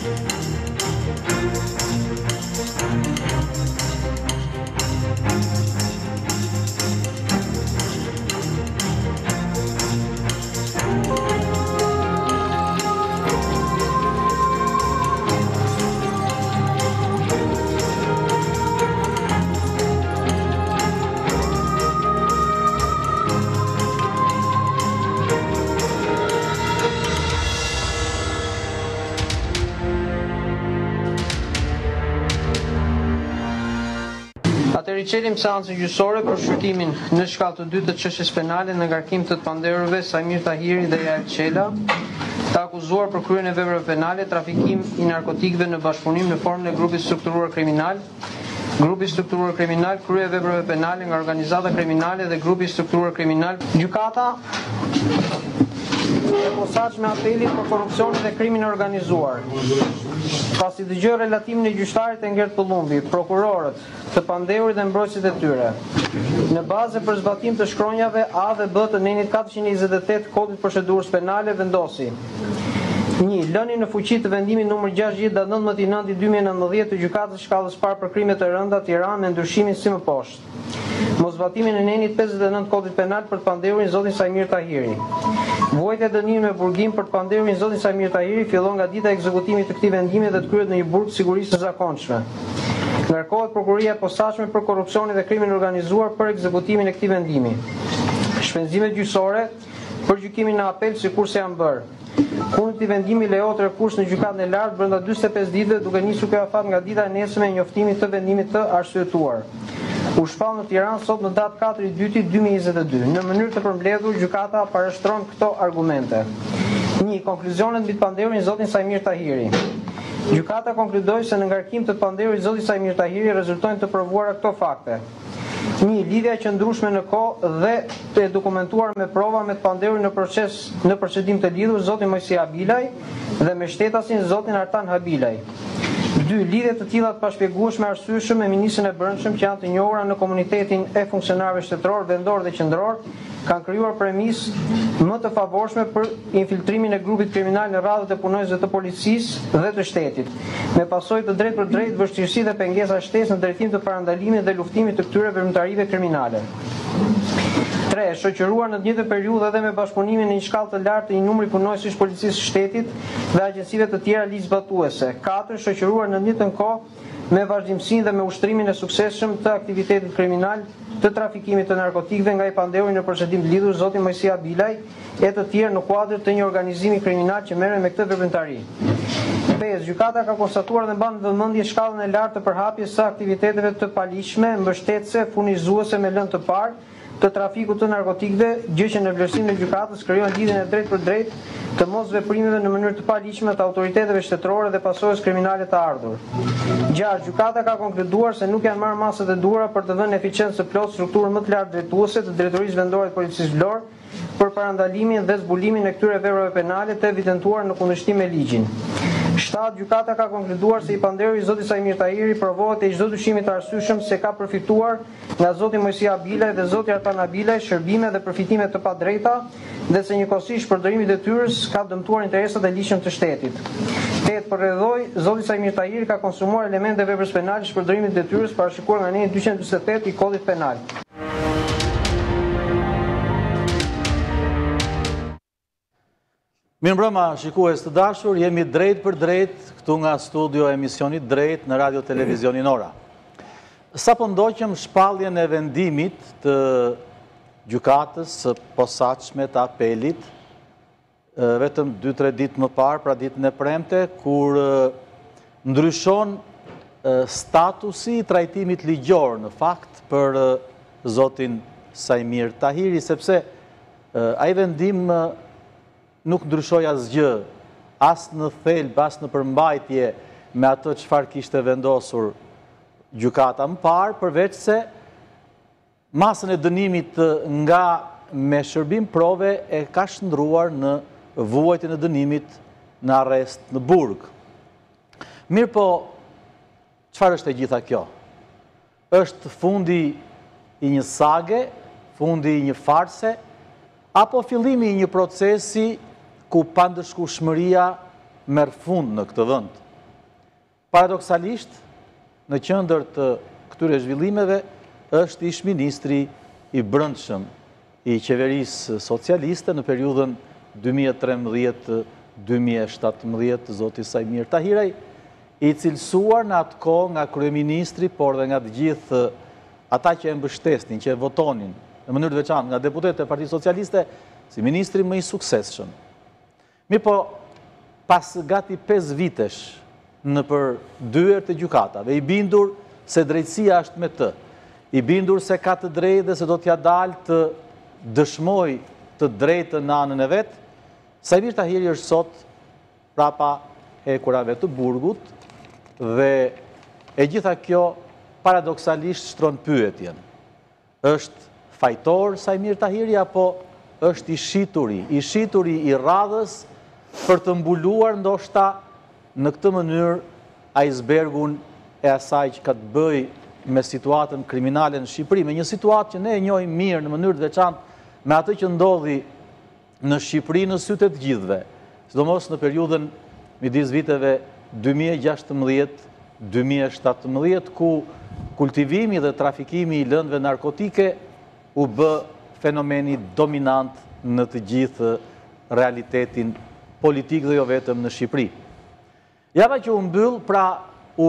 Riqelim seancën gjyqësore për shqyrtimin në shkallë të dytë të çështjes penale në ngarkim të panderëve Sajmir Tahiri dhe Jael Qela, të akuzuar për kryen e veprave penale, trafikim i narkotikëve në bashkëpunim në formën e grupit strukturuar kriminal. Grupi strukturuar kriminal krye veprave penale nga organizata kriminale dhe grupi strukturuar kriminal. Gjykata e posaçme apelit për korrupsionin dhe krimin e organizuar. Pasi dëgjoi relatimin e gjyqtarit Engert Pëllumbi, prokurorët të pandehurit dhe mbrojtësit e tyre, në bazë për zbatim të shkronjave A dhe B të nenit 428 Kodit Procedurës Penale vendosi: 1. Lënien në fuqi të vendimit nr. 60 datë 19/2019 të gjykatës shkallës parë për krime të rënda Tiranë me ndryshimin si më poshtë. Mosbatimin e nenit 59 Kodit Penal për të pandehurin zotin Sajmir Tahiri. Vuajtja e dënimit me burgim për të pandehurin zotin Sajmir Tahiri fillon nga dita e ekzekutimit të këtij vendimi dhe të kryhet në një burg sigurisë së zakonshme. Ngarkohet prokuria e posaçme për korrupsionin dhe krimin e organizuar për ekzekutimin e këtij vendimi. Shpenzimet gjyqësore për gjykimin në apel sikurse janë bërë. Kundër këtij vendimi lejohet rekurs në gjykatën e lartë brenda 45 ditëve, duke nisur kjo afat nga dita e nesërme e njoftimit të vendimit të arsyetuar. U shpall në Tiranë sot në datë 4/2/2022. Në mënyrë të përmbledhur, gjykata parashtron këto argumente. 1. Konkluzionet mbi të pandehurin zotin Sajmir Tahiri. Gjykata konkludoi se në ngarkim të pandehurit zotit Sajmir Tahiri rezultojnë të provuara këto fakte. 1. Lidhja e qëndrueshme në kohë dhe të dokumentuar me prova me të pandehurin në procedim të lidhur zotin Mojsi Abilaj dhe me shtetasin zotin Artan Habilaj. 2. Lidhje të tilla të pashpjegueshme arsyeshëm me ministrin e Brendshëm që janë të njohura në komunitetin e funksionarëve shtetëror, vendor dhe qendror, kanë krijuar premisë më të favorshme për infiltrimin e grupit kriminal në radhët e punonjësve të policisë dhe të shtetit, me pasojë të drejtë për drejtë vështirësi dhe pengesa shtesë në drejtim të parandalimit dhe luftimit të këtyre veprimtarive kriminale. 3. Shoqëruar në të njëjtën periudhë edhe me bashkëpunimin në një shkallë të lartë të një numri punonjësish policisë së shtetit dhe agjencive të tjera ligjzbatuese. 4. Shoqëruar në të njëjtën kohë me vazhdimsinë dhe me ushtrimin e suksesshëm të aktivitetit kriminal të trafikimit të narkotikëve nga i pandehuri në procedim të lidhur zoti Mojsi Abilaj e të tjerë në kuadër të një organizimi kriminal që merret me këtë veprimtari. 5. Gjykata ka konstatuar dhe mban në vëmendje shkallën e lartë të përhapjes së aktiviteteve të paligjshme, mbështetëse, furnizuese me lënë të parë të trafikut të narkotikëve, gjë që në vlerësimin e gjykatës krijon lidhjen e drejtë për drejtë të mos veprimeve në mënyrë të paligjshme të autoriteteve shtetërore dhe pasojës kriminale të ardhur. 6. Gjykata ka konkluduar se nuk janë marrë masat e duhura për të vënë eficiencë së plotë strukturën më të lartë drejtuese të Drejtorisë Vendore të Policisë Vlorë për parandalimin dhe zbulimin e këtyre veprave penale të evidentuar në kundërshtim me ligjin. 7. Gjykata ka konkluduar se i pandehuri zoti Sajmir Tahiri provohet e çdo dyshimi të arsyeshëm se ka përfituar nga zoti Mojsi Abilaj dhe zoti Artan Abilaj shërbime dhe përfitime të padrejta dhe se njëkohësisht përdorimi i detyrës ka dëmtuar interesat e ligjshëm të shtetit. 8. Përrethoj, zoti Sajmir Tahiri ka konsumuar elemente e veprës penale shpërdorimit të detyrës parashikuar nga neni 248 i Kodit Penal. Mirëmbrëma, shikues të dashur, jemi drejt për drejt këtu nga studio emisionit Drejt në Radio Televizionin Ora. Sa po ndoqëm shpalljen e vendimit të gjykatës së posaçme të apelit, vetëm 2-3 ditë më parë, pra ditën e premte, kur ndryshon statusi i trajtimit ligjor në fakt për zotin Sajmir Tahiri, sepse ai vendim nuk ndryshoi asgjë, as në thelb, as në përmbajtje me atë çfarë kishte vendosur gjykata më parë, përveç se masën e dënimit nga me shërbim prove e ka shndruar në vuajtjen e dënimit në arrest në burg. Mirë po, çfarë është e gjitha kjo? Është fundi i një sage, fundi i një farse, apo fillimi i një procesi ku pandërshkueshmëria merr fund në këtë vend? Paradoksalisht, në qendër të këtyre zhvillimeve është ish-ministri i brendshëm i qeverisë socialiste në periudhën 2013-2017, zoti Sajmir Tahiraj, i cilësuar në atë kohë nga kryeministri, por dhe nga të gjithë ata që e mbështesnin, që e votonin në mënyrë të veçantë nga deputetët e Partisë Socialiste, si ministri më i suksesshëm. Po, pas gati 5 vitesh në për dyer të gjykatave, i bindur se drejtësia është me të, i bindur se ka të drejtë dhe se do t'ja dalë të dëshmoj të drejtë në anën e vetë, Sajmir Tahiri është sot prapa hekurave të burgut dhe e gjitha kjo paradoksalisht shtron pyetjen. Është fajtor Sajmir Tahiri apo është i shituri i radhës për të mbuluar ndoshta në këtë mënyrë icebergun e asaj që ka të bëj me situatën kriminale në Shqipëri, me një situatë që ne e njohim mirë në mënyrë të veçantë me atë që ndodhi në Shqipëri në sytë të gjithëve, sidomos në periudhën midis viteve 2016-2017, ku kultivimi dhe trafikimi i lëndëve narkotike u bë fenomeni dominant në të gjithë realitetin politik dhe jo vetëm në Shqipëri. Java që u mbyll, pra u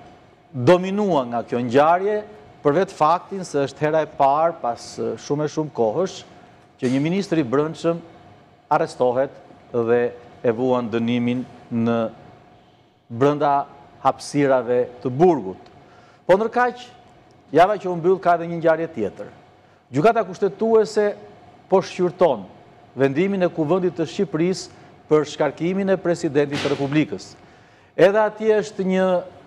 dominua nga kjo ngjarje për vetë faktin se është hera e parë pas shumë kohësh që një ministri i brendshëm arrestohet dhe e vuan dënimin në brenda hapësirave të burgut. Po ndërkaq, java që u mbyll ka edhe një ngjarje tjetër. Gjykata kushtetuese po shqyrton vendimin e Kuvendit të Shqipërisë për shkarkimin e presidentit të Republikës. Edhe atje është një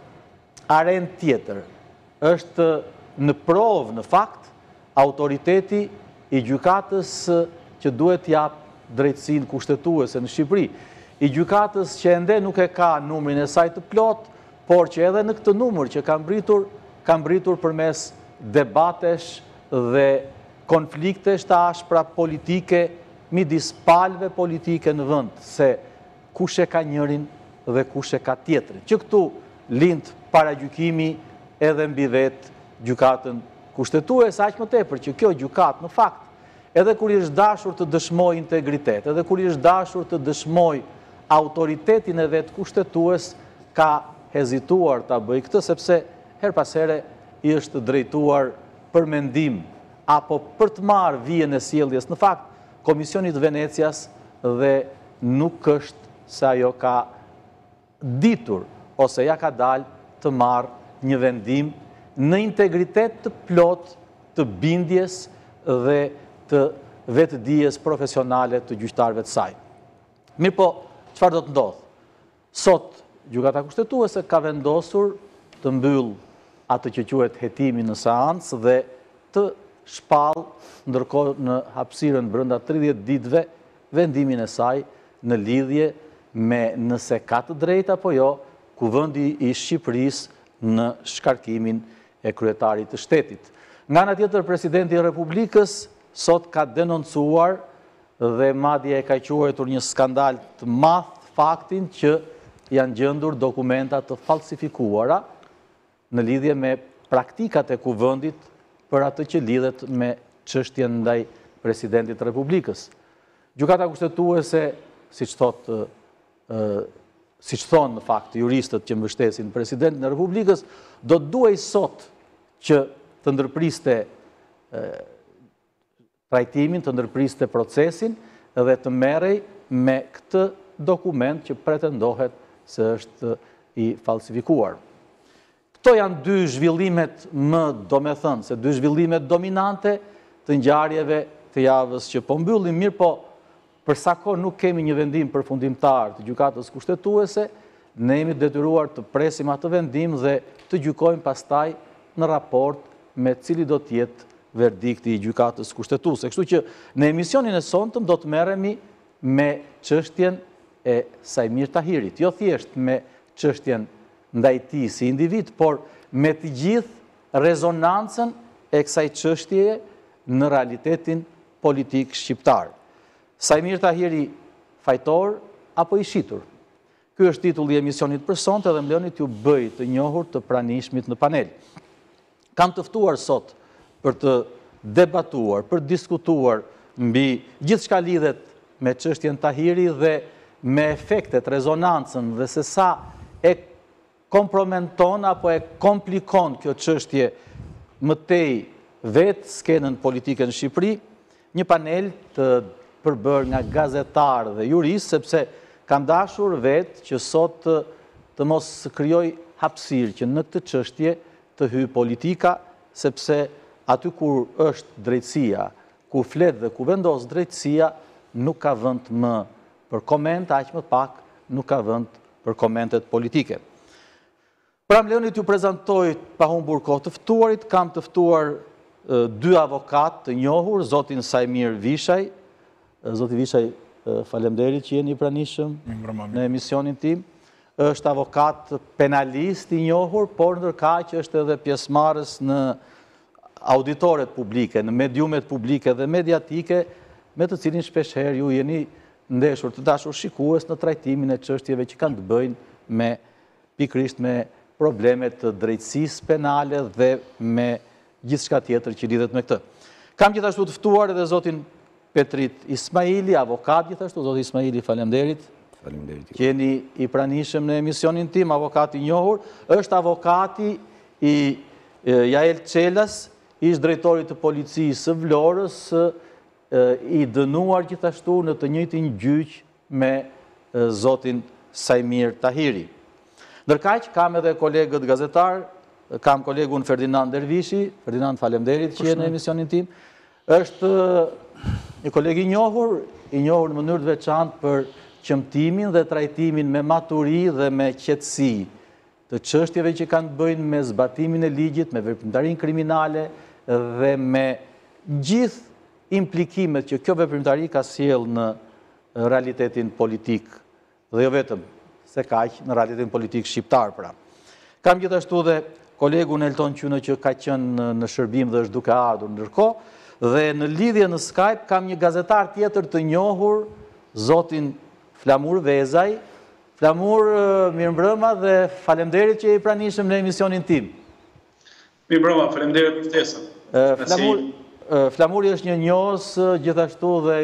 arenë tjetër. Është në provë, në fakt, autoriteti i gjykatës që duhet japë drejtësinë kushtetuese në Shqipëri. I gjykatës që ende nuk e ka numrin e saj të plot, por që edhe në këtë numër që ka mbritur përmes debatesh dhe konfliktesh të ashpra politike midis palëve politike në vend, se kush e ka njërin dhe kush e ka tjetrin. Që këtu lind paragjykimi edhe mbi vetë gjykatën kushtetuese, aq më tepër që kjo gjykatë në fakt, edhe kur i është dashur të dëshmoj integritet, edhe kur i është dashur të dëshmoj autoritetin e vetë kushtetues, ka hezituar ta bëj këtë, sepse her pas here i është drejtuar për mendim apo për të marrë vijën e sjelljes në fakt Komisionit Venecias dhe nuk është se ajo ka ditur ose ja ka dalë të marrë një vendim në integritet të plot të bindjes dhe të vetëdijes profesionale të gjyqtarëve të saj. Mirë po, çfarë do të ndodhë? Sot, gjykata kushtetuese ka vendosur të mbyll atë që quhet hetimi në seancë dhe të shpall ndërkohë në hapësirën brenda 30 ditëve vendimin e saj në lidhje me nëse ka të drejtë apo jo Kuvendi i Shqipërisë në shkarkimin e kryetarit të shtetit. Nga ana tjetër, presidenti i Republikës sot ka denoncuar dhe madje e ka quajtur një skandal të madh faktin që janë gjendur dokumenta të falsifikuara në lidhje me praktikat e kuvendit për atë që lidhet me çështjen ndaj presidentit të Republikës. Gjykata kushtetuese, siç thonë në fakt juristët që mbështesin presidentin e Republikës, do të duhej sot që të ndërpriste trajtimin, të ndërpriste procesin dhe të merrej me këtë dokument që pretendohet se është i falsifikuar. Këto janë dy zhvillimet se dy zhvillimet dominante të ngjarjeve të javës që po mbyllim. Mirë po, për sa kohë nuk kemi një vendim përfundimtar të gjykatës kushtetuese, ne jemi detyruar të presim atë vendim dhe të gjykojmë pastaj në raport me cili do të jetë verdikti i gjykatës kushtetuese. Kështu që në emisionin e sonte do të merremi me çështjen e Sajmir Tahirit, jo thjesht me çështjen ndaj tij si individ, por me të gjithë rezonancën e kësaj çështjeje në realitetin politik shqiptar. Sajmir Tahiri fajtor apo i shitur? Ky është titulli i emisionit për sonte dhe më lejoni t'ju bëj të njohur të pranishmit në panel. Kam të ftuar sot për të debatuar, për diskutuar mbi gjithçka lidhet me çështjen Tahiri dhe me efektet, rezonancën dhe se sa e kompromenton apo e komplikon kjo çështje më tej vetë skenën politike në Shqipëri, një panel të përbërë nga gazetarë dhe juristë, sepse kam dashur vetë që sot të mos krijoj hapësirë që në këtë çështje të hyjë politika, sepse aty kur është drejtësia, ku flet dhe ku vendos drejtësia, nuk ka vend më për koment, aq më pak nuk ka vend për komentet politike. Pra më lejoni t'ju prezantoj pa humbur kohë të ftuarit, kam të ftuar dy avokat të njohur, zotin Sajmir Vishaj. Zoti Vishaj, faleminderit që jeni i pranishëm në emisionin tim. Është avokat penalist i njohur, por ndërkaq është edhe pjesëmarrës në auditoret publike, në mediumet publike dhe mediatike, me të cilin shpeshherë ju jeni ndeshur të dashur shikues në trajtimin e çështjeve që kanë të bëjnë pikërisht me problemet të drejtësisë penale dhe me gjithçka tjetër që lidhet me këtë. Kam gjithashtu të ftuar edhe zotin Petrit Ismaili, avokat gjithashtu. Zoti Ismaili, faleminderit. Faleminderit. Që jeni i pranishëm në emisionin tim, avokat i njohur. Është avokati i Jael Çelas, ish drejtori të policisë së Vlorës, i dënuar gjithashtu në të njëjtin gjyq me zotin Sajmir Tahiri. Ndërkaq kam edhe kolegët gazetar, kam kolegun Ferdinand Dervishi. Ferdinand, faleminderit që jeni në emisionin tim. Është një koleg i njohur në mënyrë të veçantë për qëmtimin dhe trajtimin me maturi dhe me qetësi të çështjeve që kanë të bëjnë me zbatimin e ligjit, me veprimtarinë kriminale dhe me gjithë implikimet që kjo veprimtari ka sjellë në realitetin politik, dhe jo vetëm se kaq në realitetin politik shqiptar pra. Kam gjithashtu dhe kolegun Elton Qynë që ka qenë në shërbim dhe është duke ardhur ndërkohë, dhe në lidhje në Skype kam një gazetar tjetër të njohur, zotin Flamur Vezaj. Flamur, mirëmbrëma dhe faleminderit që i pranishëm në emisionin tim. Mirëmbrëma, faleminderit për ftesën. Flamuri është një njohës gjithashtu dhe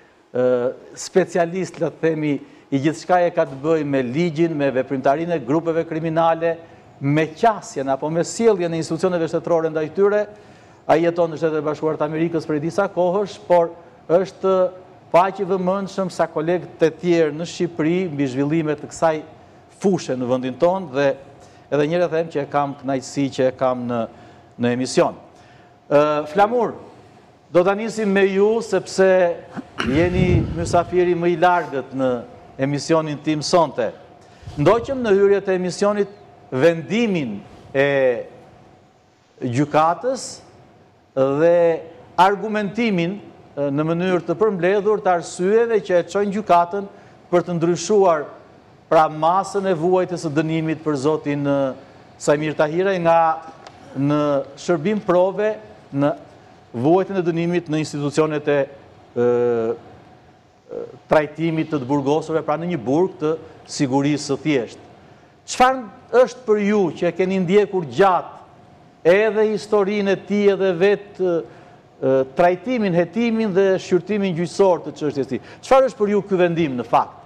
specialist, le të themi, i gjithçka e ka të bëjë me ligjin, me veprimtarinë e grupeve kriminale, me qasjen apo me sjelljen e institucioneve shtetërore ndaj tyre. Ai jeton në Shtetet e Bashkuara të Amerikës për disa kohësh, por është paq i vëmendshëm sa kolegët e tjerë në Shqipëri mbi zhvillimet të kësaj fushë në vendin tonë dhe edhe njëherë them që e kam kënaqësi që e kam në emision. Flamur, do ta nisim me ju sepse jeni mysafiri më i largët në emisionin tim sonte. Ndoqëm në hyrje të emisionit vendimin e gjykatës dhe argumentimin në mënyrë të përmbledhur të arsyeve që e çojnë gjykatën për të ndryshuar pra masën e vuajtjes së dënimit për zotin Sajmir Tahiri nga në shërbim prove në vuajtjen e dënimit në institucionet e trajtimit të burgosurve, pra në një burg të sigurisë së thjeshtë. Çfarë është për ju që e keni ndjekur gjatë edhe historinë e tij edhe vetë trajtimin, hetimin dhe shqyrtimin gjyqësor të çështjes së tij? Çfarë është për ju ky vendim në fakt?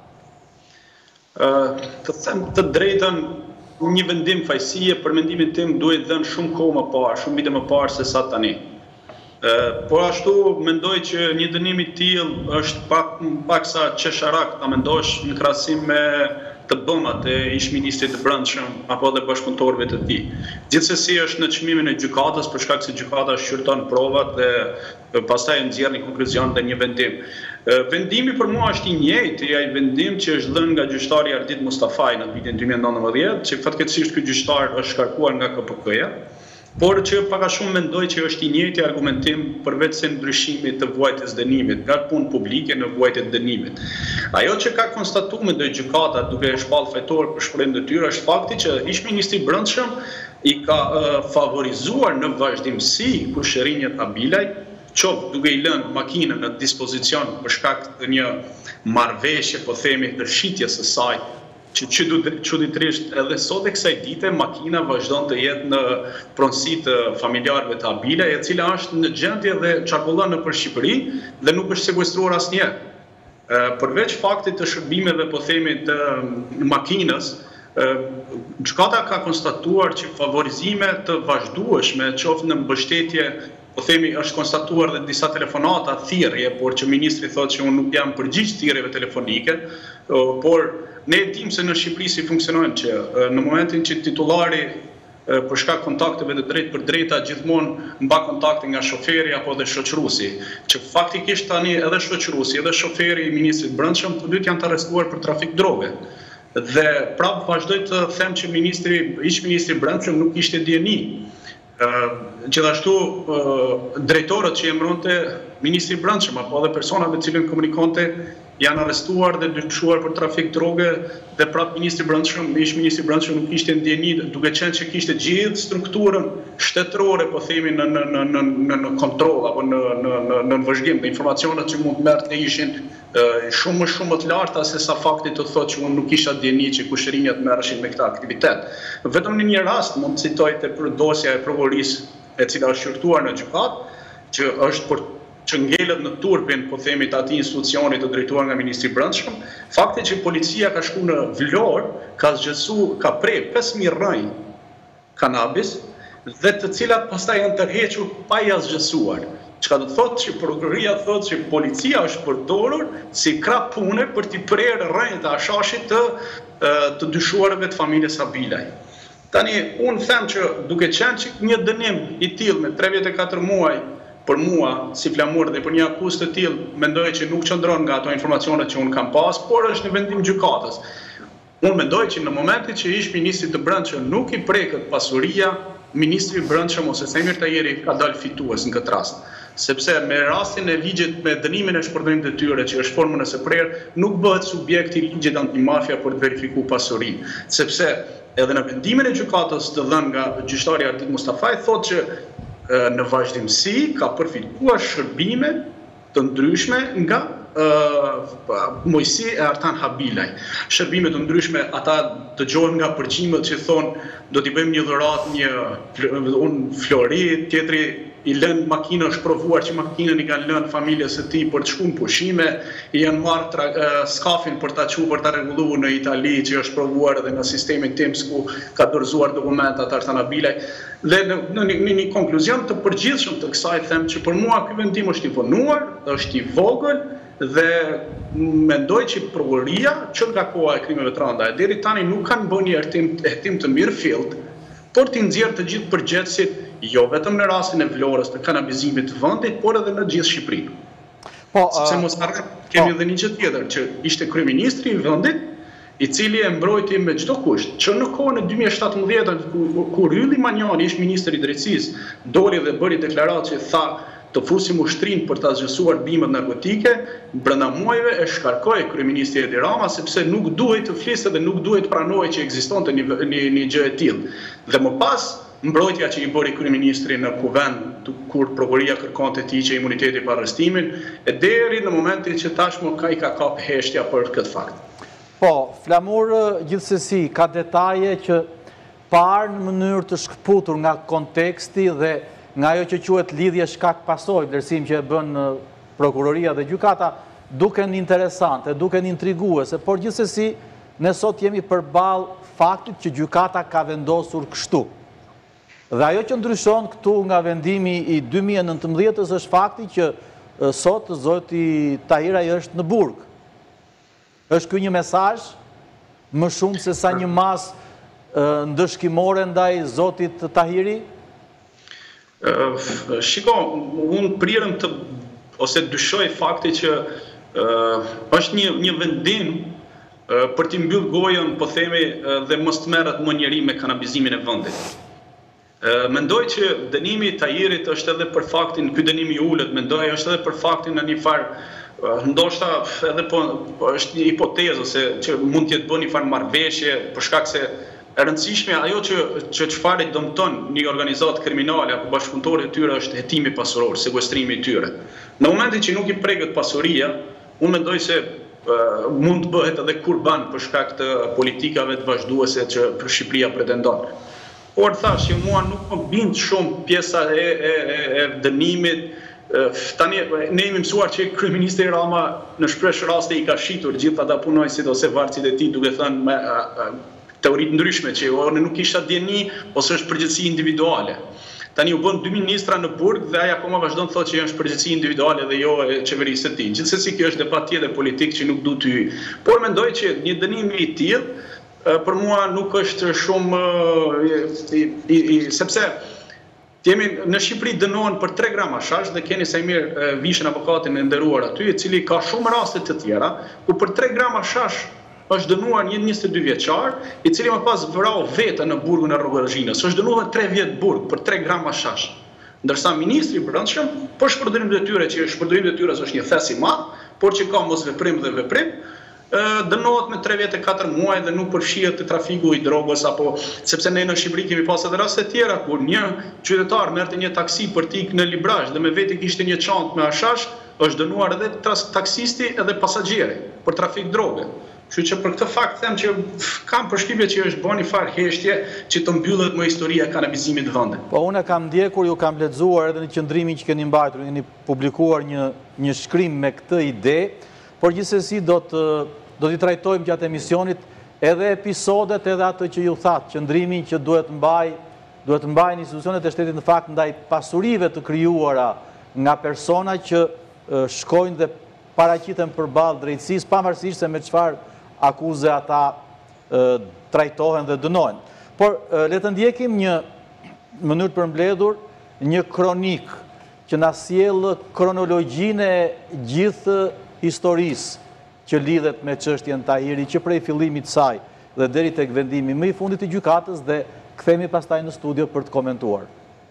Të them të drejtën, një vendim fajësie për mendimin tim duhet dhënë shumë kohë më parë, shumë vite më parë se sa tani. Por ashtu mendoj që një dënim i tillë është paksa qesharak ta mendosh në krahasim me të bëmat e ish-ministrit të brendshëm apo dhe bashkëpunëtorëve të tij. Gjithsesi është në çmimin e gjykatës për shkak se gjykata shqyrton provat dhe pastaj nxjerr një konkluzion dhe një vendim. Vendimi për mua është i njëjtë, ai vendim që është dhënë nga gjyqtari Ardit Mustafaj në vitin 2019, që fatkeqësisht ky gjyqtar është shkarkuar nga KPK-ja, por që pak a shumë mendoj që është i njëjti argumentim përveç se ndryshimit të vuajtjes dënimit, nga punë publike në vuajtje të dënimit. Ajo që ka konstatuar me gjykata duke e shpallë fajtor për shpërndrim detyrë është fakti që ish-ministri i brendshëm i ka favorizuar në vazhdimsi Kushërinjët Abilaj, qoftë duke i lënë makinën në dispozicion për shkak të një marrëveshje, po themi, të shitjes së saj, që çuditërisht edhe sot e kësaj dite makina vazhdon të jetë në pronësi të familjarëve të abile, e cila është në gjendje dhe çarkullon nëpër Shqipëri dhe nuk është sekuestruar asnjëherë. Përveç faktit të shërbimeve, po themi, të makinës, gjykata ka konstatuar që favorizime të vazhdueshme, qoftë në mbështetje, po themi, është konstatuar dhe disa telefonata thirrje, por që ministri thotë që unë nuk jam përgjigjës thirrjeve telefonike, por ne e dim se në Shqipëri si funksionojnë që në momentin që titullari për shkak kontakteve të drejt për drejta gjithmonë mba kontakte nga shoferi apo dhe shoqëruesi, që faktikisht tani edhe shoqëruesi edhe shoferi i ministrit brendshëm të dytë janë të arrestuar për trafik droge. Dhe prapë vazhdoj të them që ish ministri brendshëm nuk ishte dieni. Gjithashtu drejtorët që emëronte ministri brendshëm apo edhe persona me cilën komunikonte janë arrestuar dhe dyshuar për trafik droge dhe prapë ish ministri brendshëm nuk ishte ndjeni, duke qenë që kishte gjithë strukturën shtetërore, po themi, në kontroll apo në vëzhgim, dhe informacionet që mund të merrte ishin shumë më të larta se sa fakti të thotë që unë nuk isha ndjeni që kushërinjat merreshin me këtë aktivitet. Vetëm në një rast mund të citoj për dosja e prokurorisë e cila është shqyrtuar në gjykatë, që është për që ngelet në turpin, po themi, të atij institucioni të drejtuar nga ministri brendshëm, fakti që policia ka shku në Vlorë, ka prej 5.000 rrënj kanabis, dhe të cilat pastaj janë tërhequr pa i asgjësuar. Çka do të thotë që prokuroria thotë që policia është përdorur si krah pune për t'i prerë rrënjët e ashashit të dyshuarëve të familjes Abilaj. Tani, unë them që duke qenë që një dënim i tillë me 3 vjet e 4 muaj për mua si flamur dhe për një akuzë të tillë, mendoj që nuk qëndron nga ato informacionet që unë kam pas, por është në vendim gjykatës. Unë mendoj që në momentin që ish ministri të brendshëm nuk i prekët pasuria, ministri i brendshëm ose Semir Tajeri ka dalë fitues në këtë rast. Sepse me rastin e ligjit me dënimin e shpërdorimit të tyre, që është formën e së prerë, nuk bëhet subjekt i ligjit antimafia për të verifikuar pasurinë. Sepse edhe në vendimin e gjykatës të dhënë nga gjyqtari Ardit Mustafaj thotë që në vazhdimsi ka përfituar shërbime të ndryshme nga Mojsi e Artan Habilaj. Shërbime të ndryshme, ata dëgjohen nga përgjimet që thonë do t'i bëjmë një dhuratë, unë flori, tjetri i lënë makinë, është provuar që makinën i kanë lënë familjes së tij për të shkuar në pushime, i janë marrë skafin për ta çuar për ta rregulluar në Itali, që është provuar edhe në sistemin TIMS ku ka dorëzuar dokumentat Artan Habilaj. Dhe në një konkluzion të përgjithshëm të kësaj them që për mua ky vendim është i vonuar, është i vogël dhe mendoj që prokuroria që nga koha e krimeve të rënda deri tani nuk kanë bërë një hetim të mirëfillt, por t'i nxjerrë të gjithë përgjegjësit, jo vetëm në rastin e Vlorës të kanabizimit të vendit, por edhe në gjithë Shqipërinë. Sepse mos harrojmë, kemi edhe një gjë tjetër, që ishte kryeministri i vendit, i cili e mbrojti me çdo kusht, që në kohën e 2017 kur Ylli Manjani, ish ministri i drejtësisë, doli dhe bëri deklaratë që tha të fusim ushtrinë për të zgjesuar bimët narkotike, brenda muajve e shkarkoi kryeministri Edi Rama sepse nuk duhej të fliste dhe nuk duhej të pranojë që ekzistonte një gjë e tillë. Dhe më pas mbrojtja që i bëri kryeministri në kuvend kur prokuroria kërkonte tij që imuniteti pa arrestimin, e deri në momentin që tashmë i ka kap heshtja për këtë fakt. Po, Flamur gjithsesi ka detaje që parë në mënyrë të shkëputur nga konteksti dhe nga ajo që quhet lidhje shkak pasojë, vlerësim që e bën prokuroria dhe gjykata, duken interesante, duken intriguese, por gjithsesi ne sot jemi përballë faktit që gjykata ka vendosur kështu. Dhe ajo që ndryshon këtu nga vendimi i 2019 është fakti që sot zoti Tahiraj është në burg. Është ky një mesazh më shumë se sa një masë ndëshkimore ndaj zotit Tahiri? Shiko, unë prirëm ose dyshoj fakti që është një vendim për t'i mbyll gojën, po themi, dhe mos të merret më njeri me kanabizimin e vendit. Mendoj që dënimi i Tahirit është edhe për faktin, ky dënim i ulët, mendoj është edhe për faktin në një farë, ndoshta edhe po është një hipotezë ose që mund të jetë bën një farë marrëveshje për shkak se e rëndësishme ajo që çfarë dëmton një organizatë kriminale apo bashkëpunëtorë e tyre është hetimi pasuror, sekuestrimi i tyre. Në momentin që nuk i prekët pasuria, unë mendoj se mund të bëhet edhe kurban për shkak të politikave të vazhduese që për Shqipëria pretendon. Por thash që mua nuk më bind shumë pjesa e dënimit. Tani ne jemi mësuar që kryeministri Rama në shpesh raste i ka shitur gjithë ata punojësit ose varësit e tij, duke thënë me teoritë ndryshme që ne nuk kisha dieni ose është përgjegjësi individuale. Tani u bën 2 ministra në burg dhe ai akoma vazhdon të thotë që është përgjegjësi individuale dhe jo e qeverisë së tij. Gjithsesi kjo është debat tjetër politik që nuk duhet ty. Por mendoj që një dënim i tillë për mua nuk është shumë sepse në Shqipëri dënohen për 3 gram hashash dhe keni sa i mirë Vishën avokatin e nderuar aty, i cili ka shumë raste të tjera, ku për 3 gram hashash është dënuar një 22 vjeçar, i cili më pas vrau vete në burgun e Rrogëzhinës. Është dënuar 3 vjet burg për 3 gram hashash. Ndërsa ministri i Brendshëm, për shpërdorim detyrë, që shpërdorim detyrës është një thes i madh, por që ka mosveprim dhe veprim, dënohet me 3 vjet e 4 muaj dhe nuk përfshihet te trafiku i drogës apo sepse ne në Shqipëri kemi pas edhe raste të tjera kur një qytetar merrte një taksi për të ikë në Librazh dhe me veti kishte një çantë me hashash, është dënuar edhe taksisti edhe pasagjeri për trafik droge. Kështu që për këtë fakt them që kam përshtypje që është bën një farë heshtje që të mbyllet më historia e kanabizimit në vendin. Po unë kam ndjekur, ju kam lexuar edhe në qendrimin që keni mbajtur, keni publikuar një shkrim me këtë ide, por gjithsesi do t'i trajtojmë gjatë emisionit edhe episodet edhe atë që ju thatë, qëndrimin që duhet mbajnë institucionet e shtetit në fakt ndaj pasurive të krijuara nga persona që shkojnë dhe paraqiten përballë drejtësisë, pavarësisht se me çfarë akuze ata trajtohen dhe dënohen. Por le të ndjekim një mënyrë të përmbledhur një kronik që na sjell kronologjinë e gjithë historisë që lidhet me çështjen Tahiri, që prej fillimit të saj dhe deri tek vendimi më i fundit i gjykatës, dhe kthehemi pastaj në studio për të komentuar.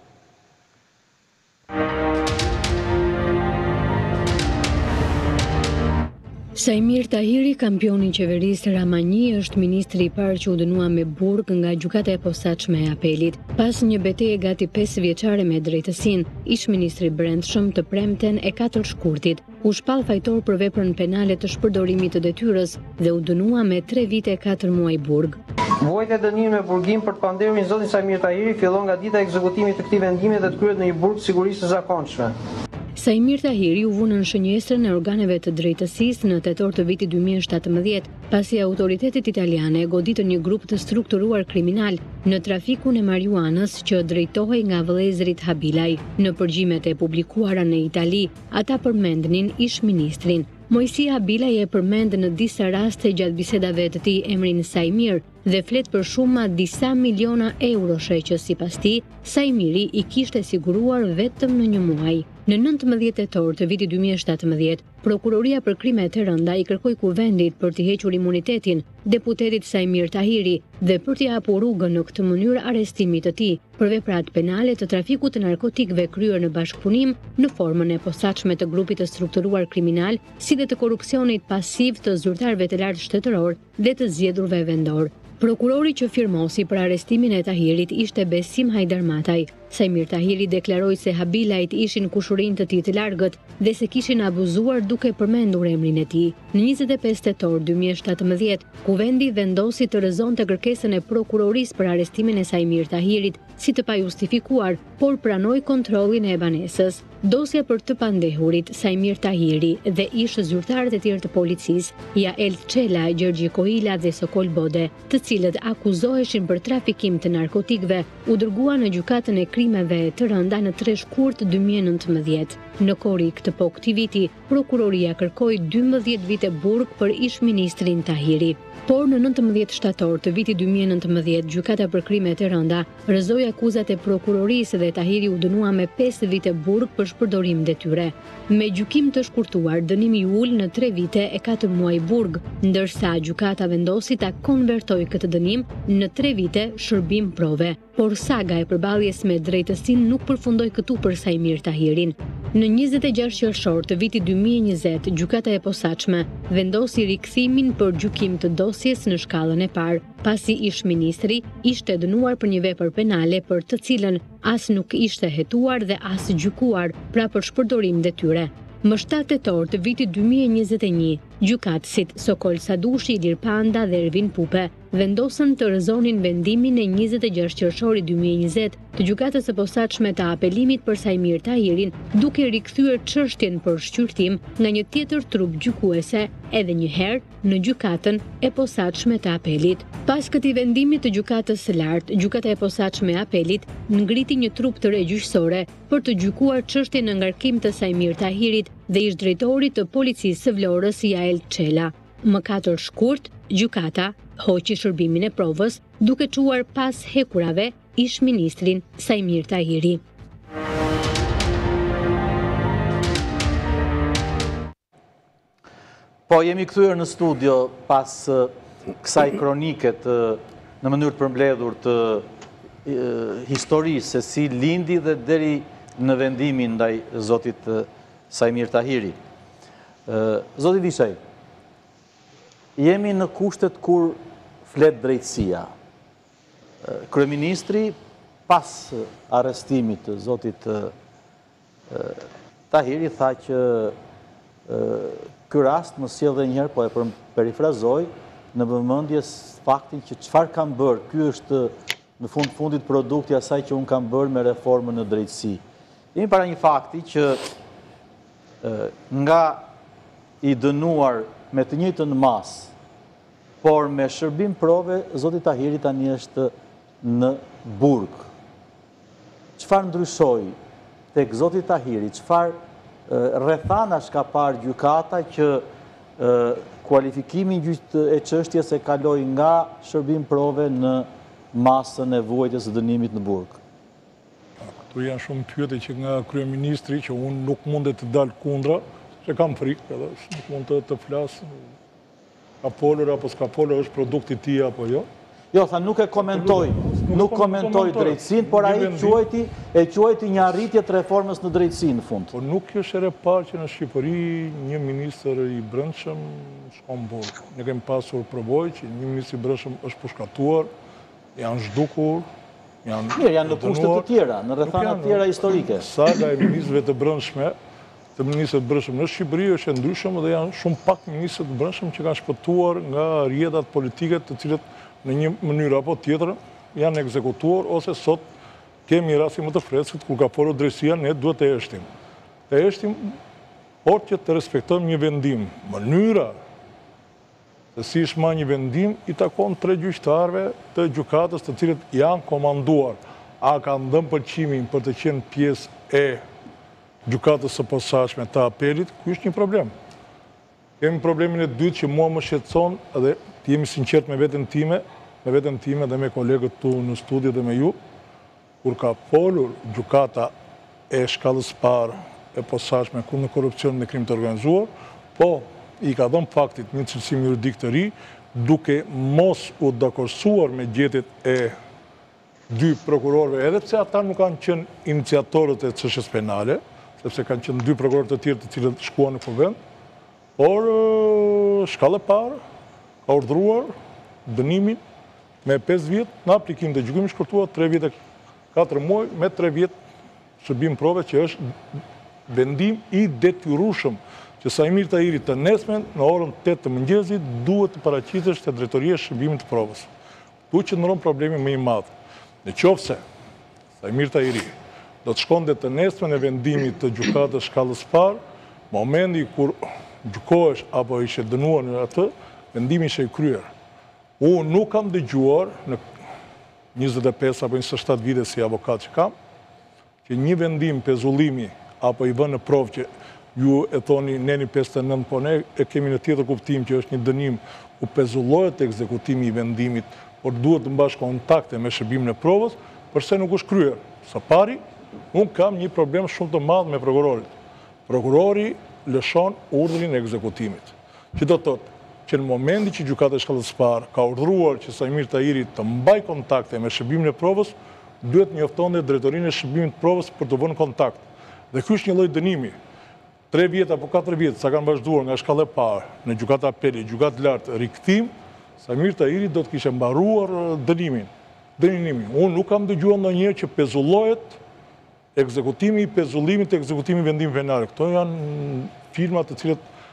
Sajmir Tahiri, kampioni i qeverisë Rama I, është ministri i parë që u dënua me burg nga gjykata e posaçme e apelit. Pas një betejë gati 5 vjeçare me drejtësinë, ish ministri i Brendshëm të premten e 4 shkurtit u shpall fajtor për veprën penale të shpërdorimit të detyrës dhe u dënua me 3 vite e 4 muaj burg. Vuajtja e dënimit me burgim për të pandehurin zotin Sajmir Tahiri fillon nga dita e ekzekutimit të këtij vendimi dhe të kryhet në një burg sigurisë së zakonshme. Sajmir Tahiri u vënë në shënjestrën e organeve të drejtësisë në tetor të vitit 2017, pasi autoritetet italiane goditën një grup të strukturuar kriminal në trafikun e marijuanës që drejtohej nga vëllezërit Habilaj. Në përgjimet e publikuara në Itali, ata përmendnin ish ministrin. Mojsi Habilaj e përmend në disa raste gjatë bisedave të tij emrin Sajmir dhe flet për shuma disa miliona eurosh që sipas tij Sajmiri i kishte siguruar vetëm në një muaj. Në 19 tetor të vitit 2017, Prokuroria për krime të rënda i kërkoi Kuvendit për t'i hequr imunitetin deputetit Sajmir Tahiri dhe për t'i hapur rrugën në këtë mënyrë arrestimit të tij për veprat penale të trafikut të narkotikëve kryer në bashkëpunim në formën e posaçme të grupit të strukturuar kriminal, si dhe të korrupsionit pasiv të zyrtarëve të lartë shtetëror dhe të zgjedhurve vendor. Prokurori që firmosi për arrestimin e Tahirit ishte Besim Hajdarmataj. Sajmir Tahiri deklaroi se Habilajt ishin kushurinë të tij të largët dhe se kishin abuzuar duke përmendur emrin e tij. Në 25 tetor 2017, Kuvendi vendosi të rrezonte kërkesën e prokurorisë për arrestimin e Sajmir Tahirit si të pajustifikuar, por pranoi kontrollin e banesës. Dosja për të pandehurit Sajmir Tahiri dhe ish zyrtarët e tjerë të policisë, Jael Çela, Gjergji Koila dhe Sokol Bode, të cilët akuzoheshin për trafikim të narkotikëve, u dërgua në gjykatën e krimeve të rënda në 3 shkurt 2019. Në korrik të po këtij viti, prokuroria kërkoi 12 vite burg për ish ministrin Tahiri. Por në 19 shtator të vitit 2019, gjykata për krime të rënda rrëzoi akuzat e prokurorisë dhe Tahiri u dënua me 5 vite burg për shpërdorim detyre. Me gjykim të shkurtuar, dënimi i ul në 3 vite e 4 muaj burg, ndërsa gjykata vendosi ta konvertojë këtë dënim në 3 vite shërbim prove. Por saga e përballjes me drejtësinë nuk përfundoi këtu për Sajmir Tahirin. Në 26 qershor të vitit 2020, gjykata e posaçme vendosi rikthimin për gjykim të dosjes në shkallën e parë, pasi ish ministri ishte dënuar për një vepër penale për të cilën as nuk ishte hetuar dhe as gjykuar, pra për shpërdorim detyre. Më 7 tetor të vitit 2021, Gjykatësit Sokol Sadushi, Ilir Panda dhe Ervin Pupe vendosën të rëzonin vendimin e 26 qershori 2020 të gjykatës së posaçme të apelimit për Sajmir Tahirin, duke rikthyer çështjen për shqyrtim nga një tjetër trup gjykuese edhe një herë në gjykatën e posaçme të apelit. Pas këtij vendimi të gjykatës së lartë, gjykata e posaçme e apelit ngriti një trup të re gjyqësore për të gjykuar çështjen në ngarkim të Sajmir Tahirit dhe ish drejtori të policisë së Vlorës Jael Çela. Më 4 shkurt, gjykata hoqi shërbimin e provës, duke çuar pas hekurave ish ministrin Sajmir Tahiri. Po, jemi kthyer në studio pas kësaj kronike në mënyrë të përmbledhur të historisë se si lindi dhe deri në vendimin ndaj zotit Sajmir Tahiri. Zoti Vishaj, jemi në kushtet kur flet drejtësia. Kryeministri pas arrestimit të zotit Tahiri tha që ky rast më sjell edhe një herë, po e perifrazoj, në vëmendje faktin që çfarë kam bërë. Ky është në fundit produkti asaj që unë kam bërë me reformën në drejtësi. Jemi para një fakti që nga i dënuar me të njëjtën masë, por me shërbim prove, zoti Tahiri tani është në burg. Çfarë ndryshoi tek zoti Tahiri? Çfarë rrethanash ka parë gjykata që kualifikimin e çështjes e kaloi nga shërbim prove në masën e vuajtjes së dënimit në burg? Këtu janë shumë pyetje që nga kryeministri që unë nuk mundet të dal kundra, se kam frikë, edhe nuk mund të flas. Ka folur apo s'ka folur, është produkti i tij apo jo? Jo, tha nuk e komentoj, nuk komentoj drejtësinë, por ai quajti një arritje të reformës në drejtësi në fund. Po nuk është herë e parë që në Shqipëri një ministër i brendshëm shkon burg. Ne kemi pasur provoj që një ministër i brendshëm është pushkatuar, janë zhdukur, janë në kushte të tjera, në rrethana të tjera historike. Saga e ministrëve të brendshme, të ministrët të brendshëm në Shqipëri është e ndryshme dhe janë shumë pak ministrët të brendshëm që kanë shpëtuar nga rrjetat politike të cilët në një mënyrë apo tjetër janë ekzekutuar ose sot kemi rastin më të freskët kur ka folur drejtësia, ne duhet të heshtim. Të heshtim, por që të respektojmë një vendim. Mënyra se si është marrë një vendim i takon 3 gjyqtarëve të gjykatës të cilët janë komanduar. A kanë dhënë pëlqimin për të qenë pjesë e gjykatës së posaçme të apelit, ky është një problem. Kemi problemin e dytë që mua më shqetëson dhe të jemi sinqert me veten time dhe me kolegët tu në studio dhe me ju, kur ka folur gjykata e shkallës parë e posaçme kundër korrupsionit dhe krimit të organizuar, po i ka dhënë faktit një cilësim juridik të ri, duke mos u dakorsuar me gjetjet e 2 prokurorëve, edhe pse ata nuk kanë qenë iniciatorët e çështjes penale, sepse kanë qenë 2 prokurorë të tjerë të cilët shkuan në kuvend, por shkallë e parë ka urdhëruar dënimin me 5 vjet në aplikim të gjykimit shkurtuar 3 vjet e 4 muaj me 3 vjet shërbim prove, që është vendim i detyrueshëm që Sajmir Tahiri të nesmen në orën 8 të mëngjesit duhet të paraqitesh te drejtoria e shërbimit të provës. Tu qëndron problemi më i madh. Nëse Sajmir Tahiri do të shkonte të nesmen e vendimit të gjykatës shkallës parë, momenti kur gjykohesh apo ishe dënuar në atë, vendimi ishe i kryer. Unë nuk kam dëgjuar në 25 apo 27 vite si avokat që kam, që një vendim pezullimi apo i vënë në provë që ju e thoni neni 59, po ne e kemi në tjetër kuptim që është një dënim ku pezullohet ekzekutimi i vendimit, por duhet të mbash kontakte me shërbimin e provës, përse nuk është kryer. Së pari, unë kam një problem shumë të madh me prokurorit. Prokurori lëshon urdhrin e ekzekutimit. Që do të thotë që në momenti që gjykata e shkallës parë ka urdhëruar që Sajmir Tahiri të mbaj kontakte me shërbimin e provës, duhet njoftonte drejtorinë e shërbimit të provës për të vënë kontakt. Dhe ky është një lloj dënimi. 3 vjet apo 4 vjet sa kanë vazhduar nga shkalla e parë në gjykata apeli, gjykatë lartë rikthim, Sajmir Tahiri do të kishte mbaruar dënimin. Unë nuk kam dëgjuar ndonjëherë që pezullohet ekzekutimi i pezullimit të ekzekutimit vendimit penal. Këto janë firma të cilët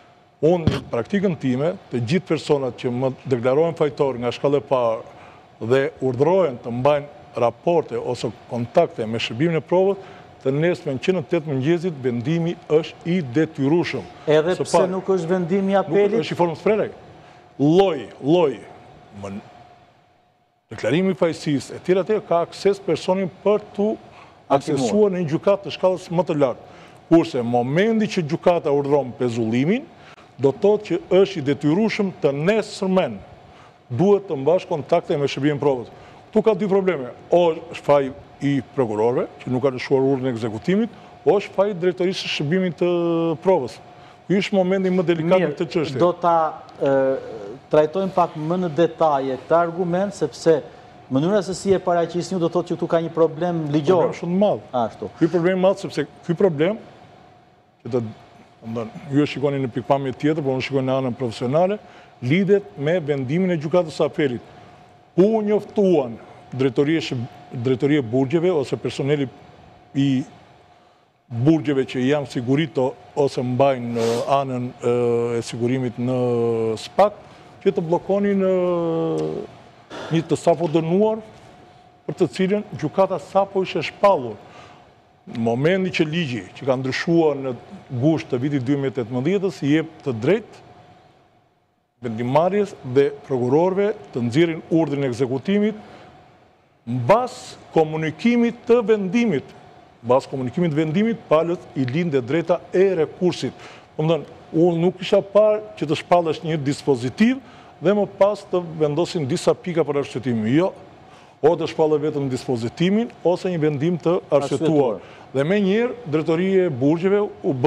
Unë në praktikën time, të gjithë personat që më deklarohen fajtor nga shkallë e parë dhe urdhrohen të mbajnë raporte ose kontakte me shërbimin e provës, të nesme në 8 mëngjesit vendimi është i detyrueshëm. Edhe pse nuk është vendimi i apelit? Nuk është i formës preraj. Lloj. Deklarimi i fajësisë e tjera ka akses personin për të aksesuar në një gjykatë të shkallës më të lartë. Kurse momenti që gjykata urdhron pezullimin, do të thotë që është i detyrueshëm të nesërmen duhet të mbash kontakte me shërbimin e provës. Tu ka dy probleme. O është faj i prokurorëve, që nuk ka lëshuar urdhën e ekzekutimit, o është faj i drejtorisë së shërbimit të provës. Ky është momenti më delikat në këtë çështje. Do ta trajtojmë pak më në detaje këtë argument, sepse mënyra se si e paraqisni do thotë që këtu ka një problem ligjor. Problem shumë të madh. Ashtu. Ky problem i madh sepse ky problem që ju e shikoni në pikpamje tjetër, por unë shikoj në anën profesionale, lidhet me vendimin e gjykatës së apelit. U njoftuan drejtorie burgjeve ose personeli i burgjeve që janë sigurito ose mbajnë në anën e sigurimit në SPAK, që të blokonin një të sapo dënuar për të cilën gjykata sapo ishte shpallur. Në momenti që ligji që ka ndryshuar në gusht të vitit 2018 i jep të drejtë vendimarrjes dhe prokurorëve të nxjerrin urdhrin e ekzekutimit mbas komunikimit të vendimit. Mbas komunikimit të vendimit, palët i lindë drejta e rekursit. Unë nuk isha parë që të shpallësh një dispozitiv dhe më pas të vendosin disa pika për arsyetimin. Jo, o të shpallë vetëm dispozitimin, ose një vendim të arsyetuar. Dhe me njërë, drejtorie burgjeve u bë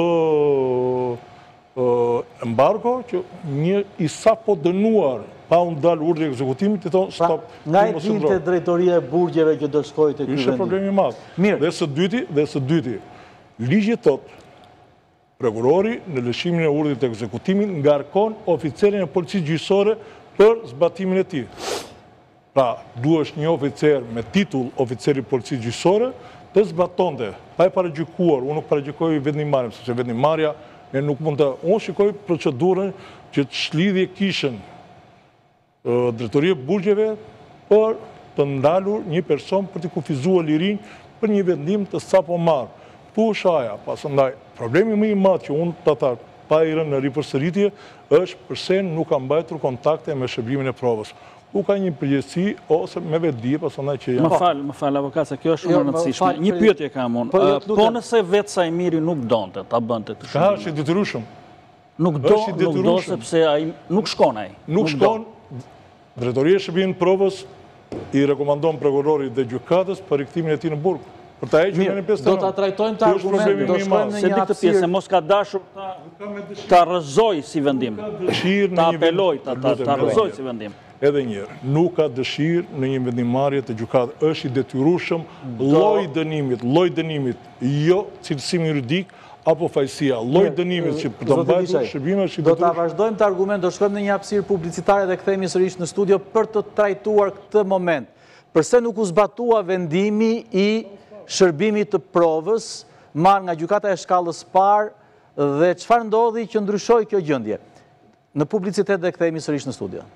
embargo që një i sapo dënuar pa unë dalë urdhri i ekzekutimit të tonë stop. Nga e dilte drejtoria e burgjeve që do shkojë të ky vendim? Ishte problemi madh. Dhe së dyti, ligji thotë prokurori në lëshimin e urdhrit të ekzekutimit ngarkon oficerin e policisë gjyqësore për zbatimin e tij. Pra, duhesh një oficer me titull oficeri policisë gjyqësore të zbatonte, pa e paragjykuar, unë nuk paragjykoj vendimarrjen, sepse vendimarrja ne nuk mund të, unë shikoj procedurën që të shlidhje kishën drejtoria e burgjeve për të ndalur një person për të kufizuar lirin për një vendim të sapo marrë. Tu është aja, pasandaj, problemi më i madh që unë të ta pa i rënë në ripërsëritje është përse nuk ka mbajtur kontakte me shërbimin e provës. Ku ka një përgjegjësi ose me vetdije, pasandaj që janë. Më fal avokat, se kjo është shumë e rëndësishme. Një pyetje kam unë. Po nëse vetë Sajmiri nuk donte ta bënte të shërbimin. Ka është i detyrueshëm. Nuk do sepse ai nuk shkon ai. Nuk shkon. Drejtoria e shërbimit të provës i rekomandon prokurorit dhe gjykatës për rikthimin e tij në burg. Për ta hequr në 5 do ta trajtojmë të argument, do shkojmë në një pjesë, se mos ka dashur ta rrëzoj si vendim. Ta apeloj, ta rrëzoj si vendim. Edhe njërë, nuk ka dëshirë në një vendimarrje të gjykatë, është i detyrueshëm lloji dënimit, jo cilësimi juridik apo fajësia, lloji dënimit që për të mbajtur shërbimin është i detyrueshëm. Do ta vazhdojmë të argument, do shkojmë në një hapësirë publicitare dhe kthehemi sërish në studio për të trajtuar këtë moment. Përse nuk u zbatua vendimi i shërbimit të provës marrë nga gjykata e shkallës parë dhe çfarë ndodhi që ndryshoi kjo gjendje? Në publicitet dhe kthehemi sërish në studio.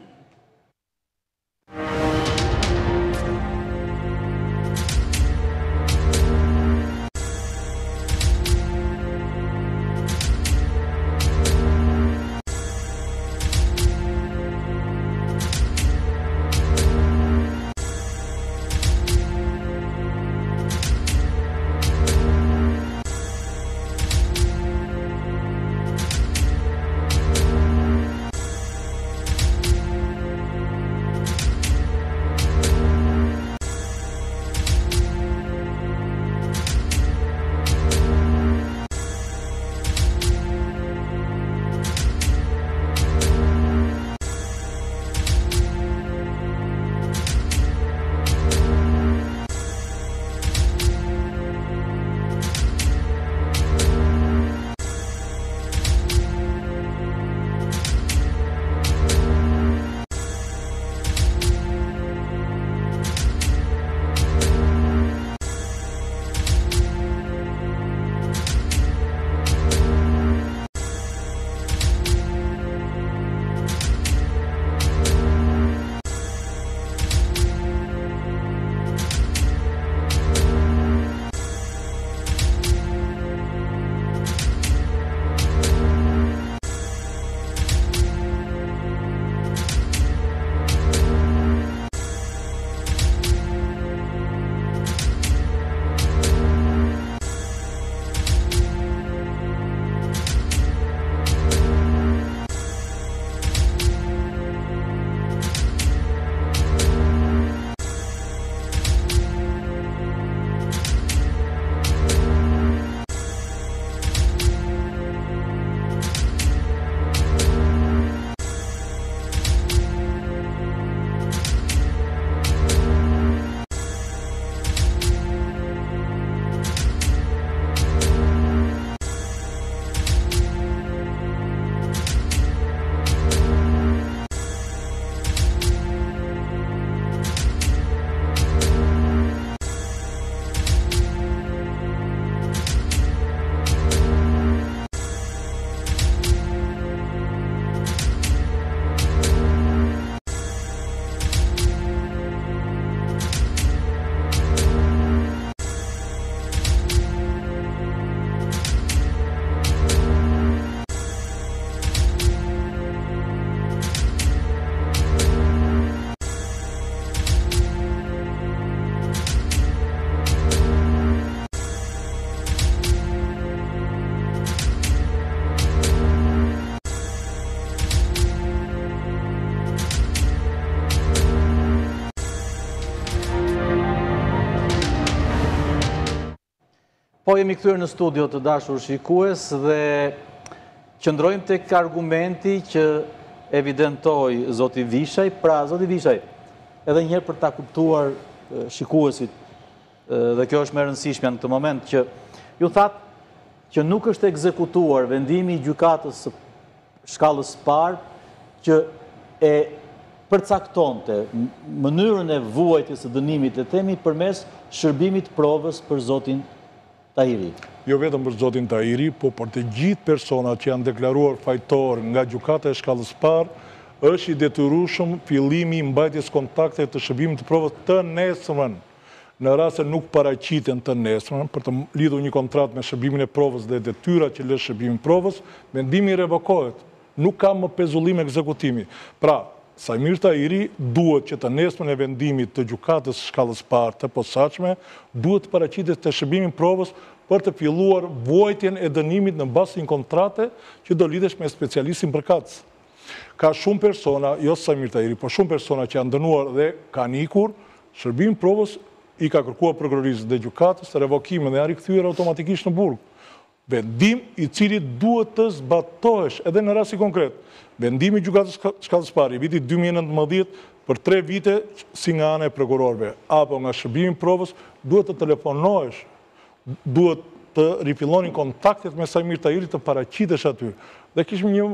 Po jemi kthyer në studio të dashur shikues dhe qëndrojmë tek argumenti që evidentoi zoti Vishaj. Pra, zoti Vishaj, edhe njëherë për ta kuptuar shikuesit, dhe kjo është më e rëndësishme në këtë moment, që ju thatë që nuk është ekzekutuar vendimi i gjykatës së shkallës parë që e përcaktonte mënyrën e vuajtjes së dënimit, e themi përmes shërbimit provës për zotin Tahiri. Jo vetëm për zotin Tahiri, po për të gjithë personat që janë deklaruar fajtor nga gjykata e shkallës parë, është i detyrueshëm fillimi i mbajtjes kontakte të shërbimit të provës të nesërmen. Në rast se nuk paraqiten të nesërmen, për të lidhur një kontratë me shërbimin e provës dhe detyra që lë shërbimin provës, vendimi revokohet. Nuk ka më pezullim ekzekutimi. Pra, Sajmir Tahiri duhet që të nesërmen e vendimit të gjykatës shkallës parë të posaçme, duhet të paraqitet të shërbimin provës për të filluar vuajtjen e dënimit në bazë të një kontrate që do lidhesh me specialistin përkatës. Ka shumë persona, jo Sajmir Tahiri, por shumë persona që janë dënuar dhe kanë ikur, shërbimi provës i ka kërkuar prokurorisë dhe gjykatës revokimin dhe janë rikthyer automatikisht në burg. Vendim i cili duhet të zbatohesh edhe në rasti konkret. Vendimi i gjykatës shkallës parë i vitit 2019 për 3 vite si nga ana e prokurorëve apo nga shërbimi provës duhet të telefonohesh, duhet të rifillonin kontaktet me Sajmir Tahiri të paraqitesh aty. Dhe kishim një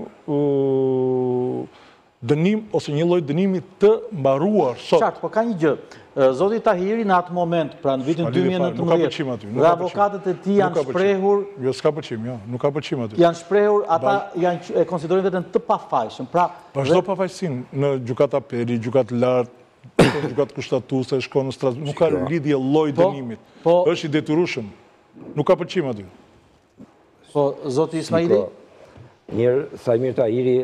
dënim ose një lloj dënimi të mbaruar sot. Qartë, po ka një gjë. Zoti Tahiri në atë moment, pra në vitin 2019, dhe avokatët e tij janë shprehur... Jo, s'ka pëlqim, jo, nuk ka pëlqim aty. Janë shprehur, ata e konsiderojnë veten të pafajshëm. Pra, çdo pafajësinë në gjykatë apeli, gjykatë lartë, gjykatë kushtatuese, shkon në Strasburg, nuk ka lidhje lloj dënimit. Është i detyrueshëm. Nuk ka pëlqim aty. Po, zoti Ismaili? Njërë, Sajmir Tahiri,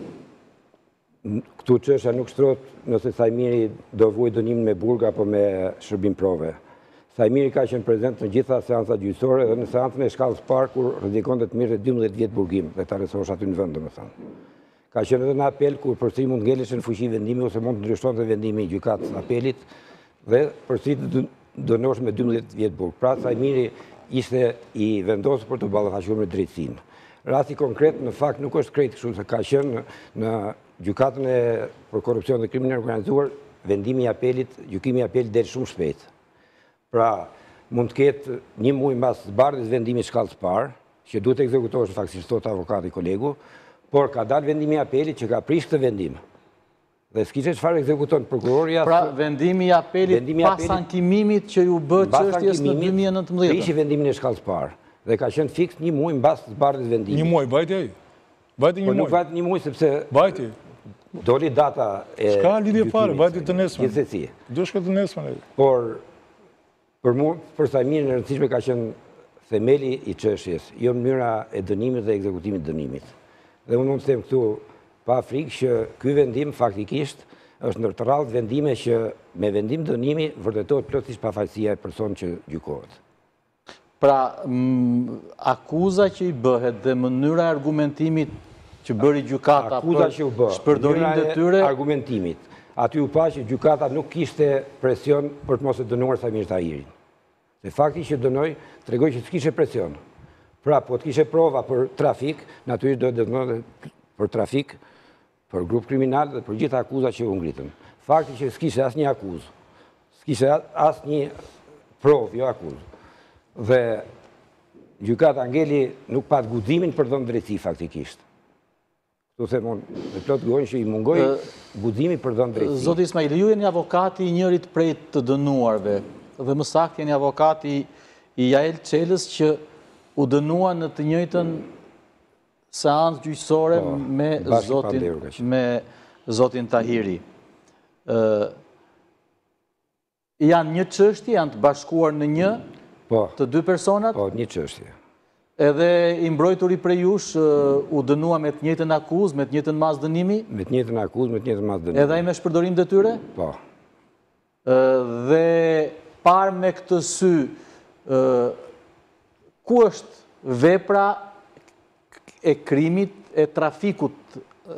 këtu çështja nuk shtrohet nëse Sajmiri do vuaj dënimin me burg apo me shërbim prove. Sajmiri ka qenë prezent në gjitha seancat gjyqësore dhe në seancën e shkallës parë kur rrezikonte të mirë 12 vjet burgim dhe ta rrethosh aty në vend, domethënë. Ka qenë edhe në apel kur përsëri mund ngeleshe në fuqi vendimi ose mund të ndryshonte vendimi i gjykatës së apelit dhe përsëri të dënosh me 12 vjet burg. Pra Sajmiri ishte i vendosur për të ballafaqur me drejtsinë. Rasti konkret në fakt nuk është krejt kështu se ka qenë në gjykatën për korrupsion dhe krimin e organizuar, vendimi i apelit, gjykimi i apelit del shumë shpejt. Pra, mund të ketë një muaj mbas zbardhjes vendimit shkallës parë, që duhet të ekzekutohesh faktikisht thot avokati kolegu, por ka dalë vendimi i apelit që ka prish këtë vendim. Dhe s'kishte çfarë ekzekuton prokurori as. Pra, vendimi i apelit pas ankimimit që ju bë çështjes në 2019. Prishi vendimin e shkallës parë dhe ka qenë fiks një muaj mbas zbardhjes vendimit. Një muaj vajti ai. Vajti një muaj. Po nuk vajti një muaj sepse vajti. Doli data e... S'ka lidhje fare, vajti të nesërmen. Gjithsesi. Do shkoj të nesërmen. Por, për Sajmirin e rëndësishme ka qenë themeli i çështjes, jo mënyra e dënimit dhe ekzekutimit të dënimit. Dhe unë mund të them këtu pa frikë që ky vendim faktikisht është ndër të rrallë vendime që me vendim dënimi vërtetohet plotësisht pafajësia e personit që gjykohet. Pra, akuza që i bëhet dhe mënyra e argumentimit që bëri gjykata për shpërdorim detyre... argumentimit. Aty u pa që gjykata nuk kishte presion për të mos e dënuar Sajmir Tahirin. Se fakti që dënoi tregoi që s'kishte presion. Pra, po të kishe prova për trafik, natyrisht do të dënohet për trafik, për grup kriminal dhe për gjitha akuzat që u ngritën. Fakti që s'kishte asnjë akuzë, s'kishte asnjë provë, jo akuzë. Dhe gjykata ngeli nuk pat guximin për dhënë drejtësi faktikisht. Tu themon, me plot gojnë që i mungoj guximi për dhënë drejtësi. Zoti Ismaili, ju jeni avokati i njërit prej të dënuarve, dhe më saktë jeni avokati i Jael Çelës që u dënua në të njëjtën seancë gjyqësore me zotin Tahiri. Janë një çështje, janë të bashkuar në një të dy personat? Po, një çështje. Edhe i mbrojturi prej jush u dënua me të njëjtën akuzë, me të njëjtën mas dënimi? Me të njëjtën akuzë, me të njëjtën mas dënimi. Edhe ai me shpërdorim detyre? Po. Dhe parë me këtë sy, ku është vepra e krimit e trafikut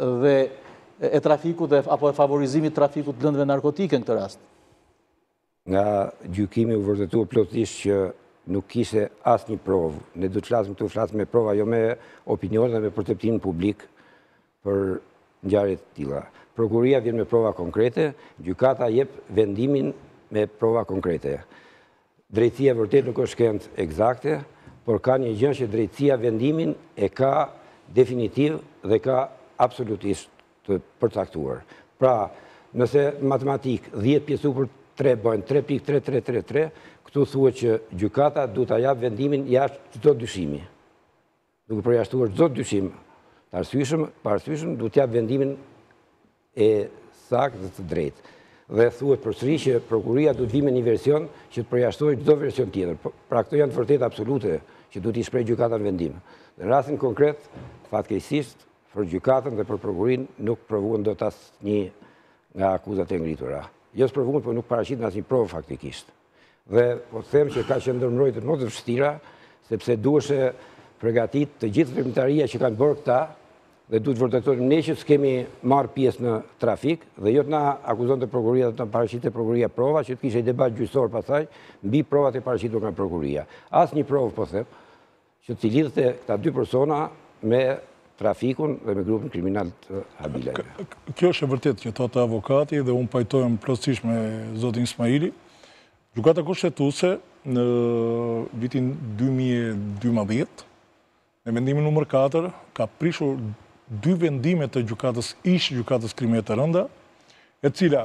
apo e favorizimit trafikut të lëndëve narkotike në këtë rast? Nga gjykimi u vërtetua plotësisht që nuk kishte asnjë provë. Ne do të flasim me prova, jo me opinion dhe me perceptimin publik për ngjarje të tilla. Prokuria vjen me prova konkrete, gjykata jep vendimin me prova konkrete. Drejtësia vërtet nuk është shkencë eksakte, por ka një gjë që drejtësia vendimin e ka definitiv dhe ka absolutisht të përcaktuar. Pra, nëse matematik 10 pjesu për 3 bëjnë 3.3333, këtu thuhet që gjykata du të jap vendimin jashtë çdo dyshimi. Duke përjashtuar çdo dyshim të arsyeshëm, du të jap vendimin e saktë dhe të drejtë. Dhe thuhet përsëri që prokuria du të vi me një version që të përjashtojë çdo version tjetër. Pra këto janë të vërtetë absolute që du t'i shpreh gjykata në vendim. Në rastin konkret, fatkeqësisht, për gjykatën dhe për prokurinë nuk provuan dot asnjë nga akuzat e ngritura. Jo s'provuan, por nuk paraqiten asnjë provë faktikisht. Dhe po them që ka qenë ndërmbrojtje më të vështira, sepse duheshe përgatit të gjithë veprimtaria që kanë bërë këta, dhe duhet vërtetojmë ne që s'kemi marrë pjesë në trafik, dhe jo të na akuzon të prokuria dhe të na paraqitet prokuria prova, që të kishte debat gjyqësor pasaj, mbi provat e paraqitur nga prokuria. Asnjë provë, po them, që të lidhte këta dy persona me trafikun dhe me grupin kriminal të habileve. Kjo është e vërtet që thotë avokati dhe unë pajtojmë plotësisht me zotin Ismaili. Gjykata kushtetuese në vitin 2012, në vendimin numër 4, ka prishur 2 vendime të gjykatës gjykatës të rënda, e cila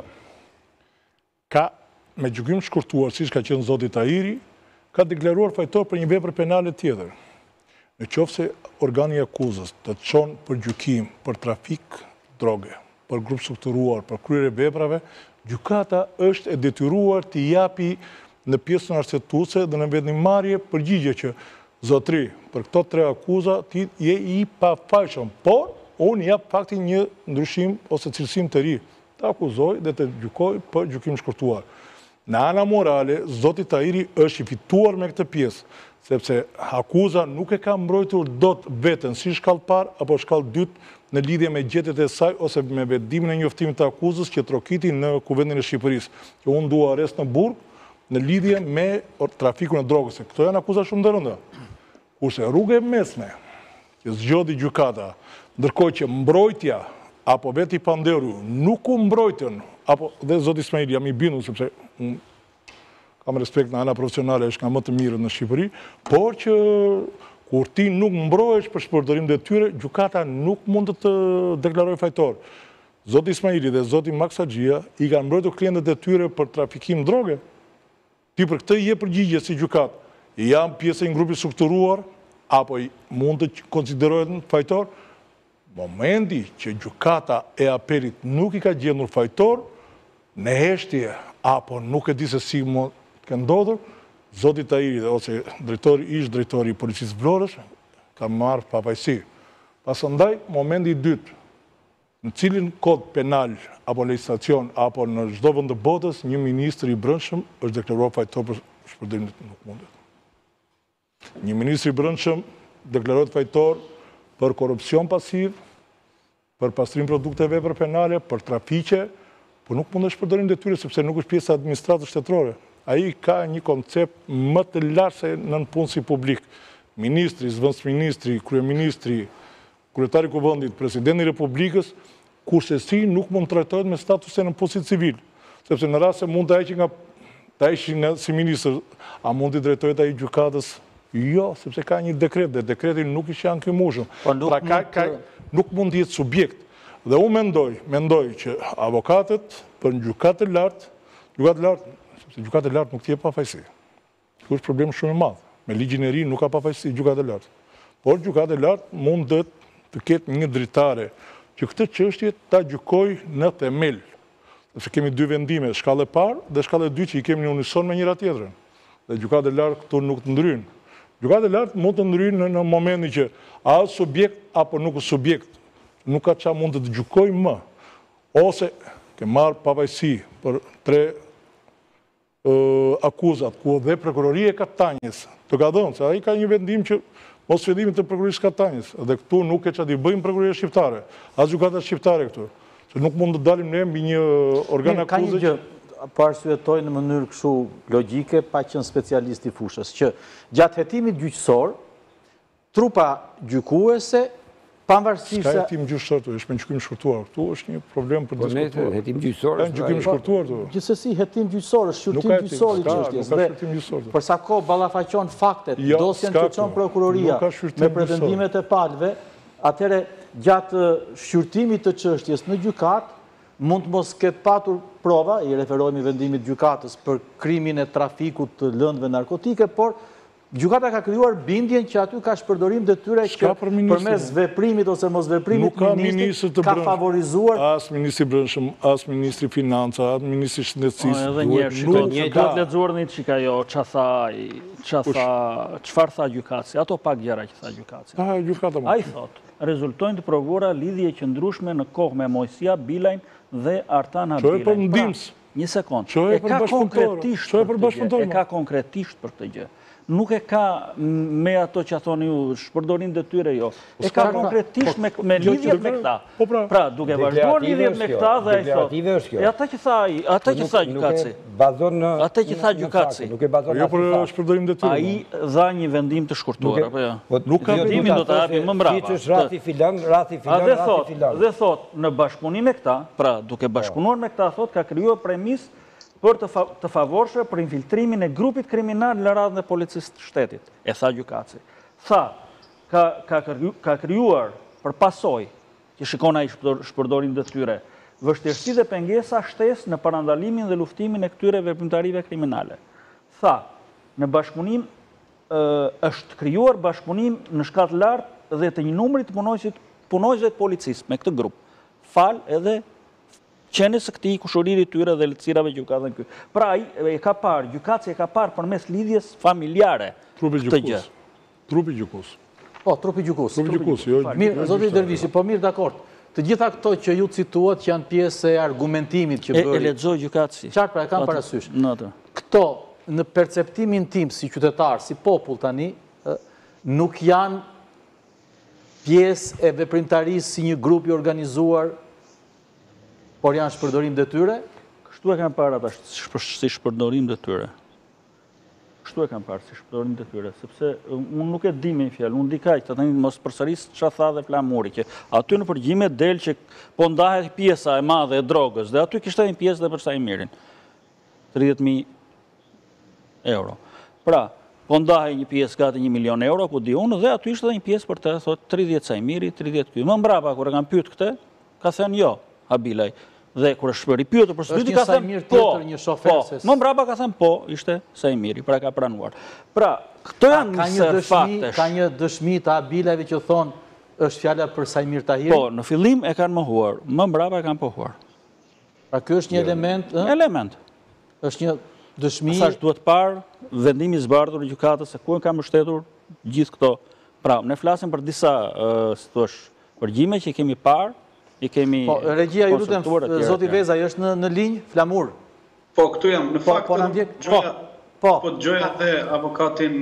ka me gjykim shkurtuar, siç ka qenë zoti Tahiri, ka deklaruar fajtor për një vepër penale tjetër. Në qoftë se organi i akuzës të çon për gjykim për trafik droge, për grup strukturuar, për kryerje veprave, gjykata është e detyruar të japi në pjesën arsyetuese dhe në vendimmarrje përgjigje që zotri, për këto 3 akuza, ti je i pafajshëm, por unë jap faktin një ndryshim ose cilësim të ri, të akuzoj dhe të gjykoj për gjykim shkurtuar. Në ana morale, zoti Tahiri është i fituar me këtë pjesë, sepse akuza nuk e ka mbrojtur dot veten si shkallë parë apo shkallë dytë në lidhje me gjetjet e saj ose me vendimin e njoftimit të akuzës që trokiti në Kuvendin e Shqipërisë, që unë dua arrest në burg në lidhje me trafikun e drogës. Këto janë akuza shumë të rënda. Kurse rrugë e mesme, që zgjodhi gjykata, ndërkohë që mbrojtja apo veti panderu nuk u mbrojtën, apo dhe zoti Ismail jam i bindur sepse kam respekt në ana profesionale, është nga më të mirët në Shqipëri, por që kur ti nuk mbrohesh për shpërdorim detyre, gjykata nuk mund të deklarojë fajtor. Zoti Ismaili dhe zoti Max Haxhia i kanë mbrojtur klientët e tyre për trafikim droge. Ti për këtë je përgjigje si gjykat. Jam pjesë e një grupi strukturuar apo mund të konsiderohet fajtor? Momenti që gjykata e apelit nuk i ka gjendur fajtor, në heshtje apo nuk e di se si më ka ndodhur, zoti Tahiri ose drejtori i policisë Vlorës ka marrë pavajsi. Pasandaj, momenti i dytë, në cilin kod penal apo legjislacion apo në çdo vend të botës, një ministër i brendshëm është deklaruar fajtor për shpërdorim nuk mundet. Një ministër i brendshëm deklarohet fajtor për korrupsion pasiv, për pastrim produkteve për penale, për trafiqe, por nuk mund të shpërdorim detyre sepse nuk është pjesë e administratës shtetërore. Ai ka një koncept më të lartë se nën punësi publik. Ministri, zëvendësministri, kryeministri, kryetari i Kuvendit, presidenti i Republikës, kurse si nuk mund të trajtohet me statuse në punësi civil, sepse në rast se mund të heqë si ministër, a mund të drejtohet ai gjykatës? Jo, sepse ka një dekret dhe dekreti nuk i shjan këmushëm. Pra nuk mund të jetë subjekt. Dhe unë mendoj që avokatët për një gjykatë lartë, sepse gjykatë lartë nuk t'jep pafajsi. Kjo është problem shumë i madh. Me ligjin e ri nuk ka pafajsi gjykatë lartë. Por gjykatë lartë mund të ketë një dritare që këtë çështje ta gjykojë në themel. Sepse kemi 2 vendime, shkallë e parë dhe shkallë e dytë që i kemi në unison me njëra tjetrën. Dhe gjykatë lartë këtu nuk të ndryjnë. Gjykatë lartë mund të ndryjnë në momentin që a është subjekt apo nuk është subjekt. Nuk ka qa mund të të gjykoj më, ose ke marrë pavajsi për 3 akuzat, ku dhe prokuroria e Katanjës të ka dhënë, se ai ka një vendim që mos vendimin të prokurorisë Katanjës, dhe këtu nuk e që t'i bëjmë prokuroria shqiptare, as gjykata shqiptare këtu, se nuk mund të dalim ne mbi një organ akuzë. arsyetoj në mënyrë kështu logjike, pa qenë specialist i fushës, që gjatë hetimit gjyqësor, trupa gjykuese, pavarësisht se... Ka hetim gjyqësor, është me gjykim shkurtuar. Këtu është një problem për diskutuar. Hetim gjyqësor është gjykim shkurtuar. Gjithsesi, hetim gjyqësor, është shqyrtim gjyqësor i çështjes. Nuk ka shqyrtim gjyqësor. Për sa kohë ballafaqon faktet, dosjen që çon prokuroria me pretendimet e palëve, atëre gjatë shqyrtimit të çështjes në gjykat, mund të mos ketë patur prova, i referohemi vendimit gjykatës për krimin e trafikut të lëndëve narkotike, por gjykata ka krijuar bindjen që aty ka shpërdorim detyre që përmes veprimit ose mos veprimit ministrit ka favorizuar as ministri brendshëm, as ministri financa, as ministri shëndetësisë. Edhe një herë, do të lexuar një çika jo çfarë tha gjykatësi, ato pak gjëra që tha gjykatësi. Ai thotë, rezultojnë të provuara lidhje qëndrueshme në kohë me Mojsia Bilajn dhe Artan Habilaj. Për ndihmës. Një sekond. E ka konkretisht për këtë gjë. Nuk e ka me ato që thoni ju, shpërdorim detyre jo. E ka konkretisht me lidhjet me këta. Pra, duke vazhduar lidhjet me këta dhe ai thotë. E ata që tha gjykatësi. Ata që tha gjykatësi. Jo për shpërdorim detyre. Ai dha një vendim të shkurtuar apo jo? Nuk ka vendimin do ta japim më mbrapa. Dhe thotë në bashkëpunim me këta, pra duke bashkëpunuar me këta thotë ka krijuar premis për të favorshme për infiltrimin e grupit kriminal në radhën e policisë të shtetit, e tha gjykatësi. Tha, ka krijuar për pasojë, që shikon ai shpërdorim detyre, vështirësi dhe pengesa shtesë në parandalimin dhe luftimin e këtyre veprimtarive kriminale. Tha, në bashkëpunim është krijuar bashkëpunim në shkallë lartë dhe të një numri të punojësve të policisë me këtë grup. Fal edhe qenës së këtij kushëriri tyre dhe lehtësirave që u ka dhënë ky. Pra ai e ka parë, gjykatësi e ka parë përmes lidhjes familjare. Trupi gjykus. Trupi gjykus. Po, trupi gjykus. Trupi gjykus, jo. Mirë, zoti Dervishi, po mirë, dakord. Të gjitha këto që ju cituat që janë pjesë e argumentimit që bëri. E lexoj gjykatësi. Qartë, pra e kam parasysh. Këto në perceptimin tim si qytetar, si popull tani, nuk janë pjesë e veprimtarisë si një grup i organizuar, por janë shpërdorim detyre? Kështu e kam parë ata si shpërdorim detyre. Kështu e kam parë si shpërdorim detyre, sepse unë nuk e di me një fjalë, unë di kaq, tani mos përsëris çfarë tha dhe Flamuri, që aty në përgjime del që po ndahet pjesa e madhe e drogës, dhe aty kishte një pjesë dhe për Sajmirin. 30.000 euro. Pra, po ndahej një pjesë gati 1 milion euro, ku di unë, dhe aty ishte dhe një pjesë për të thot 30 Sajmiri, 30 ky. Më mbrapa kur e kam pyet këtë, ka thënë jo, Habilaj. Dhe kur është shpëri pyetur për së ka thënë po, një shofer se më mbrapa ka thënë po, ishte Sajmiri, pra ka pranuar. Pra, këto janë një faktesh. Ka një dëshmi të Habilajve që thonë është fjala për Sajmir Tahiri? Po, në fillim e kanë mohuar, më mbrapa e kanë pohuar. Pra ky është një element? Element. Është një dëshmi? Sa është duhet parë vendimi i zbardhur i gjykatës se ku e ka mbështetur gjithë këto. Pra, ne flasim për disa, si thua, përgjime që kemi parë. Po, regjia ju lutem, zoti Vezaj, është në linjë, Flamur? Po, këtu jam, në fakt, po gjoja dhe avokatin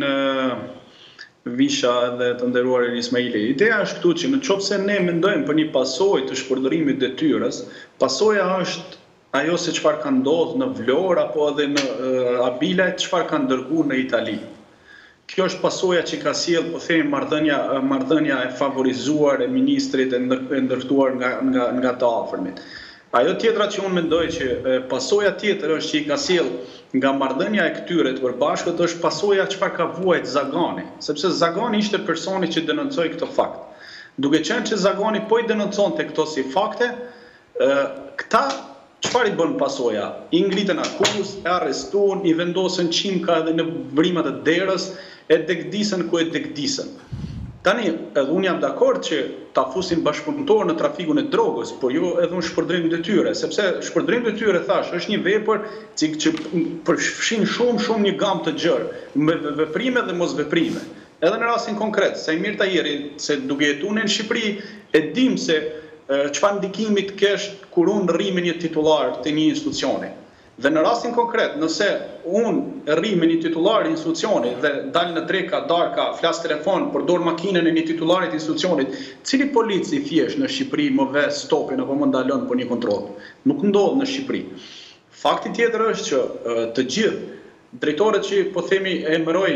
Visha dhe të nderuar Ismaili. Ideja është këtu që në qoftë se ne mendojmë për një pasojë të shpërdorimit detyrës, pasoja është ajo se çfarë ka ndodhur në Vlorë apo edhe në Abilaj, çfarë ka ndërguar në Itali. Kjo është pasoja që ka sjell, po themi, marrëdhënia e favorizuar e ministrit e ndërtuar nga të afërmit. Ajo tjetra që unë mendoj që pasoja tjetër është që i ka sjell nga marrëdhënia e këtyre të përbashkët është pasoja çfarë ka vuajt Zagani, sepse Zagani ishte personi që denoncoi këtë fakt. Duke qenë që Zagani po i denonconte këto si fakte, këta çfarë i bën pasoja? I nglitën akuzë, e arrestuan, i vendosën qimka edhe në vrimat e derës, e degdisën ku e degdisën. Tani, edhe unë jam dakord që ta fusin bashkëpunëtor në trafikun e drogës, por jo edhe në shpërdrim detyre, sepse shpërdrim detyre, thash, është një vepër që përfshin shumë një gamë të gjerë, me veprime dhe mos veprime. Edhe në rastin konkret, Sajmir Tahiri, se duke jetuar në Shqipëri, e dim se çfarë ndikimi të kesh kur unë rri me një titullar të një institucioni. Dhe në rastin konkret, nëse unë rri me një titullar i institucioni dhe dal në dreka, darka, flas telefon, përdor makinën e një titularit të institucionit, cili polici thjesht në Shqipëri më ve stopin apo më ndalon për një kontroll? Nuk ndodh në Shqipëri. Fakti tjetër është që të gjithë drejtorët që po themi e emëroj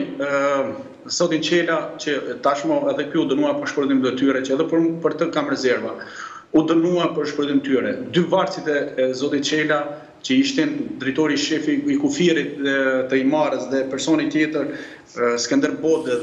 Zotin Qela, që tashmë edhe ky u dënua për shpërndim të tyre, që edhe për të kam rezerva, u dënua për shpërndim tyre. Dy varësit e Zotit Qela, që ishten drejtori shefi i kufirit të Imarës dhe personi tjetër, Skender Bode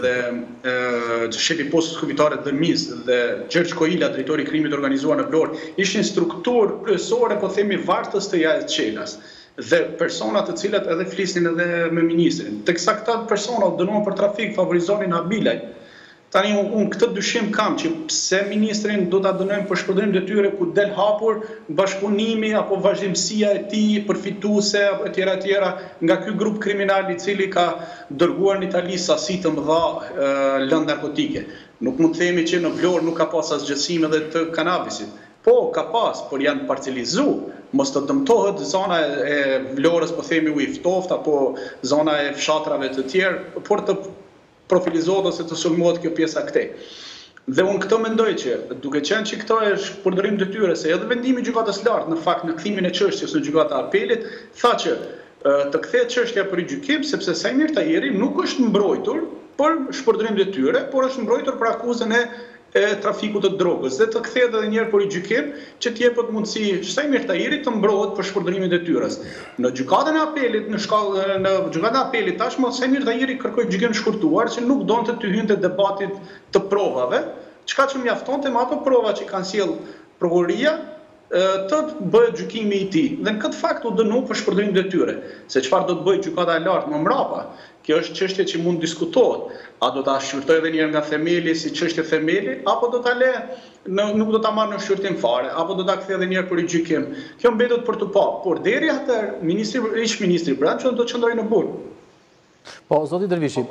dhe shefi postës kufitare të Dërmis dhe Gjergj Koila, drejtori i krimit organizuar në Vlorë, ishin strukturë kryesore, po themi vartës të Jajës Qelas dhe personat të cilat edhe flisnin edhe me ministrin. Teksa këta persona u dënuan për trafik, favorizonin Abilaj. Tani unë këtë dyshim kam që pse ministrin do ta dënojmë për shpërdrim detyre ku del hapur bashkëpunimi apo vazhdimësia e tij përfituese apo etj nga ky grup kriminal i cili ka dërguar në Itali sasi të mëdha lëndë narkotike. Nuk mund të themi që në Vlorë nuk ka pas asgjësim edhe të kanabisit. Po, ka pas, por janë parcelizu, mos të dëmtohet zona e Vlorës, po themi u i ftoft, apo zona e fshatrave të tjerë, por të profilizohet ose të sulmohet kjo pjesa këtej. Dhe unë këtë mendoj që, duke qenë që këto është përdërim detyre, se edhe vendimi i gjykatës lartë, në fakt në kthimin e çështjes në gjykatën e apelit, tha që të kthehet çështja për gjykim, sepse Sajmir Tahiri nuk është mbrojtur për shpërdërim detyre, por është mbrojtur për akuzën e trafikut të drogës dhe të kthehet edhe një herë për gjykim që të jepet mundësi Sajmir Tahirit të mbrohet për shpërdërimin e detyrës. Në gjykatën e apelit, në gjykatën e apelit tashmë Sajmir Tahiri kërkoi gjykim shkurtuar që nuk donte të hynte debatit të provave, çka që mjaftonte me ato prova që kanë sjell prokuroria të bëhet gjykimi i tij. Dhe në këtë fakt u dënu për shpërdërim detyre. Se çfarë do të bëjë gjykata e lartë më mbrapa? Kjo është çështje që mund diskutohet. A do ta shqyrtojë edhe një herë nga themeli si çështje themeli, apo do ta nuk do ta marrë në shqyrtim fare, apo do ta kthejë edhe një herë për gjykim. Kjo mbetet për të pa. Por deri atëherë ministri Branço do të qëndrojë në burg. Po, zoti Dervishi,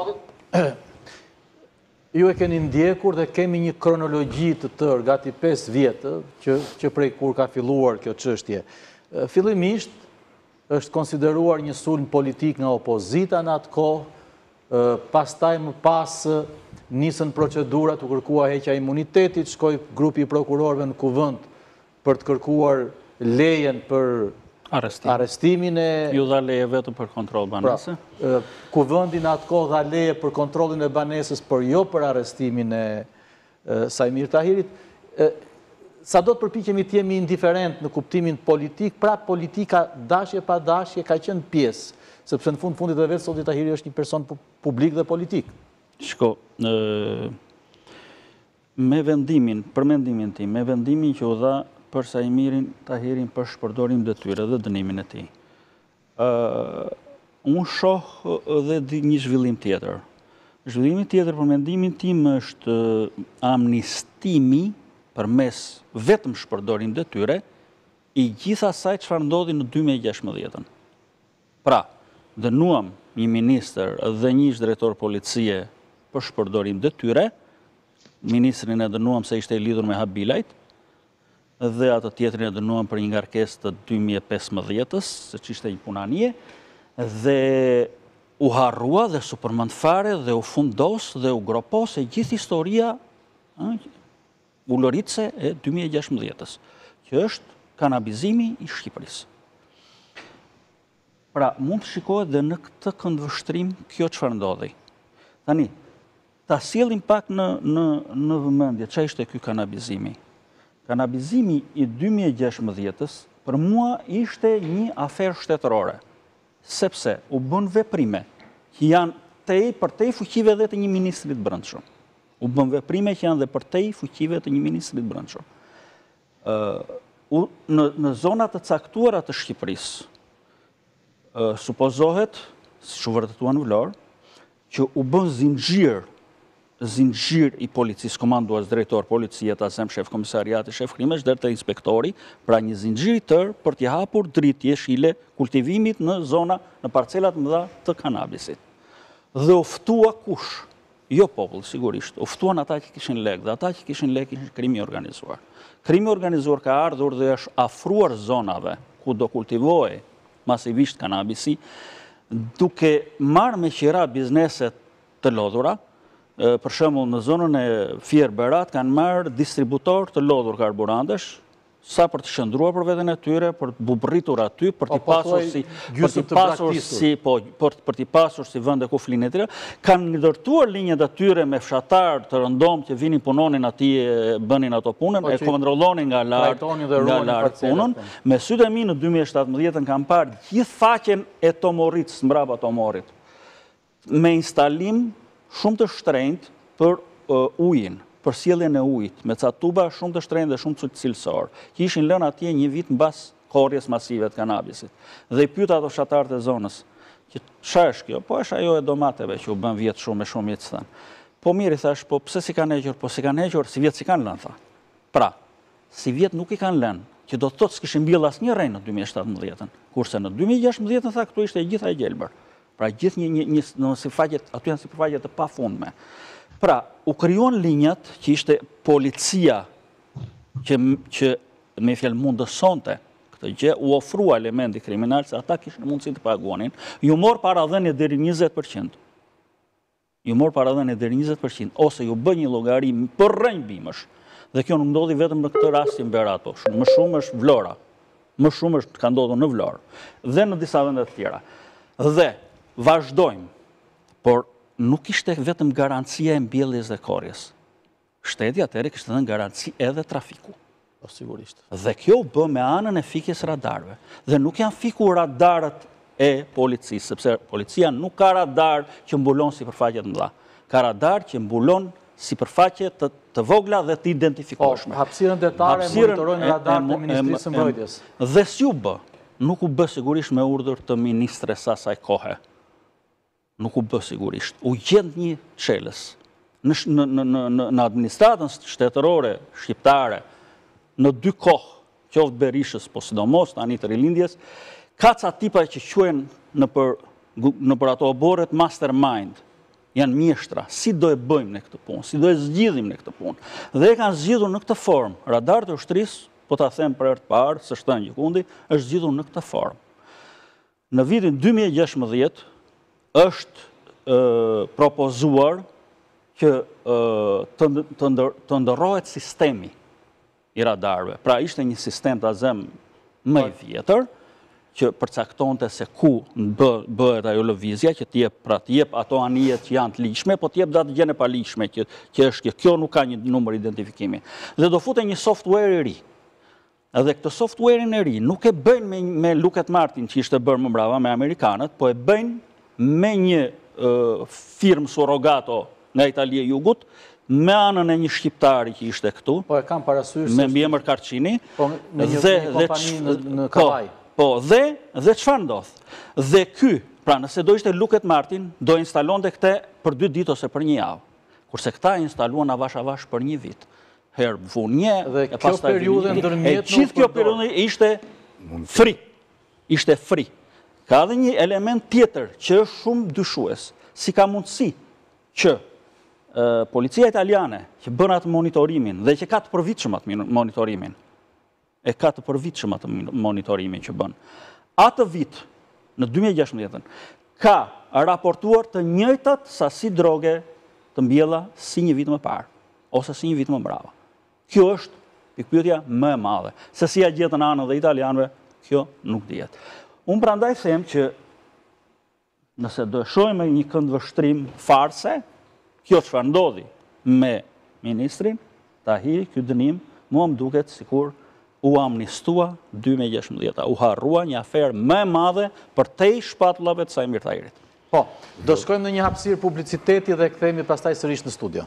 ju e keni ndjekur dhe kemi një kronologji të tërë, gati 5 vjetë, që prej kur ka filluar kjo çështje. Fillimisht është konsideruar një sulm politik nga opozita në atë kohë, pastaj më pas nisën procedura të kërkuar heqja imunitetit, shkoi grupi i prokurorëve në kuvend për të kërkuar lejen për arrestimin e... Ju dha leje vetëm për kontroll banese? Kuvendi në atë kohë dha leje për kontrollin e banesës, por jo për arrestimin e Sajmir Tahirit. Sa do të përpiqemi të jemi indiferent në kuptimin politik, pra politika dashje pa dashje ka qenë pjesë, sepse në fundit dhe vetë Zoti Tahiri është një person publik dhe politik. Shko, me vendimin, për mendimin tim, me vendimin që u dha për Sajmirin Tahirin për shpërdorim detyre dhe dënimin e tij, unë shoh edhe një zhvillim tjetër. Zhvillimi tjetër për mendimin tim është amnistimi përmes vetëm shpërdorim detyre i gjithë asaj çfarë ndodhi në 2016. Pra, dënuam një ministër dhe një drejtor policie për shpërdorim detyre, ministrin e dënuam se ishte i lidhur me Habilajt, dhe atë tjetrin e dënuam për një ngarkesë të 2015-s, se që ishte një punanie, dhe u harrua dhe su përmend fare dhe u fundos dhe u gropos e gjithë historia ullëritse e 2016-s, që është kanabizimi i Shqipërisë. Pra, mund të shikohet dhe në këtë këndvështrim kjo çfarë ndodhi. Tani, ta sjellim pak në vëmendje, çfarë ishte ky kanabizimi? Kanabizimi i 2016-s për mua ishte një aferë shtetërore, sepse u bën veprime që janë për te fuqive dhe të një ministrit brendshëm. U bën veprime që janë dhe për te fuqive të një ministrit brendshëm. Në zonat të caktuara të Shqipërisë, supozohet, si që vërtetuar në Vlorë, që u bën zinxhir i policisë, komandues drejtor policie, tasem shef komisariati, shef krimesh, deri te inspektori, pra një zinxhir i tërë për t'i hapur dritje shile kultivimit në zona, në parcelat mëdha të kanabisit. Dhe uftua kush? Jo popull, sigurisht. Uftuan ata që kishin lek, dhe ata që kishin lek ishin krimi organizuar. Krimi organizuar ka ardhur dhe është afruar zonave ku do kultivohej masivisht kanabisi, duke marrë me qira bizneset të lodhura. Për shembull, në zonën e Fier Berat kanë marrë distributor të lodhur karburantesh, sa për të shëndruar për veten e tyre, për të bubritur aty, për t'i pasur si vende ku flinë e tyre, kanë ndërtuar linjat atyre me fshatar të rëndom që vinin punonin aty, bënin ato punën, e kontrollonin nga lart punën. Me sytë e mi në 2017 kam parë gjithë faqen e Tomorit, mbrapa Tomorit, me instalim shumë të shtrenjtë për ujin, për sjelljen e ujit, me ca tuba shumë të shtrenjtë dhe shumë të cilësor, që ishin lënë atje një vit mbas korrjes masive të kanabisit. Dhe i pyeta ato fshatarët e zonës, që ç'a është kjo? Po është ajo e domateve që u bën vjet shumë jetë thënë. Po mirë, i thash, po pse si kanë hequr? Po si kanë hequr, si vjet si kanë lënë, tha. Pra, si vjet nuk i kanë lënë, që do të thotë s'kishin mbjell asnjë rrej në 2017-ën, kurse në 2016 tha këtu ishte gjithë e gjelbër. Pra gjithë një sipërfaqe, aty janë sipërfaqe të pafundme. Pra, u krijuan linjat që ishte policia që me fjalë mundësonte këtë gjë, u ofrua elementi kriminal se ata kishin mundësi të paguanin, ju mor paradhënie deri 20%. Ju mor paradhënie deri 20% ose ju bë një llogari për rrënjë bimësh. Dhe kjo nuk ndodhi vetëm në këtë rast që Berat, më shumë është Vlora. Më shumë ka ndodhur në Vlorë dhe në disa vende të tjera. Dhe vazhdojmë, por nuk ishte vetëm garancia e mbjelljes dhe korrjes. Shteti atëherë kishte dhënë garanci edhe trafiku. Po sigurisht. Dhe kjo u bë me anën e fikjes radarëve. Dhe nuk janë fikur radarët e policisë, sepse policia nuk ka radar që mbulon sipërfaqe të mëdha. Ka radar që mbulon sipërfaqe të vogla dhe të identifikueshme. Hapësirën detare monitorojnë radar të Ministrisë së Mbrojtjes. Dhe si u bë? Nuk u bë sigurisht me urdhër të ministres asaj kohe. Nuk u bë sigurisht. U gjend një çelës. Në administratën shtetërore shqiptare, në dy kohë, qoftë Berishës, po sidomos tani të rilindjes, ka ca tipa që quhen nëpër ato oborret mastermind, janë mjeshtra, si do e bëjmë në këtë punë, si do e zgjidhim në këtë punë. Dhe e kanë zgjidhur në këtë formë. Radar të ushtrisë, po ta them për herë të parë, së shtën gjikundi, është zgjidhur në këtë formë. Në vitin 2016 është propozuar që të ndërrohet sistemi i radarëve. Pra ishte një sistem të azem më i vjetër, që përcaktonte se ku bëhet ajo lëvizja, që t'jep ato anijet që janë të ligjshme, po t'jep datë gjene pa ligjshme, që është kjo nuk ka një numër identifikimi. Dhe do fute një software i ri. Edhe këtë software-in e ri nuk e bëjnë me Lockheed Martin që ishte bërë më brava me amerikanët, po e bëjnë me një firmë surrogato nga Italia e Jugut, me anën e një shqiptari që ishte këtu, po e kam parasysh me mbiemër Karçini, po në një kompani në Kavaj. Po, dhe çfarë ndodh? Dhe ky, pra nëse do ishte Lockheed Martin, do instalonte këtë për 2 ditë ose për 1 javë. Kurse këta instaluan avash për 1 vit. Herë vunje, dhe kjo periudhë ndërmjet gjithë kjo periudhë ishte free. Ishte free. Ka edhe një element tjetër që është shumë dyshues, si ka mundësi që policia italiane që bën atë monitorimin dhe që ka të përvitshëm atë monitorimin, që bën. Atë vit, në 2016, ka raportuar të njëjtat sasi droge të mbjella si një vit më parë, ose si një vit më brava. Kjo është pikpyetja më e madhe. Se si ja gjetën anën dhe italianëve, kjo nuk dihet. Unë prandaj them që nëse do e shohim me një këndvështrim farse, kjo çfarë ndodhi me ministrin Tahiri, ky dënim, mua më duket sikur u amnistua 2016, u harrua një aferë më e madhe për te shpatullave të Sajmir Tahirit. Po, do shkojmë në një hapësirë publiciteti dhe kthehemi pastaj sërish në studio.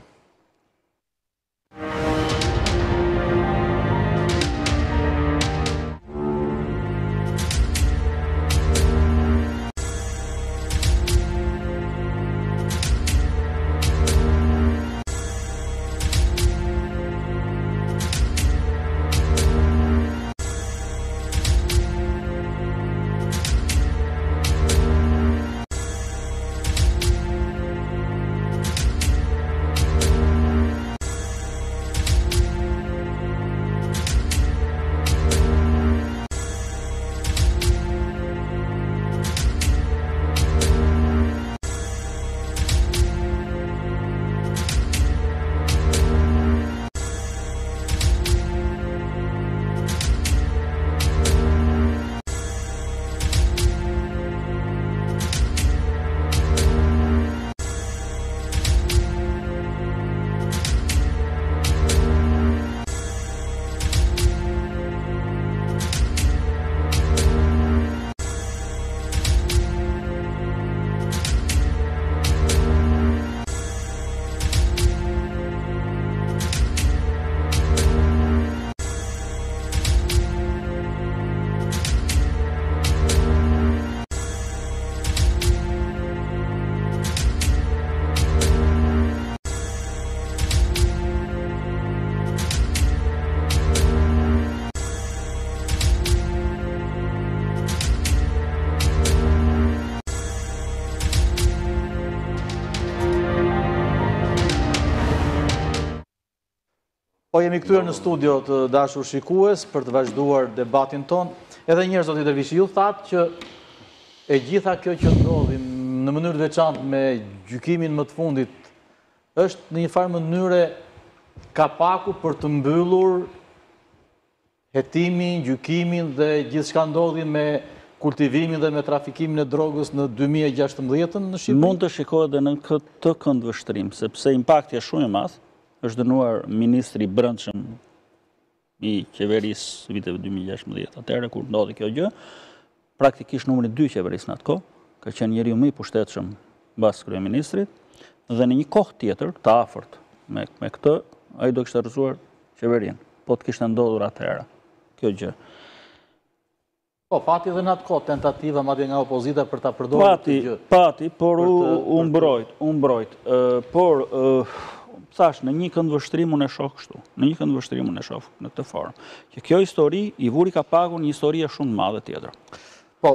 Po jemi kthyer në studio të dashur shikues për të vazhduar debatin ton. Edhe një herë zoti Dervishi, ju thatë që e gjitha kjo që ndodhi në mënyrë veçantë me gjykimin më të fundit është në një farë mënyre kapaku për të mbyllur hetimin, gjykimin dhe gjithçka ndodhi me kultivimin dhe me trafikimin e drogës në 2016 në Shqipëri? Mund të shikohet edhe në këtë këndvështrim, sepse impakti është shumë i madh. Është dënuar ministri i brendshëm i qeverisë viteve 2016, atëherë kur ndodhi kjo gjë, praktikisht numri 2 qeverisë në atë kohë, ka qenë njeriu më i pushtetshëm mbas kryeministrit, dhe në një kohë tjetër, të afërt me këtë, ai do kishte rrëzuar qeverinë, po të kishte ndodhur atëherë kjo gjë. Po, pati dhe në atë kohë tentativa madje nga opozita për ta përdorur këtë gjë. Pati, por u mbrojt. Por thash, në një këndvështrim unë e shoh kështu. Në një këndvështrim unë e shoh në këtë formë. Që kjo histori i vuri kapakun një histori shumë të madhe tjetër. Po,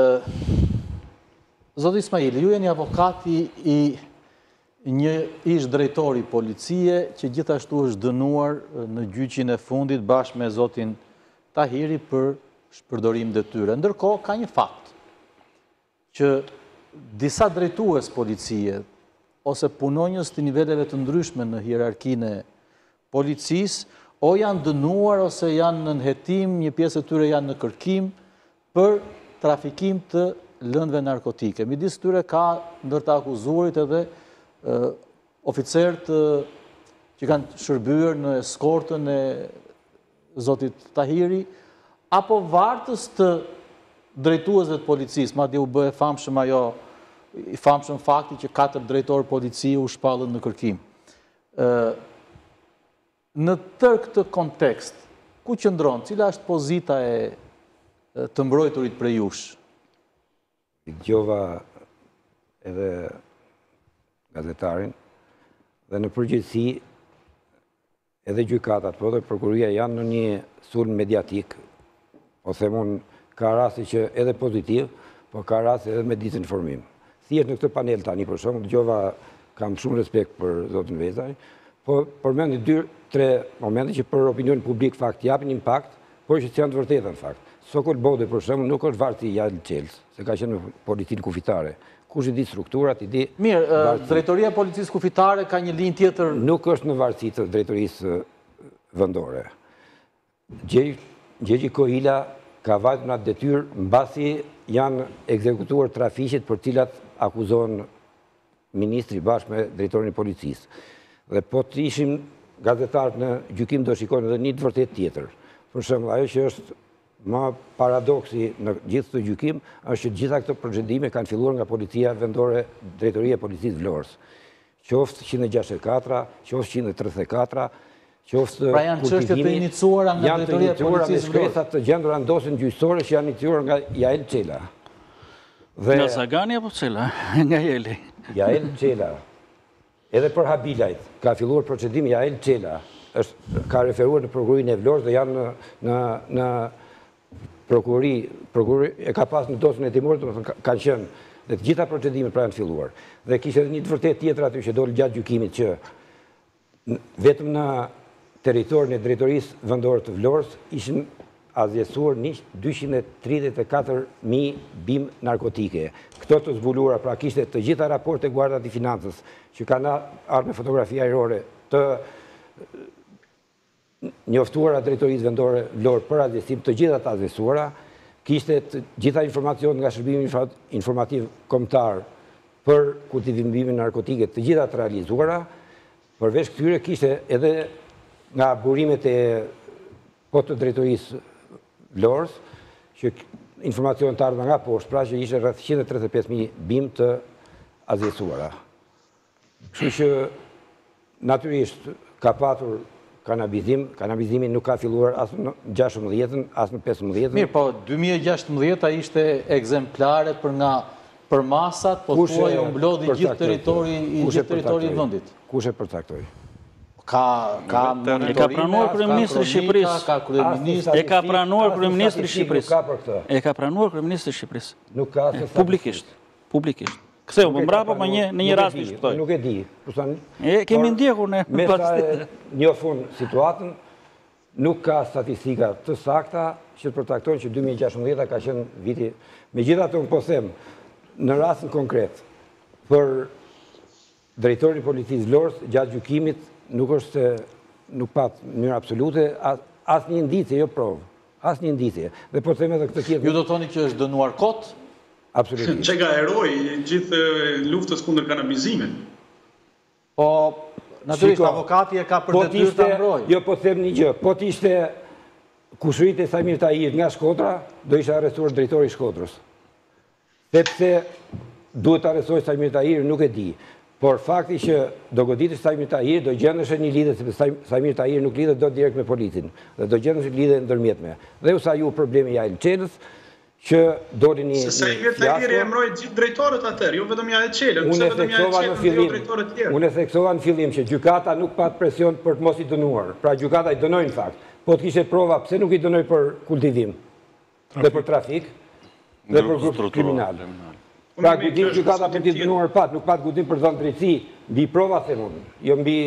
zoti Ismaili, ju jeni avokati i një ish drejtori policie që gjithashtu është dënuar në gjyqin e fundit bashkë me zotin Tahiri për shpërdorim detyre. Ndërkohë, ka një fakt që disa drejtues policie ose punonjës të niveleve të ndryshme në hierarkinë e policisë, o janë dënuar ose janë në nënhetim, një pjesë e tyre janë në kërkim për trafikim të lëndëve narkotike. Midis tyre ka ndër të akuzuarit edhe oficerët që kanë shërbyer në eskortën e zotit Tahiri, apo vartës të drejtuesve të policisë, madje u bë e famshëm ajo i famshëm fakti që 4 drejtorë policie u shpallën në kërkim. Në tërë këtë kontekst, ku qëndron, cila është pozita e të mbrojturit prej jush? Dëgjova edhe gazetarin dhe në përgjithësi edhe gjykatat, po dhe prokuria janë në një sulm mediatik, ose mund ka rasti që edhe pozitiv, po ka rasti edhe me disinformim. Thjesht në këtë panel tani, për shembull, dëgjova, kam shumë respekt për zotin Vezaj, po përmendi 2-3 momente që për opinionin publik fakt japin impakt, por që janë të vërteta në fakt. Sokol Bode, për shembull, nuk është varti i Jal Qels, se ka qenë në policinë kufitare. Kush i di strukturat, i di... Mirë, drejtoria e policisë kufitare ka një linjë tjetër... Nuk është në varësi të drejtorisë vendore. Gjegji Kohila ka vajtur në atë detyrë mbasi janë ekzekutuar trafiqet për cilat akuzon ministri bashkë me drejtorin e policisë. Dhe po të ishim gazetarët në gjykim do shikojnë edhe një të vërtet tjetër. Për shembull, ajo që është më paradoksi në gjithë këtë gjykim është që gjitha këto procedime kanë filluar nga policia vendore, drejtoria e policisë Vlorës. Qoftë 164, qoftë 134, qoftë pra janë çështje të iniciuara nga drejtoria e policisë Vlorës. Shkresat të gjendura ndosin gjyqësore që janë iniciuar nga Jael Qela. Nga Zagani apo Qela? Nga Jeli. Jael Qela. Edhe për Habilajt, ka filluar procedimi Jael Qela. Ka referuar në prokurinë e Vlorës dhe janë në prokuri, e ka pas në dosën e timorit, kanë qenë dhe të gjitha procedime pra janë filluar. Dhe kishte edhe një të vërtet tjetër aty që doli gjatë gjykimit që vetëm në territorin e drejtorisë vendore të Vlorës ishin azjesuar 234.000 bim narkotike. Këto të zbuluara, pra kishte të gjitha raporte Guardat i Financës, që kanë ardhur me fotografi ajrore të njoftuara drejtorisë vendore Vlorë për azjesim, të gjitha të azjesuara, kishte të gjitha informacion nga shërbimi informativ kombëtar për kultivimin narkotike, të gjitha të realizuara, përveç këtyre kishte edhe nga burimet e të drejtorisë Vlorës, që informacion të ardhur nga poshtë, pra që ishte rreth 135.000 bim të azjesuara. Kështu që natyrisht ka patur kanabizimi nuk ka filluar as në 16-ën, as në 15-ën. Mirë, po 2016 ishte ekzemplare për masat, po thua e umblodhi gjithë territori i vendit. Kush e përcaktoi? Ka pranuar kryeministri i Shqipërisë. Ka kryeministri. E ka pranuar kryeministri i Shqipërisë. Ka për këtë. E ka pranuar kryeministri i Shqipërisë. Nuk ka publikisht. Ktheu më mbrapa, ma në një rast i shpëtoj. Nuk e di. Kemi ndjekur ne. Me sa njofun situatën, nuk ka statistika të sakta që të përtaktojnë që 2016 ka qenë viti. Megjithatë, unë po them, në rastin konkret, për drejtori i policisë Lorës, gjatë gjykimit, nuk është se nuk pat në mënyrë absolute, asë një indicje, jo provë. Asë një indicje. Dhe po them edhe këtë tjetër. Ju do thoni që është dënuar kot? Absolutisht. Që ka eroj gjithë luftës kundër kanabizimit. Po, natyrisht, avokati e ka për detyrë të mbrojë. Jo, po them një gjë. Po t'ishte kushërit e Samir Tahir nga Shkodra, do ishte arrestuar drejtori i Shkodrës. Sepse duhet të arrestuar Samir Tahir, nuk e di. Por fakti që do goditës Samir Tahir, do gjendëshe një lidhe, sepse Samir Tahir nuk lidhe do direkt me politin, dhe do gjendëshe lidhe ndërmjetme. Dhe u sa ju problemi Jajl Qelës, që doli një fiasko. Se Samir Tahir e emroi gjithë drejtorët atër, jo vetëm Jajl Qelën, pse vetëm Jajl Qelën dhe jo drejtorët tjerë. Unë e theksova në fillim që gjykata nuk pat presion për të mos i dënuar. Pra gjykata i dënoi në fakt. Po të kishe prova, pse nuk i dënoi për kultivim, dhe për trafik, dhe për grup kriminal. Pra gudim gjykata për t'i dënuar pat, nuk pat gudim për dhënë drejtësi, mbi prova themun, jo mbi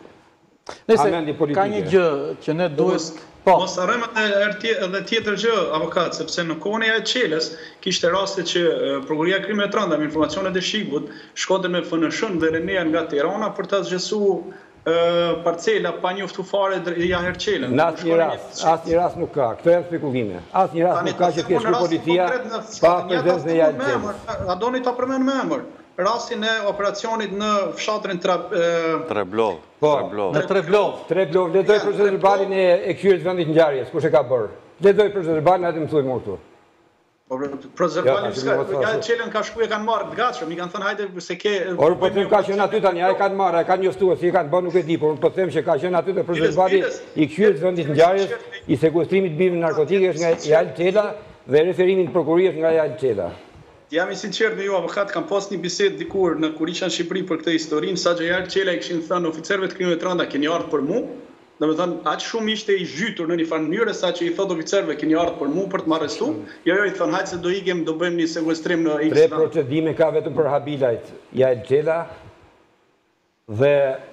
amendi politike. Ka një gjë që ne duhet... Mos harrojmë edhe tjetër gjë, avokat, sepse në kohën e Jajl Qelës kishte raste që Prokuroria Krimeve të Rënda me informacionet e shikut shkonte me FNSH-n dhe Renea nga Tirana për ta zgjesuar parcela pa njoftu fare Jajl Qelën. Në asnjë rast nuk ka. Këto janë spekulime. Asnjë rast nuk ka që të shku policia pa prezencën e Jajl Qelës. A doni ta përmend me emër? Rastin e operacionit në fshatrin Treblov. Në Treblov. Treblov, ledoj për zërbalin e këshyrit vendit ngjarjes, kush e ka bërë. Ledoj për zërbalin, atë më thuj më këtu. Për zërbalin, Jajl Qelën ka shku e kanë marrë të gatshëm, i kanë thënë hajde se ke... Orë po them ka qenë aty tani, a e kanë marrë, a e kanë njoftuar, si e kanë bërë nuk e di, por unë po them që ka qenë aty dhe për zërbalin i këshyrit vendit ngjarjes, i sekuestrimit bimit narkotike është nga Jajl Qela dhe referimin të prokurorisë nga Jajl Qela. Jam i sinqert me ju, avokat, kam pas një bisedë dikur në kur isha në Shqipëri për këtë historinë, sa që Jajl Qela i kishin thënë oficerëve të Krimeve të Rënda keni ardhur për mua, domethënë aq shumë ishte i zhytur në një farë mënyrë sa që i thot oficerëve keni ardhur për mua për të më arrestuar. Jo, i thon hajde se do ikem, do bëjmë një sekuestrim në X. 3 procedime ka vetëm për Habilajt Jajl Qela dhe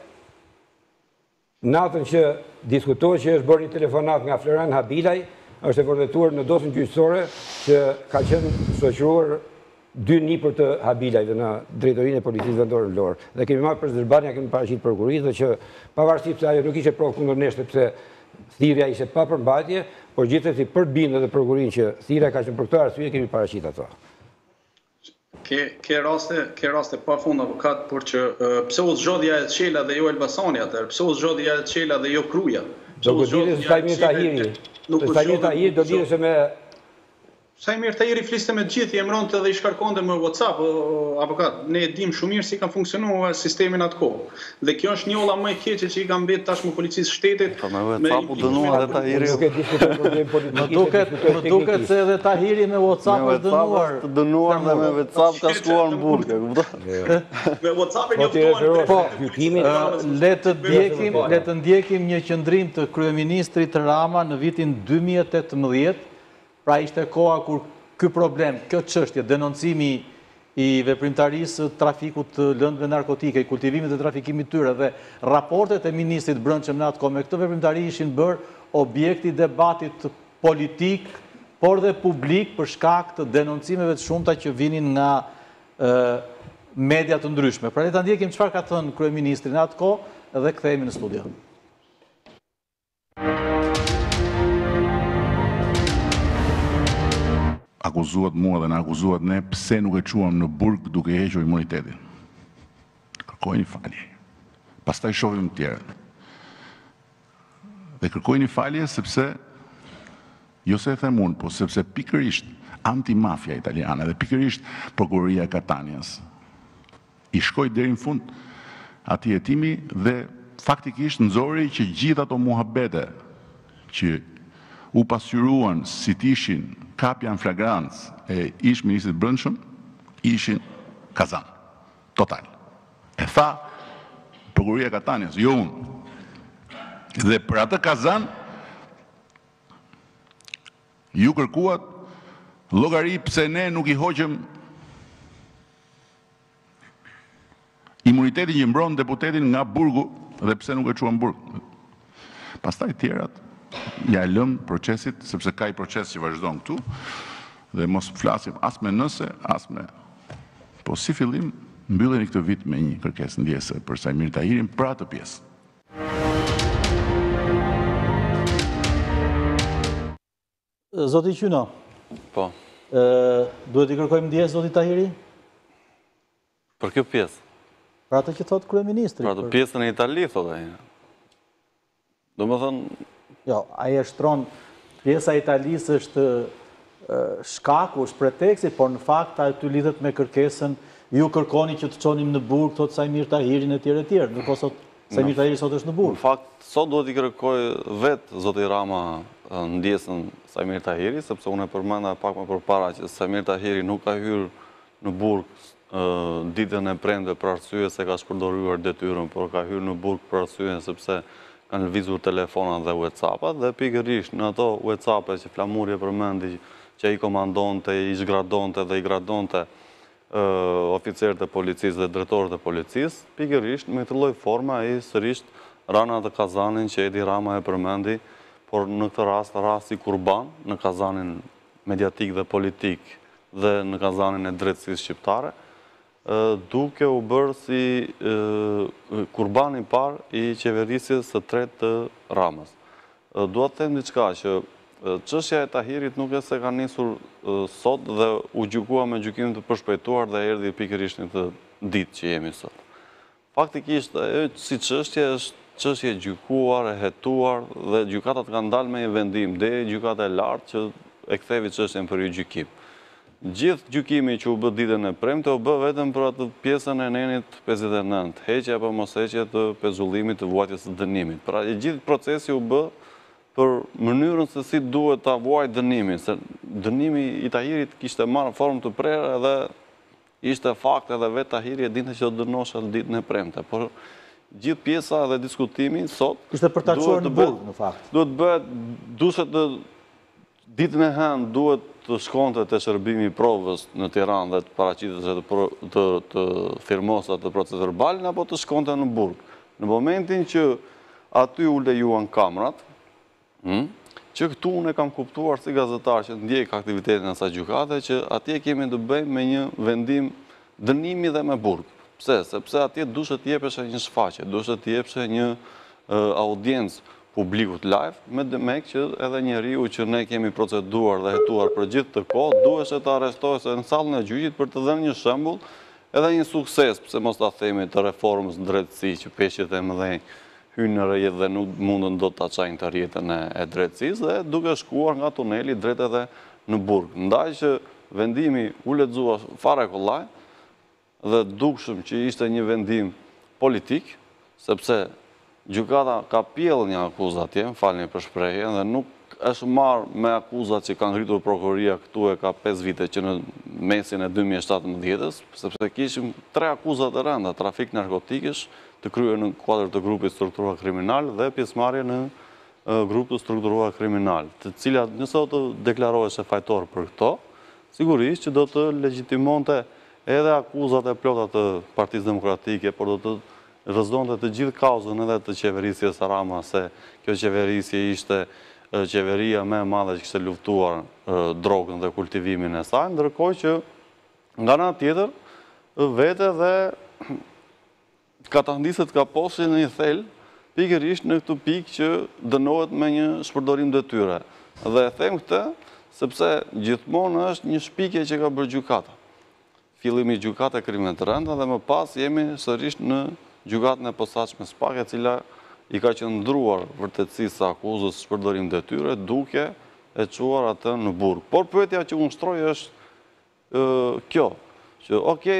natën që diskutohet që është bërë një telefonat nga Floran Habilaj, është e vërtetuar në dosjen gjyqësore që ka qenë shoqëruar 2 nipër të Habilajve në drejtorinë e policisë vendore në Lorë. Dhe kemi marrë për zërbania, kemi paraqitur prokurorisë dhe që pavarësisht se ajo nuk ishte provë kundër nesh sepse thirrja ishte pa përmbajtje, por gjithsesi për të bindur edhe prokurorinë që thirrja ka qenë për këtë arsye kemi paraqitur ato. Ke raste pa fund avokat, por që pse u zgjodhi Jajl Qela dhe jo Elbasani atëherë? Pse u zgjodhi Jajl Qela dhe jo Kruja? Do goditës Samir Tahiri. Samir Tahiri do lidhej me Samir Tahiri fliste me gjithë, i emronte dhe i shkarkonte me WhatsApp, avokat. Ne e dim shumë mirë si ka funksionuar sistemin atë kohë. Dhe kjo është njolla më e keqe që i ka mbet tashmë policisë shtetit. Po me WhatsApp u dënuar edhe Tahiri. Nuk e diskutoj problem politik. Më duket se edhe Tahiri me WhatsApp është dënuar. Të dënuar dhe me WhatsApp ka shkuar në burg, e kupton? Me WhatsApp e njoftuan. Po, gjykimin le të ndjekim një qëndrim të kryeministrit Rama në vitin 2018. Pra ishte koha kur ky problem, kjo çështje, denoncimi i veprimtarisë trafikut të lëndëve narkotike, i kultivimit dhe trafikimit tyre dhe raportet e ministrit brendshëm në atë kohë me këtë veprimtari ishin bërë objekti debatit politik, por dhe publik për shkak të denoncimeve të shumta që vinin nga media të ndryshme. Pra le ta ndjekim çfarë ka thënë kryeministri në atë kohë dhe kthehemi në studio. Akuzuat mua dhe në akuzuat ne pse nuk e quam në burg duke hequr imunitetin. Kërkojnë falje. Pastaj shohim të tjerët. Dhe kërkojnë falje sepse, jo se e them unë, po sepse pikërisht antimafia italiane dhe pikërisht prokuroria e Katanias i shkoi deri në fund atij hetimi dhe faktikisht nxori që gjithë ato muhabete që u pasqyruan si t'ishin kapja në flagrancë e ish ministrit brendshëm, ishin kazan. Total. E tha prokuroria e Katanias, jo unë. Dhe për atë kazan ju kërkuat llogari pse ne nuk i hoqëm Imuniteti që mbron deputetin nga burgu dhe pse nuk e quan burg. Pastaj tjerat ja e lëm procesit, sepse ka i proces që vazhdon këtu dhe mos flasim as me nëse, as me... Po si fillim, mbylleni këtë vit me një kërkesë ndjese për Sajmir Tahirin për atë pjesë. Zoti Qyno, Po, duhet i kërkojmë ndjesë Zoti Tahiri? për kjo pjesë. Për atë që thotë kryeministri. Për atë pjesën e Itali, thotë ai. Do më thënë... Jo, ai e shtron pjesa e Italisë është shkaku, është preteksi, por në fakt aty lidhet me kërkesën ju kërkoni që të çonim në burg, thotë Sajmir Tahirin e tjerë e tjerë, ndërkohë sot Sajmir Tahiri sot është në burg. Në fakt, sot duhet i kërkoj vetë Zoti Rama ndjesën Sajmir Tahiri, sepse unë e përmenda pak më përpara që Sajmir Tahiri nuk ka hyrë në burg ditën e premte për arsye se ka shpërdoruar detyrën, por ka hyrë në burg për arsye sepse kanë lëvizur telefonat dhe WhatsApp-at dhe pikërisht në ato WhatsApp-e që Flamuri e përmendi që i komandonte, i zgradonte dhe i gradonte oficerët e policisë dhe drejtorët e policisë, pikërisht me këtë lloj forme ai sërish rana të Kazanin që Edi Rama e përmendi, por në këtë rasti kurban në Kazanin mediatik dhe politik dhe në Kazanin e drejtësisë shqiptare, duke u bërë si kurbani par i qeverisjes së tretë të Ramës. Dua të them diçka që çështja e Tahirit nuk e se ka nisur sot dhe u gjykua me gjykim të përshpejtuar dhe erdhi pikërisht në këtë ditë që jemi sot. Faktikisht, si çështje është çështje e gjykuar, e hetuar dhe gjykatat kanë dalë me një vendim deri gjykata e lartë që e kthevi çështjen për gjykim. Gjithë gjykimi që u bë ditën e premte u bë vetëm për atë pjesën e nenit 59, heqje apo mos heqje të pezullimit të vuajtjes së dënimit. Pra gjithë procesi u bë për mënyrën se si duhet ta vuajë dënimin, se dënimi i Tahirit kishte marrë formë të prerë dhe ishte fakt edhe vetë Tahiri e dinte që do dënohej ditën e premte, por gjithë pjesa dhe diskutimi sot ishte për ta çuar në burg në fakt. Duhet bëhet duhet ditën e hënë duhet të shkonte te shërbimi i provës në Tiranë dhe të paraqitesë të firmosa të procesit verbal apo të shkonte në burg. Në momentin që aty u lejuan kamrat, që këtu unë e kam kuptuar si gazetar që ndjek aktivitetin e asaj gjykate që atje kemi të bëjmë me një vendim dënimi dhe me burg. Pse? Sepse atje duhet të jepeshe një shfaqje, duhet të jepeshe një audiencë publikut live, me demek që edhe njeriu që ne kemi proceduar dhe hetuar për gjithë të kohë, duhet të arrestohet në sallën e gjyqit për të dhënë një shembull edhe një sukses, pse mos ta themi të reformës drejtësi që peshqit e mëdhenj hynë në rrjet dhe nuk mundën do të çajnë të rrjetën e drejtësisë dhe duke shkuar nga tuneli drejt edhe në burg. Ndaj që vendimi u lexua fare kollaj dhe dukshëm që ishte një vendim politik, sepse gjykata ka pjell një akuzë atje, më falni për shprehjen, dhe nuk është marrë me akuzat që ka ngritur prokuroria këtu e ka 5 vite që në mesin e 2017-ës, sepse kishim 3 akuzat të rënda, trafik narkotikësh të kryer në kuadër të grupit strukturuar kriminal dhe pjesëmarrje në grup të strukturuar kriminal, të cilat nëse do të deklarohesh e fajtor për këto, sigurisht që do të legjitimonte edhe akuzat e plota të Partisë Demokratike, por do të rrëzdonte të gjithë kauzën edhe të qeverisjes Rama, se kjo qeverisje ishte qeveria më e madhe që kishte luftuar drogën dhe kultivimin e saj, ndërkohë që nga ana tjetër vete dhe katandisët ka posin në një thel pikërisht në këtë pikë që dënohet me një shpërdorim detyre. Dhe e them këtë sepse gjithmonë është një shpikje që ka bërë gjykata. Fillimi gjykate krimet të rënda dhe më pas jemi sërish në gjykatën e posaçme Spak, e cila i ka qëndruar vërtetësisë së akuzës shpërdorim detyre duke e çuar atë në burg. Por pyetja që unë shtroj është kjo, që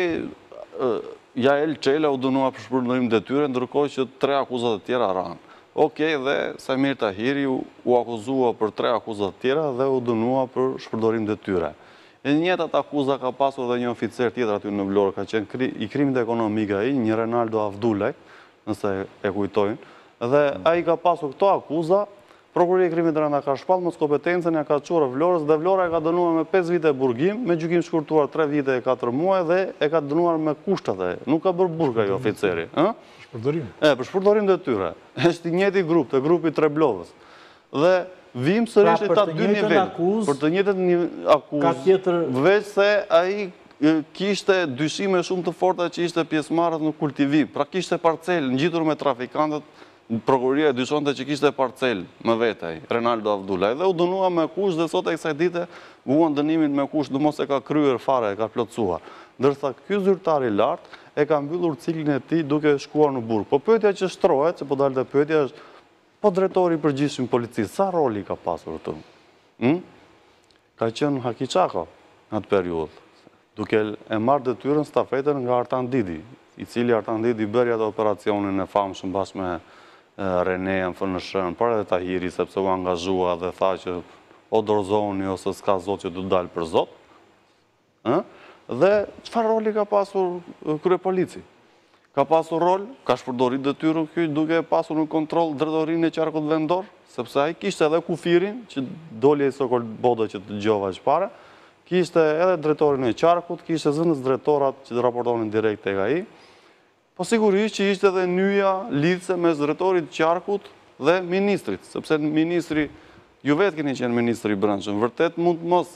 Jael Çela u dënua për shpërdorim detyre, ndërkohë që 3 akuzat të tjera ranë. Dhe Sajmir Tahiri u akuzua për 3 akuzat të tjera dhe u dënua për shpërdorim detyre. E njëjtat akuza ka pasur edhe një oficer tjetër aty në Vlorë, ka qenë i krimit ekonomik ai, një Renaldo Avdulaj, nëse e kujtojnë, dhe ai ka pasur këto akuza, Prokuria e Krimit të Rënda ka shpall mos kompetencën, ja ka çuar Vlorës dhe Vlora e ka dënuar me 5 vite burgim, me gjykim shkurtuar 3 vite e 4 muaj dhe e ka dënuar me kushtet e. Nuk ka bërë burg ajo oficeri, ë? Shpërdorim. Për shpërdorim detyre. Është i njëjti grup, të grupi Treblovës. Dhe vim sërish ta dy nivel. Për të njëjtën akuzë, veç se ai kishte dyshime shumë të forta që ishte pjesëmarrës në kultivim. Pra kishte parcel ngjitur me trafikantët. Prokuria dyshonte që kishte parcel me vete, Renaldo Avdulaj, dhe u dënua me kush dhe sot e kësaj dite vuan dënimin me kush dhe mos e ka kryer fare, e ka plotësuar. Ndërsa ky zyrtar i lartë e ka mbyllur ciklin e tij duke shkuar në burg. Po pyetja që shtrohet, se po dalte pyetja është, po drejtori i përgjithshëm policisë, sa roli ka pasur këtu? Ka qenë Haki Çako në atë periudhë, duke e marrë detyrën stafetën nga Artan Didi, i cili Artan Didi bëri atë operacionin e famshëm bashkë me Reneja në FNSH-n, por edhe Tahiri, sepse u angazhua dhe tha që o dorëzoni ose s'ka zot që du dalë për zot. Dhe çfarë roli ka pasur krye polici? Ka pasur rol, ka shpërdorit detyrën ky duke pasur në kontroll drejtorinë e qarkut vendor, sepse ai kishte edhe kufirin, që doli ai Sokol Bodo që të dëgjova çfarë, kishte edhe drejtorin e qarkut, kishte zënës drejtorat që të raportonin direkt tek ai. Po sigurisht që ishte edhe nyja lidhse mes drejtorit qarkut dhe ministrit, sepse ministri, ju vetë keni qenë ministri i brendshëm, vërtet mund mos,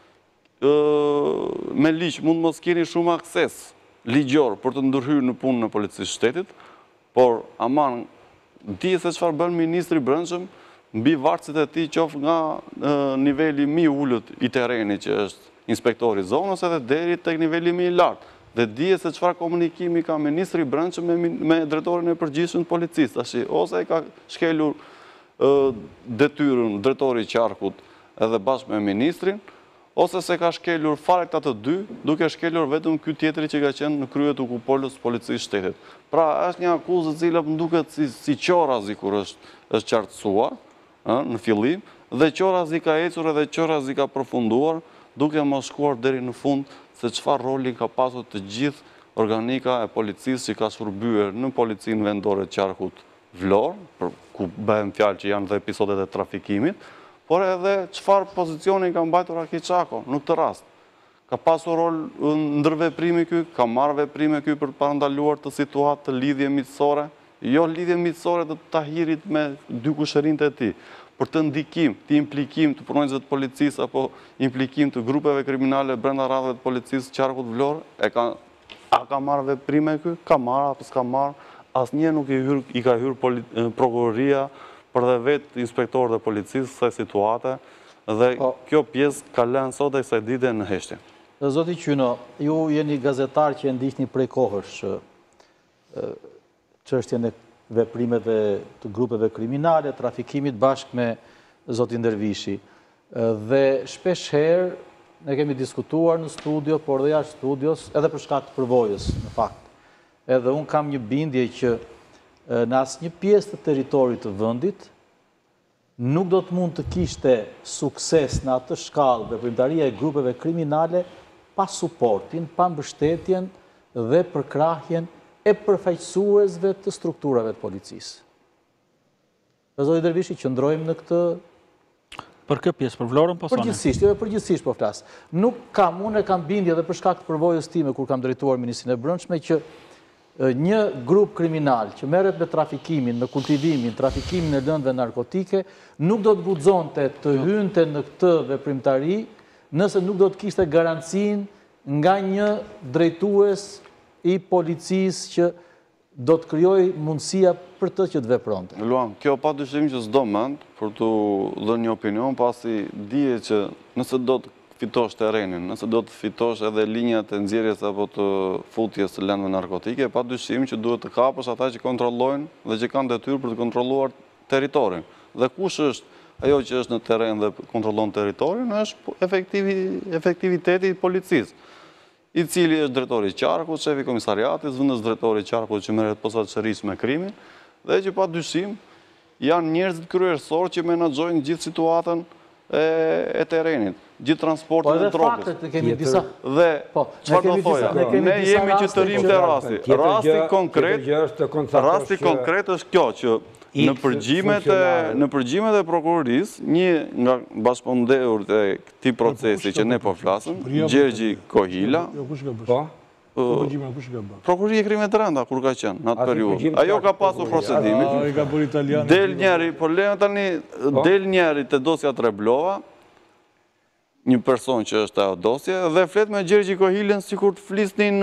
me ligj, mund mos keni shumë akses ligjor për të ndërhyrë në punë në policisë shtetit, por aman, di se çfarë bën ministri i brendshëm mbi varësit e tij, qoftë nga niveli më i ulët i terrenit që është inspektori zonës edhe deri tek niveli më i lartë. Dhe dije se çfarë komunikimi ka ministri i brendshëm me drejtorin e përgjithshëm të policisë, tash ose e ka shkelur detyrën drejtori i qarkut edhe bashkë me ministrin, ose se ka shkelur fare këta të dy, duke shkelur vetëm ky tjetri që ka qenë në krye të kupolës policisë shtetit. Pra është një akuzë e cila më duket si qorazi kur është qartësuar në fillim, dhe qorazi ka ecur edhe qorazi ka përfunduar, duke mos shkuar deri në fund se çfarë roli ka pasur të gjithë organika e policisë që ka shërbyer në policinë vendore të qarkut Vlorë, ku bëhem fjalë që janë dhe episodet e trafikimit, por edhe çfarë pozicioni ka mbajtur Haki Çako në këtë rast. Ka pasur rol ndërveprimi ky, ka marrë veprime ky për të parandaluar të situatë të lidhje miqësore, jo lidhje miqësore të Tahirit me dy kushërinjtë e tij, për të ndikim, të implikim të punonjësve të policisë apo implikim të grupeve kriminale brenda radhave të policisë qarkut Vlorë, a ka marrë veprime ky? Ka marrë apo s'ka marrë? Asnjë nuk i ka hyrë prokuroria për dhe vetë inspektorët e policisë kësaj situate, dhe kjo pjesë ka lënë sot e kësaj dite në heshtje. Zoti Qyno, ju jeni gazetar që e ndihni prej kohësh çështjen e veprimeve të grupeve kriminale, trafikimit bashkë me zotin Dervishi. Dhe shpesh herë ne kemi diskutuar në studio, por dhe jashtë studios, edhe për shkak të përvojës, në fakt. Edhe unë kam një bindje që në asnjë pjesë të territorit të vendit nuk do të mund të kishte sukses në atë shkallë veprimtaria e grupeve kriminale pa suportin, pa mbështetjen dhe përkrahjen e përfaqësuesve të strukturave të policisë. Zoti Dervishi, qëndrojmë në këtë... Për kë pjesë, për Vlorën po thoni? Përgjithsisht po flas. Unë kam bindje dhe për shkak të përvojës time kur kam drejtuar Ministrinë e Brendshme që një grup kriminal që merret me trafikimin, me kultivimin, trafikimin e lëndëve narkotike, nuk do të guxonte të hynte në këtë veprimtari nëse nuk do të kishte garancinë nga një drejtues i policisë që do të krijoj mundësia për të që të vepronte. Luan, kjo pa dyshim që s'do mend për të dhënë një opinion, pasi dije që nëse do të fitosh terrenin, nëse do të fitosh edhe linjat e nxjerrjes apo të futjes të lëndëve narkotike, pa dyshim që duhet të kapësh ata që kontrollojnë dhe që kanë detyrë për të kontrolluar territorin. Dhe kush është ajo që është në terren dhe kontrollon territorin, është efektiviteti i policisë, i cili është drejtori i qarkut, shefi i komisariatit, zëvendës drejtori i qarkut që merret posaçërisht me krimin, dhe që pa dyshim janë njerëzit kryesor që menaxhojnë gjithë situatën e terrenit. gjithë transportin e drogës. Po edhe faktet kemi disa. Dhe, çfarë do thoja? Ne jemi që të rrim të rasti. Rasti konkret është kjo që në përgjimet e prokurorisë, një nga bashkëpunëtorët e këtij procesi që ne po flasim, Gjergji Kohila, Prokuroria e Krimeve të Rënda, kur ka qenë, në atë periudhë. Ajo ka pasur procedimin. Del njeri të dosja Treblova, një person që është ajo dosje, dhe flet me Gjergji Kohilën si kur të flisnin...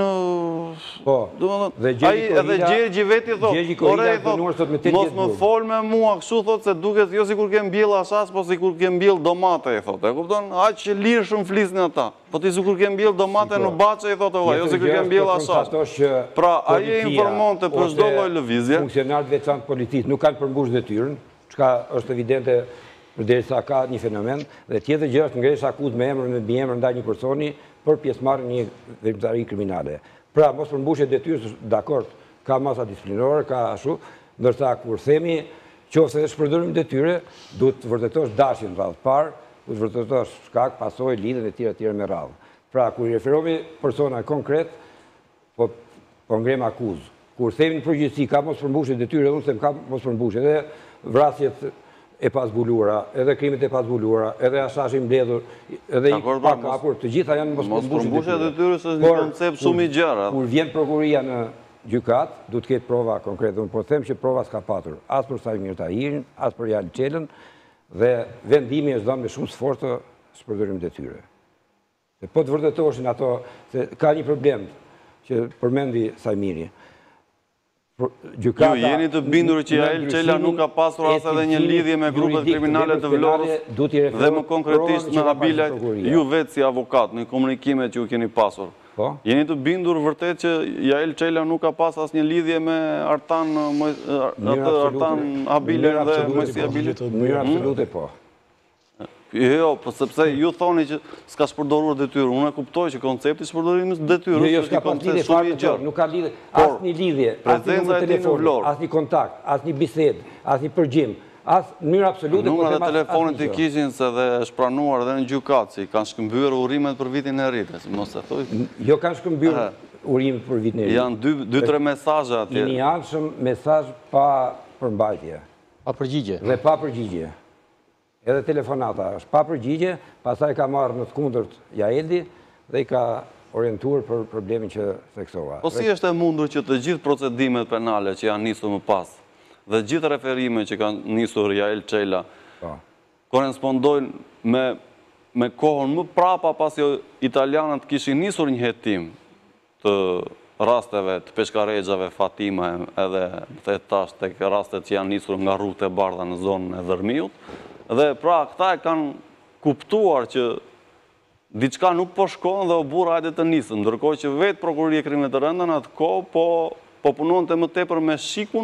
Edhe Gjergji veti thot, mos më fol me mua, kështu thot se duket jo si kur kem bjell ashas, po si kur kem bjell domate, e thot. E kupton, aq që lirë shumë flisnin ata. Po ti si kur kem bjell domate në bache, e thot, jo si kur kem bjell ashas. Pra, aje informonte për çdo lloj lëvizje. Funksionarët veçantë politik nuk kanë përmbush detyrën, çka është evidente përderisa ka një fenomen, dhe tjetër gjë është ngresh akuzë me emër, me biemër ndaj një personi për pjesëmarrje në një veprimtari kriminale. Pra, mos përmbushje detyrës, dakord, ka masa disiplinore, ka ashtu, ndërsa kur themi qoftë edhe shpërdorim detyre, duhet të vërtetosh dashjen radhë parë, duhet të vërtetosh shkak, pasojë, lidhjen e tjera me radhë. Pra, kur i referohemi persona konkret, po ngrem akuzë. Kur themi në përgjithësi ka mos përmbushje detyre, unë them ka mos përmbushje, edhe vrasjet e pasbuluara, edhe krimet e pasbuluara, edhe ashashi mbledhur, edhe i pakapur, të gjitha janë mos përmbushje detyrës është një koncept shumë i gjerë. Kur vjen prokuroria në gjykat, du të ketë prova konkrete. Unë po them që prova s'ka patur, as për Sajmir Tahirin, as për Jali Çelën, dhe vendimi është dhënë me shumë sfortë shpërdorim detyre. Po të vërtetoshin ato, se ka një problem që përmendi Sajmiri. Ju jeni të bindur që Jali Çela nuk ka pasur as edhe një lidhje me grupet kriminale të Vlorës dhe më konkretisht me Habilajt, ju vetë si avokat në komunikimet që ju keni pasur. Jeni të bindur vërtet që Jali Çela nuk ka pas as një lidhje me Artan Habilajt dhe Mojsi Habilajt? Në mënyrë absolute po. Jo, sepse ju thoni që s'ka shpërdorur detyrë. Unë e kuptoj që koncepti shpërdorimit detyrës është një koncept shumë i gjerë. Nuk ka lidhje, as një lidhje, as një numër telefoni, as një kontakt, as një bisedë, as një përgjim, as në mënyrë absolute. Numrat e telefonit i kishin se dhe është pranuar edhe në gjykat, si kanë shkëmbyer urimet për vitin e ri, mos e thoj. Jo kanë shkëmbyer urimet për vitin e ri. Janë 2-3 mesazhe atje. Një anshëm mesazh pa përmbajtje. Pa përgjigje. Dhe pa përgjigje. Edhe telefonata është pa përgjigje, pastaj ka marrë në të kundërt Jaeldi dhe i ka orientuar për problemin që theksova. Po si është e mundur që të gjithë procedimet penale që janë nisur më pas dhe gjithë referime që kanë nisur Jali Çela korrespondojnë me kohën më prapa pasi italianët kishin nisur një hetim të rasteve të peshkarexhave Fatima edhe the tash tek rastet që janë nisur nga rrugët e bardha në zonën e Dërmiut. Dhe pra, këta e kanë kuptuar që diçka nuk po shkon dhe o burra hajde të nisën, ndërkohë që vetë Prokuroria e Krimeve të Rënda në atë kohë po punonte më tepër me shishin,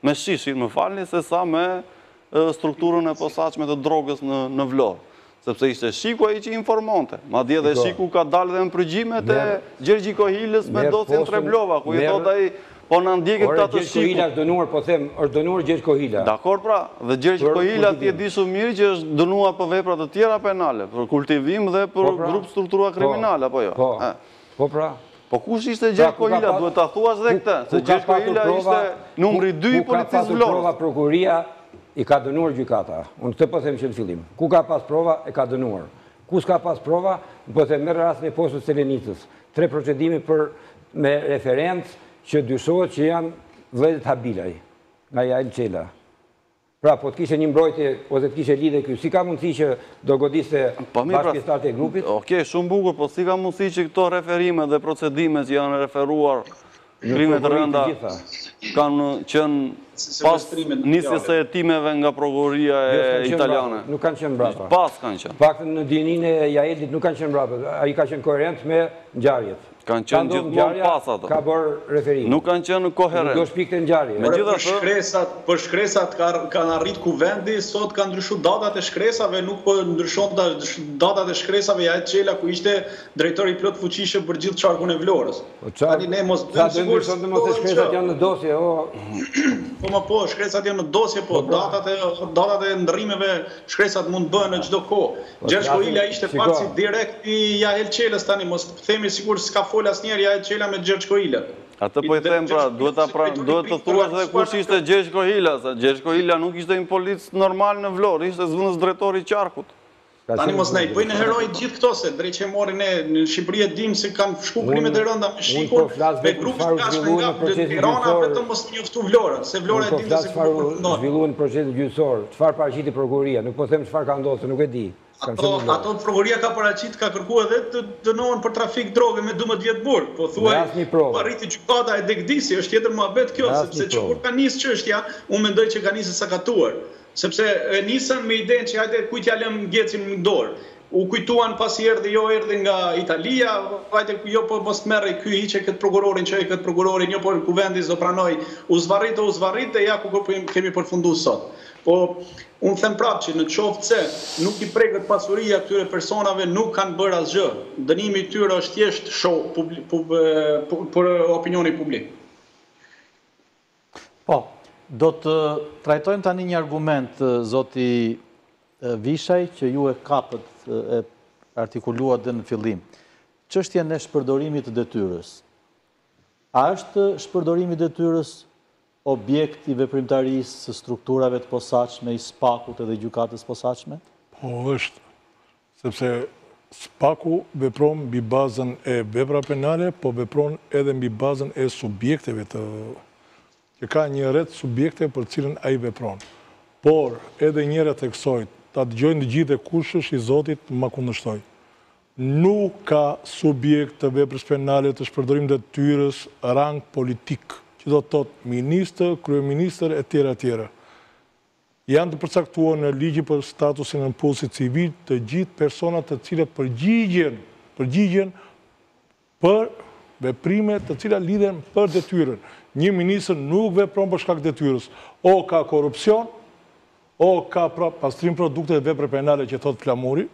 më falni, se sa me strukturën e posaçme të drogës në Vlorë. Sepse ishte shiku ai që informonte. Madje dhe shiku ka dalë dhe në përgjimet e Gjergji Kohilës me dosjen Treblova, ku i thot ai po në ndjekit këta të shiku. Kohila është dënuar, po them, është dënuar Gjergj Kohila. Dakor pra, dhe Gjergj Kohila ti e di shumë mirë që është dënuar për vepra të tjera penale, për kultivim dhe për grup struktura kriminale, apo jo? Po pra. Po kush ishte Gjergj Kohila, duhet ta thuash dhe këtë, se Gjergj Kohila ishte numri 2 i policisë Vlorës. Prokuroria i ka dënuar gjykata. Unë këtë po them që në fillim. Ku ka pas prova, e ka dënuar. Ku s'ka pas prova, po them merr rastin e postës Selenicës. 3 procedime me referencë që dyshohet që janë vëllezërit Habilaj, nga Jali Çela. Pra, po të kishe një mbrojtje, ose të kishe lidhe kjo, si ka mundësi që do godiste bashkëpjesëtarët e grupit? Okej, shumë bukur, po si ka mundësi që këto referime dhe procedime që janë referuar krimet të rënda kanë qenë pas nisjes së hetimeve nga prokuroria italiane? Nuk kanë qenë mbrapa. Pas kanë qenë. Faktën në dijenin e Jaeldit nuk kanë qenë mbrapa. Ai ka qenë koherent me ngjarjet. Kanë qenë gjithmonë pas ato. Ka bërë referim. Nuk kanë qenë koherent. Do shpikte ngjarje. Për shkresat kanë arrit kuvendi, sot kanë ndryshuar datat e shkresave, nuk po ndryshon datat e shkresave ja Çela ku ishte drejtori plot fuqishëm për gjithë çarkun e Vlorës. Tani ne mos bëjmë sigurisht se mos shkresat janë në dosje, Po, shkresat janë në dosje, po, datat e ndërrimeve shkresat mund bëhen në çdo kohë. Gjergj Koila ishte paksi direkt i Jahel Çelës tani, mos themi sigurisht s'ka fol asnjëherë Jahel Çela me Gjergj Kohila. Atë po i them pra, duhet të thuash edhe kush ishte Gjergj Kohila, se Gjergj Kohila nuk ishte një polic normal në Vlorë, ishte zëvendës drejtori i qarkut. Tani mos na i bëjnë heroj gjithë këto, se drejt që morin ne në Shqipëri e dim se kanë shku krimet e rënda me shikur, me grupë të kashme nga Tirana, vetëm mos njoftu Vlorën, se Vlora e dim se ku përfundon. Zhvilluan procesi gjyqësor, çfarë paraqiti prokuroria, nuk po them çfarë ka ndodhur, nuk e di. Ato prokuroria ka paraqit, ka kërkuar edhe të dënohen për trafik droge me 12 vjet burg. Po thuaj, arriti gjykata e Degdisi, është tjetër muhabet kjo, sepse kur ka nisë çështja, unë mendoj që ka nisë sakatuar. Sepse nisën me idenë që hajde kujt ja lëm Gjecin në dorë. U kujtuan pasi erdhi nga Italia, hajde jo po mos merrej ky hiqe këtë prokurorin, çoj këtë prokurorin, jo po kuvendi do pranoj. U zvarrit dhe ja ku kemi përfunduar sot. Po unë them prapë që në qoftë se nuk i prekët pasuria këtyre personave, nuk kanë bërë asgjë. Dënimi i tyre është thjesht show për opinioni publik. Po, do të trajtojmë tani një argument, zoti Vishaj, që ju e kapët e artikuluat dhe në fillim. Çështjen e shpërdorimit të detyrës. A është shpërdorimi i detyrës objekt i veprimtarisë së strukturave të posaçme, i SPAK-ut edhe gjykatës posaçme? Po, është. Sepse SPAK-u vepron mbi bazën e vepra penale, po vepron edhe mbi bazën e subjekteve që ka një rreth subjekte për cilën ai vepron. Por, edhe njerëzit e kësaj, ta dëgjojnë të gjithë kush është i Zotit ma kundërshtoj. Nuk ka subjekt të veprës penale të shpërdorimit të detyrës rang politik, që do të thotë ministër, kryeministër e tjera. Janë të përcaktuar në ligji për statusin e impulsit civil të gjithë personat të cilët përgjigjen për veprime të cilat lidhen për detyrën. Një ministër nuk vepron për shkak detyrës. O ka korrupsion, o ka pastrim produkte dhe vepre penale që thot flamuri,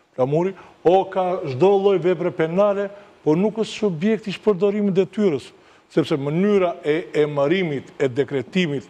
o ka çdo lloj vepre penale, por nuk është subjekt i shpërdorimit detyrës, sepse mënyra e emërimit, e dekretimit,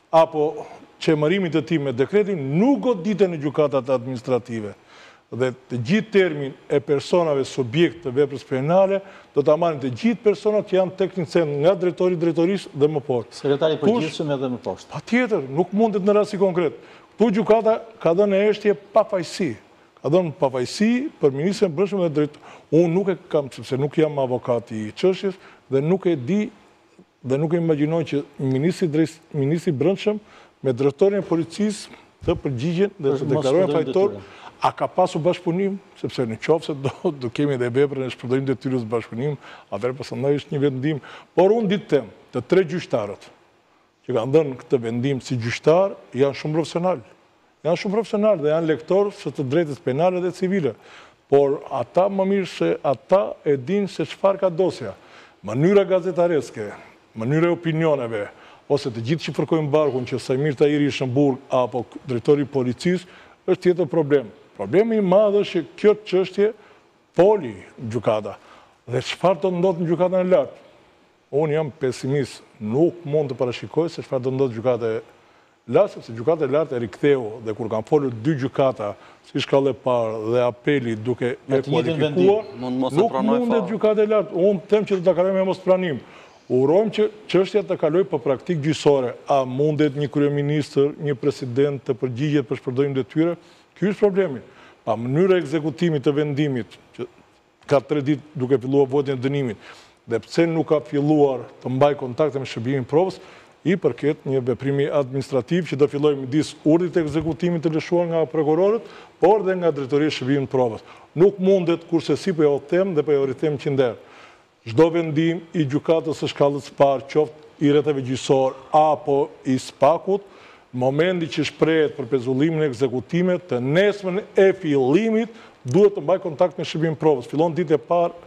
apo që emërimit të tij me dekretin nuk goditen në gjykatat administrative. Dhe të gjithë termin e personave subjekt të veprës penale do ta marrin të gjithë personat që janë teknicën nga drejtorisë dhe më poshtë. Sekretari i përgjithshëm edhe më poshtë. Patjetër, nuk mundet në rasti konkret. Ktu gjykata ka dhënë eshtje pafajësi. Ka dhënë pafajësi për ministrin e brendshëm dhe drejt. Unë nuk e kam, sepse nuk jam avokat i çështjes dhe nuk e di dhe nuk e imagjinoj që ministri i brendshëm me drejtorin e policisë të përgjigjen dhe të deklarojnë fajtor. A ka pasur bashkëpunim, sepse në qoftë se do kemi edhe veprën e shpërdorimit të detyrës bashkëpunim, atëherë pastaj është një vendim. Por unë di të them, të 3 gjyqtarët që kanë dhënë këtë vendim si gjyqtar janë shumë profesional. Janë shumë profesional dhe janë lektorë së të drejtës penale dhe civile. Por ata më mirë se ata e dinë se çfarë ka dosja. Mënyra gazetareske, mënyra e opinioneve, ose të gjithë që fërkojnë barkun që Sajmir Tahiri i Shëmburg apo drejtori i policisë, është tjetër problem. Problemi i madh është që kjo çështje foli gjykata. Dhe çfarë do ndodhë në gjykatën e lartë? Unë jam pesimist, nuk mund të parashikoj se çfarë do ndodhë gjykata e lartë, sepse gjykata e lartë e riktheu dhe kur kanë folur 2 gjykata, si shkallë e parë dhe apeli duke e kualifikuar, nuk mundet gjykata e lartë. Unë them që do ta kalojmë me mospranim. Urojmë që çështja të kalojë për praktikë gjyqësore. A mundet një kryeministër, një president të përgjigjet për shpërdorimin e detyrës? Ky është problemi. Pa mënyra ekzekutimit të vendimit, që ka 3 ditë duke filluar votën e dënimit, dhe pse nuk ka filluar të mbajë kontakte me shërbimin provës, i përket një veprimi administrativ që do fillojë midis urdhit të ekzekutimit të lëshuar nga prokurorët, por dhe nga drejtoria e shërbimit provës. Nuk mundet, kurse si po ja u them dhe po ja u rikthem qindër. Çdo vendim i gjykatës së shkallës së parë, qoftë i rrethave gjyqësor apo i SPAK-ut, momenti që shprehet për pezullimin e ekzekutimit, të nesërmen e fillimit duhet të mbaj kontakt me shërbimin provës. Fillon ditë e parë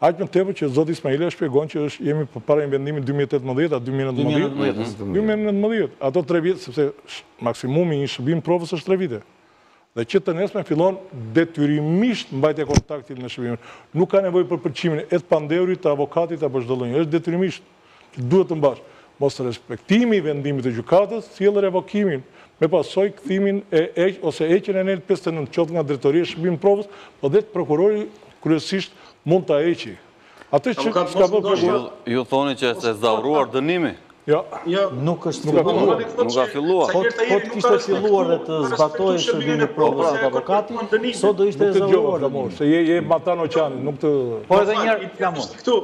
Aq më tepër që zoti Ismaila shpjegon që jemi përpara vendimit 2018 a 2019. Ato 3 vjet, sepse maksimumi i një shërbim provës është 3 vite. Dhe që të nesme fillon detyrimisht mbajtja kontaktit me shërbimin. Nuk ka nevojë për përqimin e të pandeurit, të avokatit apo çdo lloj. Është detyrimisht që duhet të mbash. Mos respektimi i vendimit të gjykatës sjell revokimin, me pasojë kthimin ose heqjen e NL 59 qoftë nga drejtoria e shërbimit provës, po dhe prokurori kryesisht mund ta heqë. Atë që s'ka bërë prokurori. Ju thoni që është zauruar dënimi? Jo, nuk është filluar. Nuk ka filluar. Po të kishte filluar dhe të zbatoj shërbimi provës të avokati, sot do ishte zauruar. Se je Matan Oqani, nuk të... Po edhe njerë, Flamur. Këtu,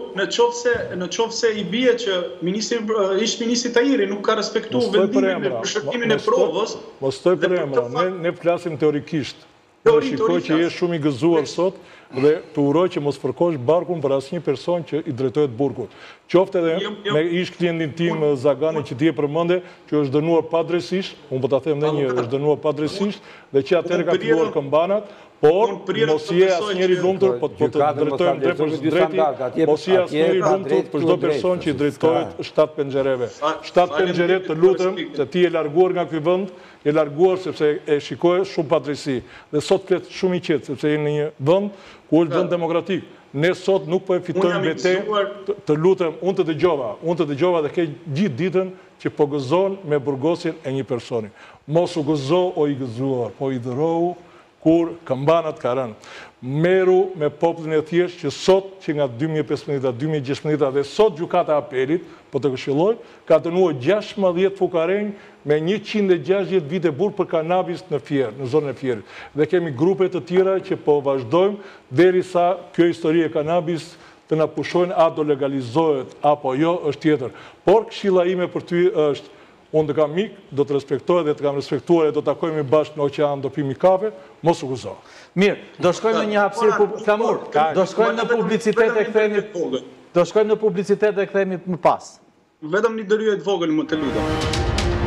në qofse i bie që ish ministri Tahiri nuk ka respektu vendimin e shërbimin e provës... Mos toj për emra, ne flasim teorikisht. Në shikoj që je shumë i gëzuar sot dhe të uroj që mos fërkosh barkun për asnjë person që i drejtohet burgut. Qoftë edhe me ish klientin tim Zagani që ti e përmende, që është dënuar padrejtisht, unë po ta them edhe një herë, është dënuar padrejtisht dhe që atëherë ka filluar këmbanat, por mos je asnjëri lumtur, po të drejtojmë drejt për drejti, mos je asnjëri lumtur për çdo person që i drejtohet 7 penxhereve. 7 penxhere të lutem, se ti je larguar nga ky vend, je larguar sepse e shikoj shumë padrejti. Dhe sot flet shumë i qetë, sepse je në një vend ku është vend demokratik. Ne sot nuk po e fitojmë betejën, të lutem, unë të dëgjova dhe ke gjithë ditën që po gëzon me burgosin e një personi. Mos u gëzo o i gëzuar, po i dhërohu kur këmbanat ka rënë. Meru me popullin e thjesht që sot, që nga 2015-2016 dhe sot gjykata e apelit, po të këshilloj, ka dënuar 16 fukarenj me 160 vite burg për kanabis në Fier, në zonën e Fierit. Dhe kemi grupe të tjera që po vazhdojmë derisa kjo histori e kanabis të na pushojnë a do legalizohet apo jo, është tjetër. Por këshilla ime për ty është, unë të kam mik, do të respektoj dhe të kam respektuar e do të takojmë bashkë në oqean, do pimi kafe, mos u gëzo. Mirë, do shkojmë në një hapësirë, Flamur, do shkojmë në publicitet e kthehemi. Do shkojmë në publicitet e kthehemi më pas. Vetëm një dërhyrje të vogël më të lutem.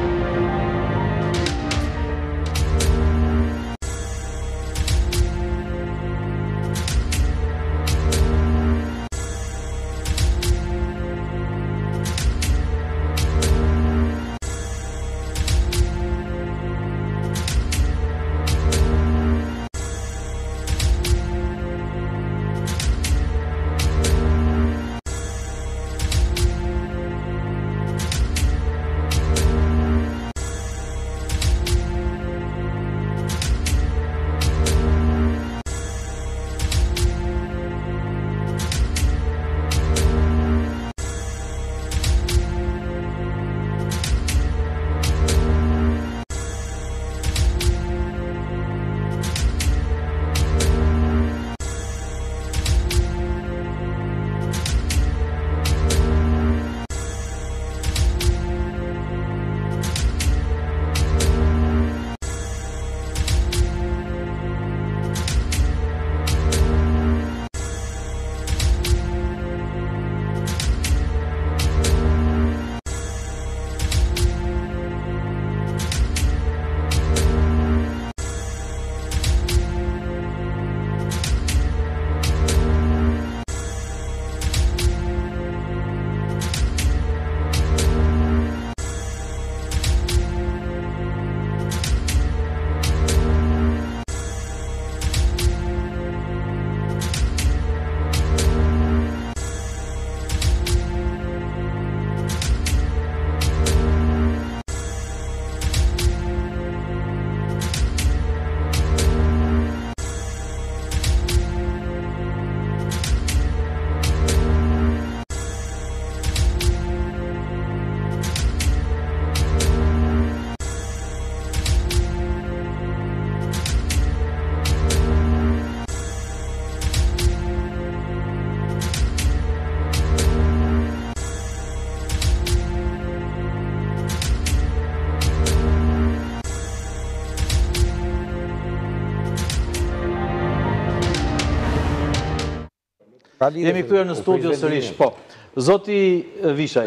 Jemi kthyer në studio sërish, po. Zoti Vishaj.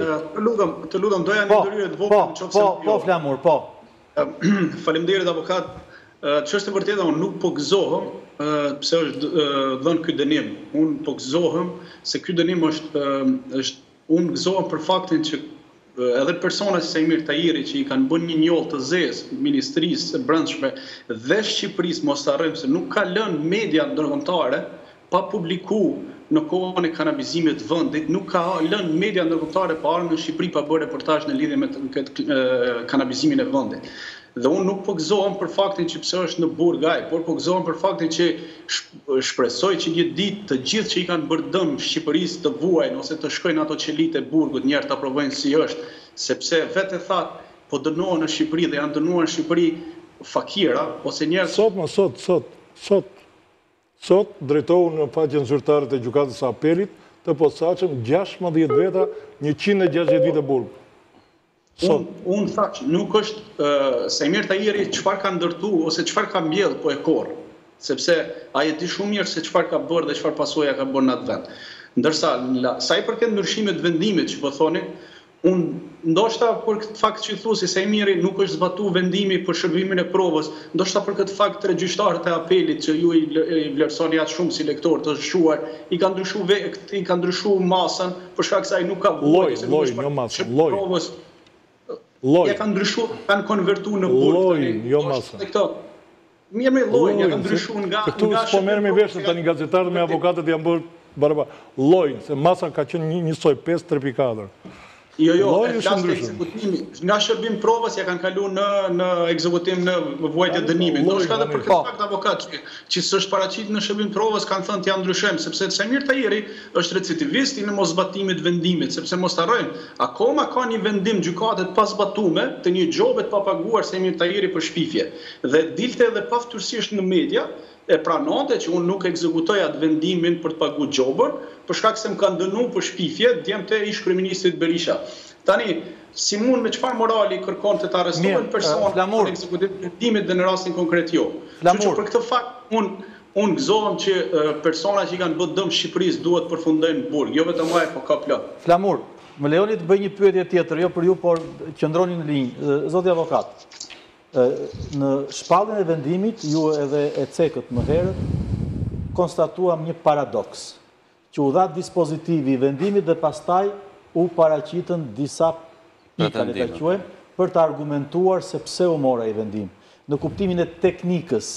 Të lutem, doja një ndërhyrje të vogël. Po, Flamur, po. Faleminderit avokat. Ç'është e vërtetë, unë nuk po gëzohem, pse është dhënë ky dënim. Unë po gëzohem se ky dënim unë gëzohem për faktin që edhe persona si Sajmir Tahiri që i kanë bën një njollë të zezë Ministrisë së Brendshme dhe Shqipërisë, mos harrojmë se nuk ka lënë media ndërkombëtare pa publiku në kohën e kanabizimit të vendit, nuk ka lënë media ndërkombëtare pa ardhur në Shqipëri pa bërë reportazh në lidhje me kanabizimin e vendit. Dhe unë nuk po gëzohem për faktin që pse është në Burgaj, por po gëzohem për faktin që shpresoj që një ditë të gjithë që i kanë bërë dëm Shqipërisë të vuajnë ose të shkojnë ato qelitë e Burgut njerë ta provojnë si është, sepse vetë thatë po dënohen në Shqipëri dhe janë dënuar në Shqipëri fakira ose njerëz. Sot drejtohu në faqen zyrtare të gjykatës së apelit të posaçëm 16 veta, 160 vite burg. Unë thaq, nuk është Sajmir Tahiri çfarë ka ndërtu ose çfarë ka mbjellë po e korr, sepse ai e di shumë mirë se çfarë ka bërë dhe çfarë pasojë ka bërë në atë vend. Ndërsa sa i përket ndryshimit të vendimit që po thoni, unë ndoshta për këtë fakt që thu si Sajmiri nuk është zbatuar vendimi për shërbimin e provës, ndoshta për këtë fakt tre gjyqtarët e apelit që ju i vlerësoni atë shumë si lektor të shquar, i kanë ndryshuar masën për shkak se ai nuk ka ja kanë ndryshuar, kanë konvertuar në burg. Llojin, jo masën. Mirë me llojin, ja kanë ndryshuar nga këtu po merrem me vesh tani gazetarët me avokatët janë bërë barabar. Llojin, se masa ka qenë njësoj 5-3-4. Jo, nga shërbim provës ja kanë kalu në ekzekutim në vuajtje dënimi. Do shka dhe për këtë fakt avokat që s'është paraqit në shërbim provës kanë thënë të janë ndryshem, sepse Sajmir Tahiri është recidivist i në mos zbatimit vendimit, sepse mos harrojmë, akoma ka një vendim gjykatet pa zbatume të një gjobet pa paguar Sajmir Tahiri për shpifje. Dhe dilte edhe paftërsisht në media, e pranonte që unë nuk ekzekutoj atë vendimin për të paguar gjobën, për shkak se më kanë dënuar për shpifje djemtë e ish kryeministrit Berisha. Tani, si mund me çfarë morali kërkon të arrestohen persona për ekzekutim të vendimit dhe në rastin konkret jo. Kështu që për këtë fakt unë gëzohem që persona që i kanë bërë dëm Shqipërisë duhet përfundojnë në burg, jo vetëm ai, po ka plot. Flamur, më lejoni të bëj një pyetje tjetër, jo për ju, por qëndroni në linjë. Zoti avokat, në shpalljen e vendimit, ju edhe e cekët më herët, konstatuam një paradoks, që u dha dispozitivi i vendimit dhe pastaj u paraqitën disa pika, le ta quajmë, për të argumentuar se pse u mora i vendim. Në kuptimin e teknikës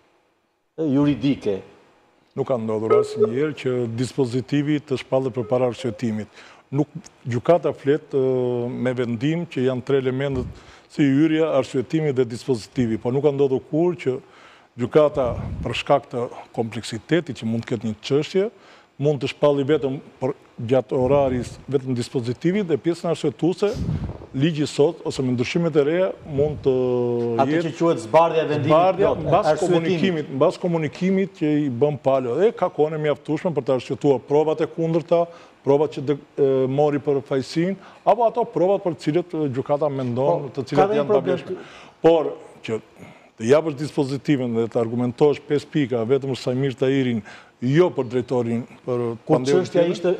juridike. Nuk ka ndodhur asnjëherë që dispozitivi të shpallet përpara arsyetimit. Nuk gjykata flet me vendim që janë 3 elementet si hyrja, arsyetimi dhe dispozitivi, po nuk ka ndodhur kur që gjykata për shkak të kompleksitetit që mund të ketë një çështje, mund të shpalli vetëm për gjatë oraris vetëm dispozitivit dhe pjesën arsyetuese, ligji sot ose me ndryshimet e reja mund të jetë atë që quhet zbardhja e vendimit mbas komunikimit që i bën palo dhe ka kohën e mjaftueshme për të arsyetuar provat e kundërta, provat që mori për fajsin, apo ato provat për cilët gjykata mendon, të cilat janë të vlefshme. Por që të japësh dispozitivin dhe të argumentosh 5 pika vetëm për Sajmir Tahirin, jo për drejtorin, për pandemën. Çështja ishte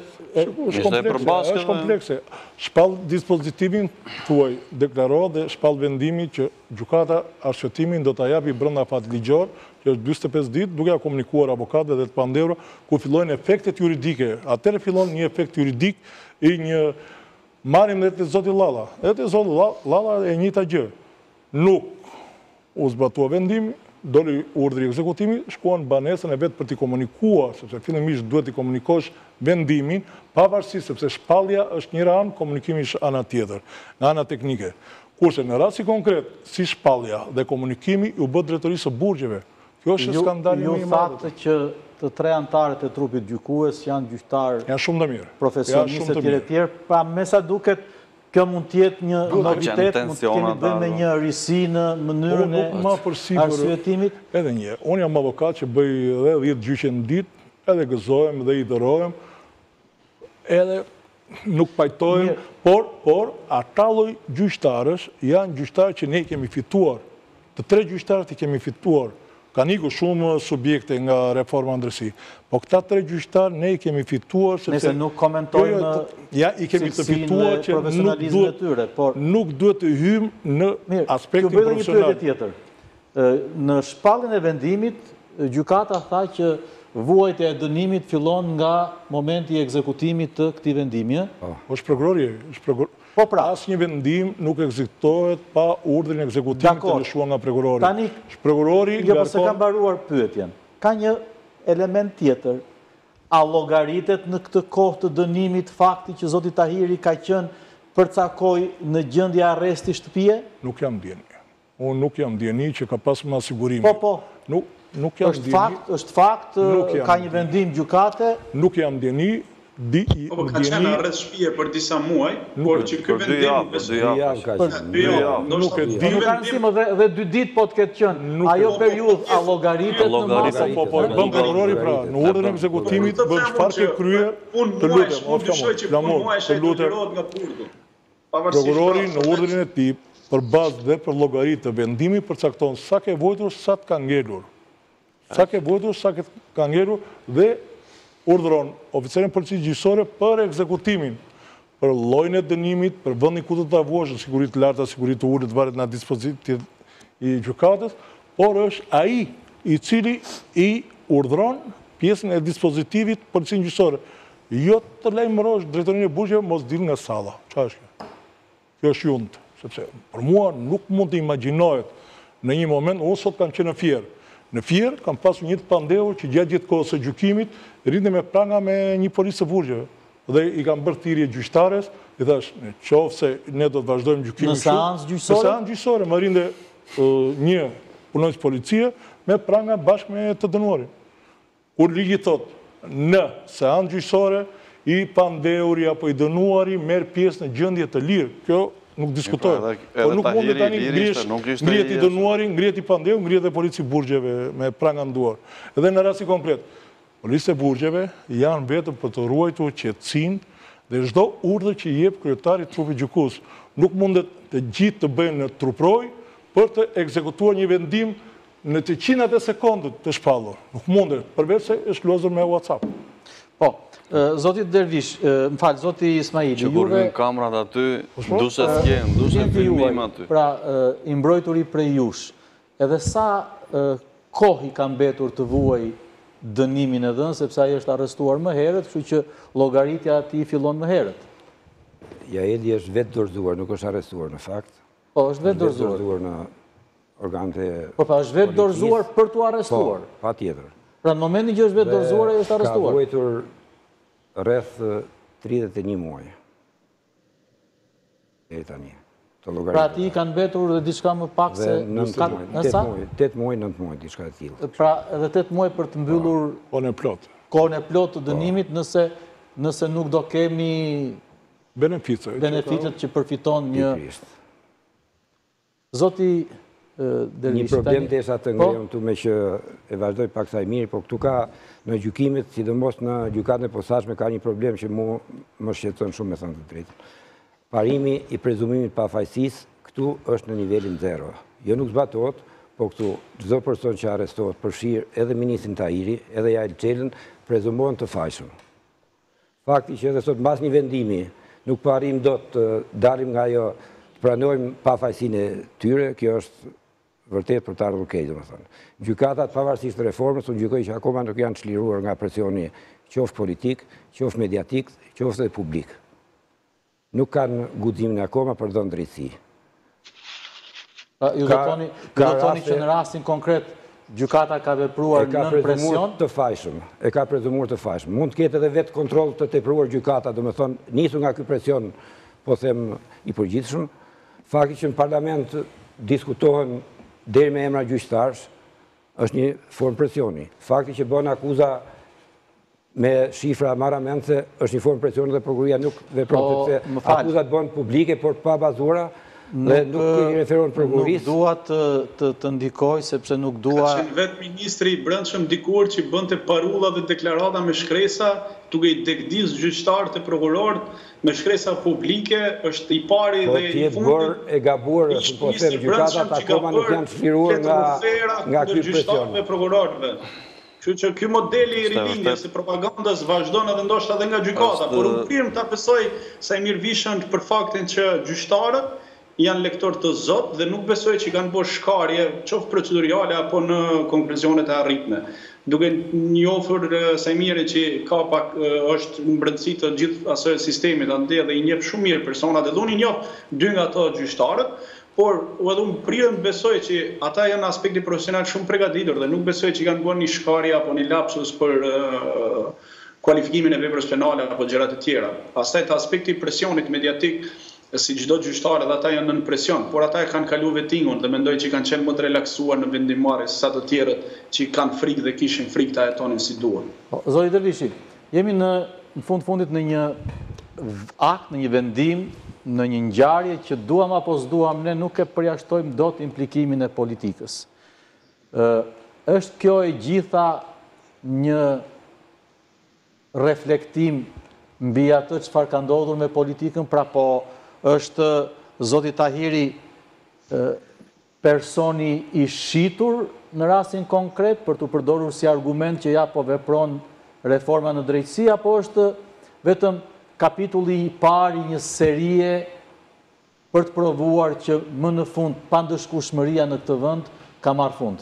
është komplekse. Shpall dispozitivin thuaj deklaro dhe shpall vendimi që gjykata arsyetimin do ta japi brenda fatit ligjor, që është 45 ditë, duke ja komunikuar avokatëve dhe të pandehura, ku fillojnë efektet juridike. Atëherë fillon një efekt juridik i një marrim edhe të zoti Llalla. Edhe të zoti Llalla e njëjta gjë. Nuk u zbatua vendimi, doli urdhri i ekzekutimit, shkuan banesën e vet për t'i komunikuar, sepse fillimisht duhet t'i komunikosh vendimin, pavarësisht sepse shpallja është një anë, komunikimi është ana tjetër, nga ana teknike. Kurse në rast konkret, si shpallja dhe komunikimi u bë drejtorisë së burgjeve. Kjo është skandali më i madh. Ju thatë që të 3 anëtarët e trupit gjykues janë gjyqtarë, janë shumë të mirë, profesionistë e tjerë, pa me sa duket kjo mund tjetë një novitet, mund të kemi bëjmë me një risi në mënyrën e arsyetimit. Edhe një, unë jam avokat që bëj edhe 10 gjyqe në ditë, edhe gëzohem dhe i dërohem, edhe nuk pajtojmë, por ata lloj gjyqtarësh janë gjyqtarë që ne kemi fituar. Të 3 gjyqtarët i kemi fituar. Kanë ikur shumë subjekte nga reforma ndërsi. Po këta 3 gjyqtarë ne i kemi fituar... Nëse nuk komentojmë cilësinë e profesionalizmit e tyre, por... Nuk duhet të hymë në aspektin profesional. Kjo bëjë një pyetje tjetër. Në shpalljen e vendimit, gjykata tha që vuajtja e dënimit fillon nga momenti i ekzekutimit të këtij vendimi. Është prokurori, Po pra, asnjë vendim nuk ekzekutohet pa urdhrin ekzekutimit të lëshuar nga prokurori. Tani, prokurori jo përse kam mbaruar pyetjen. Ka një element tjetër. A llogaritet në këtë kohë të dënimit fakti që zoti Tahiri ka qenë përcakoj në gjendje arresti shtëpie? Nuk jam ndjeni. Unë nuk jam ndjeni që ka pas më asigurimi. Po. Nuk jam ndjeni. Është fakt, ka një vendim gjykate. Nuk jam ndjeni. Ka qenë arrest shtëpie për disa muaj, por që ky vendim nuk e di. Nuk kanë si më dhe 2 ditë po të ketë qenë. Ajo periudhë a llogaritet në masa. Po, bën prokurori pra, në urdhën e ekzekutimit bën çfarë ke kryer. Të lutem, prokurori në urdhrin e tij për bazë dhe për llogaritë të vendimit përcakton sa ke vojtur, sa të ka ngelur. Sa ke vojtur, sa ka ngelur dhe urdhëron oficerin policisë gjyqësore për ekzekutimin, për llojin e dënimit, për vendin ku do ta vuash, siguri të larta, siguri të ulët, varet nga dispoziti i gjykatës, por është ai i cili i urdhëron pjesën e dispozitivit policisë gjyqësore. Jo të lajmërosh drejtorinë e burgjeve mos dil nga salla. Çfarë është kjo? Kjo është juntë, sepse për mua nuk mund të imagjinohet në një moment, unë sot kam qenë në Fier. Në Fier kam pasur një të pandehur që gjatë gjithë kohës së gjykimit rinte me pranga me një policë të burgjeve dhe i kam bërë thirrje gjyqtares, i thash, nëse ne do të vazhdojmë gjykimin në seancë gjyqësore. Në seancë gjyqësore më rinte një punonjës policie me pranga bashkë me të dënuarin. Kur ligji thotë në seancë gjyqësore i pandehuri apo i dënuari merr pjesë në gjendje të lirë. Kjo nuk diskutohet. Po nuk mund të tani ngrihet i dënuari, ngrihet i pandehur, ngrihet e polici burgjeve me pranga në duar. Edhe në rasti komplet, policët e burgjeve janë vetëm për të ruajtur qetësinë dhe çdo urdhër që i jep kryetari i trupit gjykues. Nuk mundet të gjithë të bëjnë në truproj për të ekzekutuar një vendim në të qinat e sekondët të shpallur. Nuk mundet, përveç se është luajtur me WhatsApp. Po, zoti Dervish, më falë, zoti Ismaili, që kur në kamrat aty, duset s'kjen, duset filmim aty. Pra, i mbrojturi prej jush, edhe sa kohë i ka mbetur të vuaj dënimin e dhënë, sepse ai është arrestuar më herët, kështu që llogaritja ati fillon më herët. Ja, Edi është vetë dorëzuar, nuk është arrestuar në fakt. Po, është vetë dorëzuar. Vetë dorëzuar në organet e... Po, pa, është vetë dorëzuar për të arrestuar. Po, pa tjetër. Pra, në momentin që është vetë dorëzuar, e është arrestuar. Ka vuajtur rreth 31 muaj. E tani. Pra ati kanë betur dhe diçka më pak se... 8 muaj, 9 muaj, diçka e tillë. Pra edhe 8 muaj për të mbyllur... Kohën e plot të dënimit nëse nuk do kemi... Benefitet që përfiton një... Zoti Dervish... Një problem të esha të ngrejëm tu me që e vazhdoj pak sa i mirë, po këtu ka në gjykimet, sidomos në gjykatën e posaçme, ka një problem që mu më shqetëson shumë me thënë të drejtën. Parimi i prezumimit pafajësisë këtu është në nivelin 0. Jo nuk zbatohet, po këtu çdo person që arrestohet përfshirë edhe ministrin Tahiri, edhe Jajl Çelën, prezumohen të fajshëm. Fakti që edhe sot mbas një vendimi nuk parim do të dalim nga ajo të pranojmë pafajësinë e tyre, kjo është vërtet për të ardhur keq, domethënë. Gjykatat pavarësisht reformës, unë gjykoj që akoma nuk janë çliruar nga presioni qoftë politik, qoftë mediatik, qoftë edhe publik. Nuk kanë guximin akoma për dhënë drejtësi. Ju do thoni që në rastin konkret gjykata ka vepruar nën presion? E ka prezumuar të fajshëm. Mund të ketë edhe vetë kontroll të tepruar gjykata, domethënë nisur nga ky presion, po them i përgjithshëm. Fakti që në parlament diskutohen deri me emra gjyqtarësh është një formë presioni. Fakti që bën akuza me shifra marramense është një formë presioni dhe prokuroria nuk vepron sepse akuzat bëhen publike por pa bazuara dhe nuk i referohen prokurorisë. Nuk dua të ndikoj sepse nuk dua. Ka qenë vetë ministri i Brendshëm dikur që bënte parulla dhe deklarata me shkresa, duke i dekdis gjyqtarët e prokurorët me shkresa publike, është i pari dhe i fundit. E gabuar, po them gjykatat akoma nuk janë çliruar nga ky presion. Kështu që ky modeli i rilindjes së propagandës vazhdon edhe ndoshta edhe nga gjykata, por unë firm ta besoj sa i mirë vishën për faktin që gjyqtarët janë lektor të zot dhe nuk besoj që kanë bërë shkarje, qoftë proceduriale apo në konkluzionet e arritme. Duke njohur Sajmiri që ka pak është në brendësi të gjithë asaj sistemit ande dhe i njeh shumë mirë personat dhe unë i njoh dy nga ato gjyqtarët, por edhe unë prirem besoj që ata janë aspekti profesional shumë përgatitur dhe nuk besoj që kanë bërë një shkarje apo një lapsus për kualifikimin e veprës penale apo gjërat e tjera. Pastaj të aspekti presionit mediatik, si çdo gjyqtar edhe ata janë në presion, por ata e kanë kalu vettingun dhe mendoj që kanë qenë më të relaksuar në vendimmarrje se sa të tjerët që kanë frikë dhe kishin frikë ta jetonin si duan. Zoti Dervishi, jemi në fundit në një akt, në një vendim, në një ngjarje që duam apo s'duam ne nuk e përjashtojmë dot implikimin e politikës. Është kjo e gjitha një reflektim mbi atë çfarë ka ndodhur me politikën, pra po është zoti Tahiri personi i shitur në rastin konkret për të përdorur si argument që ja po vepron reforma në drejtësi, apo është vetëm kapitulli i parë i një serie për të provuar që më në fund pandëshkueshmëria në këtë vend ka marrë fund?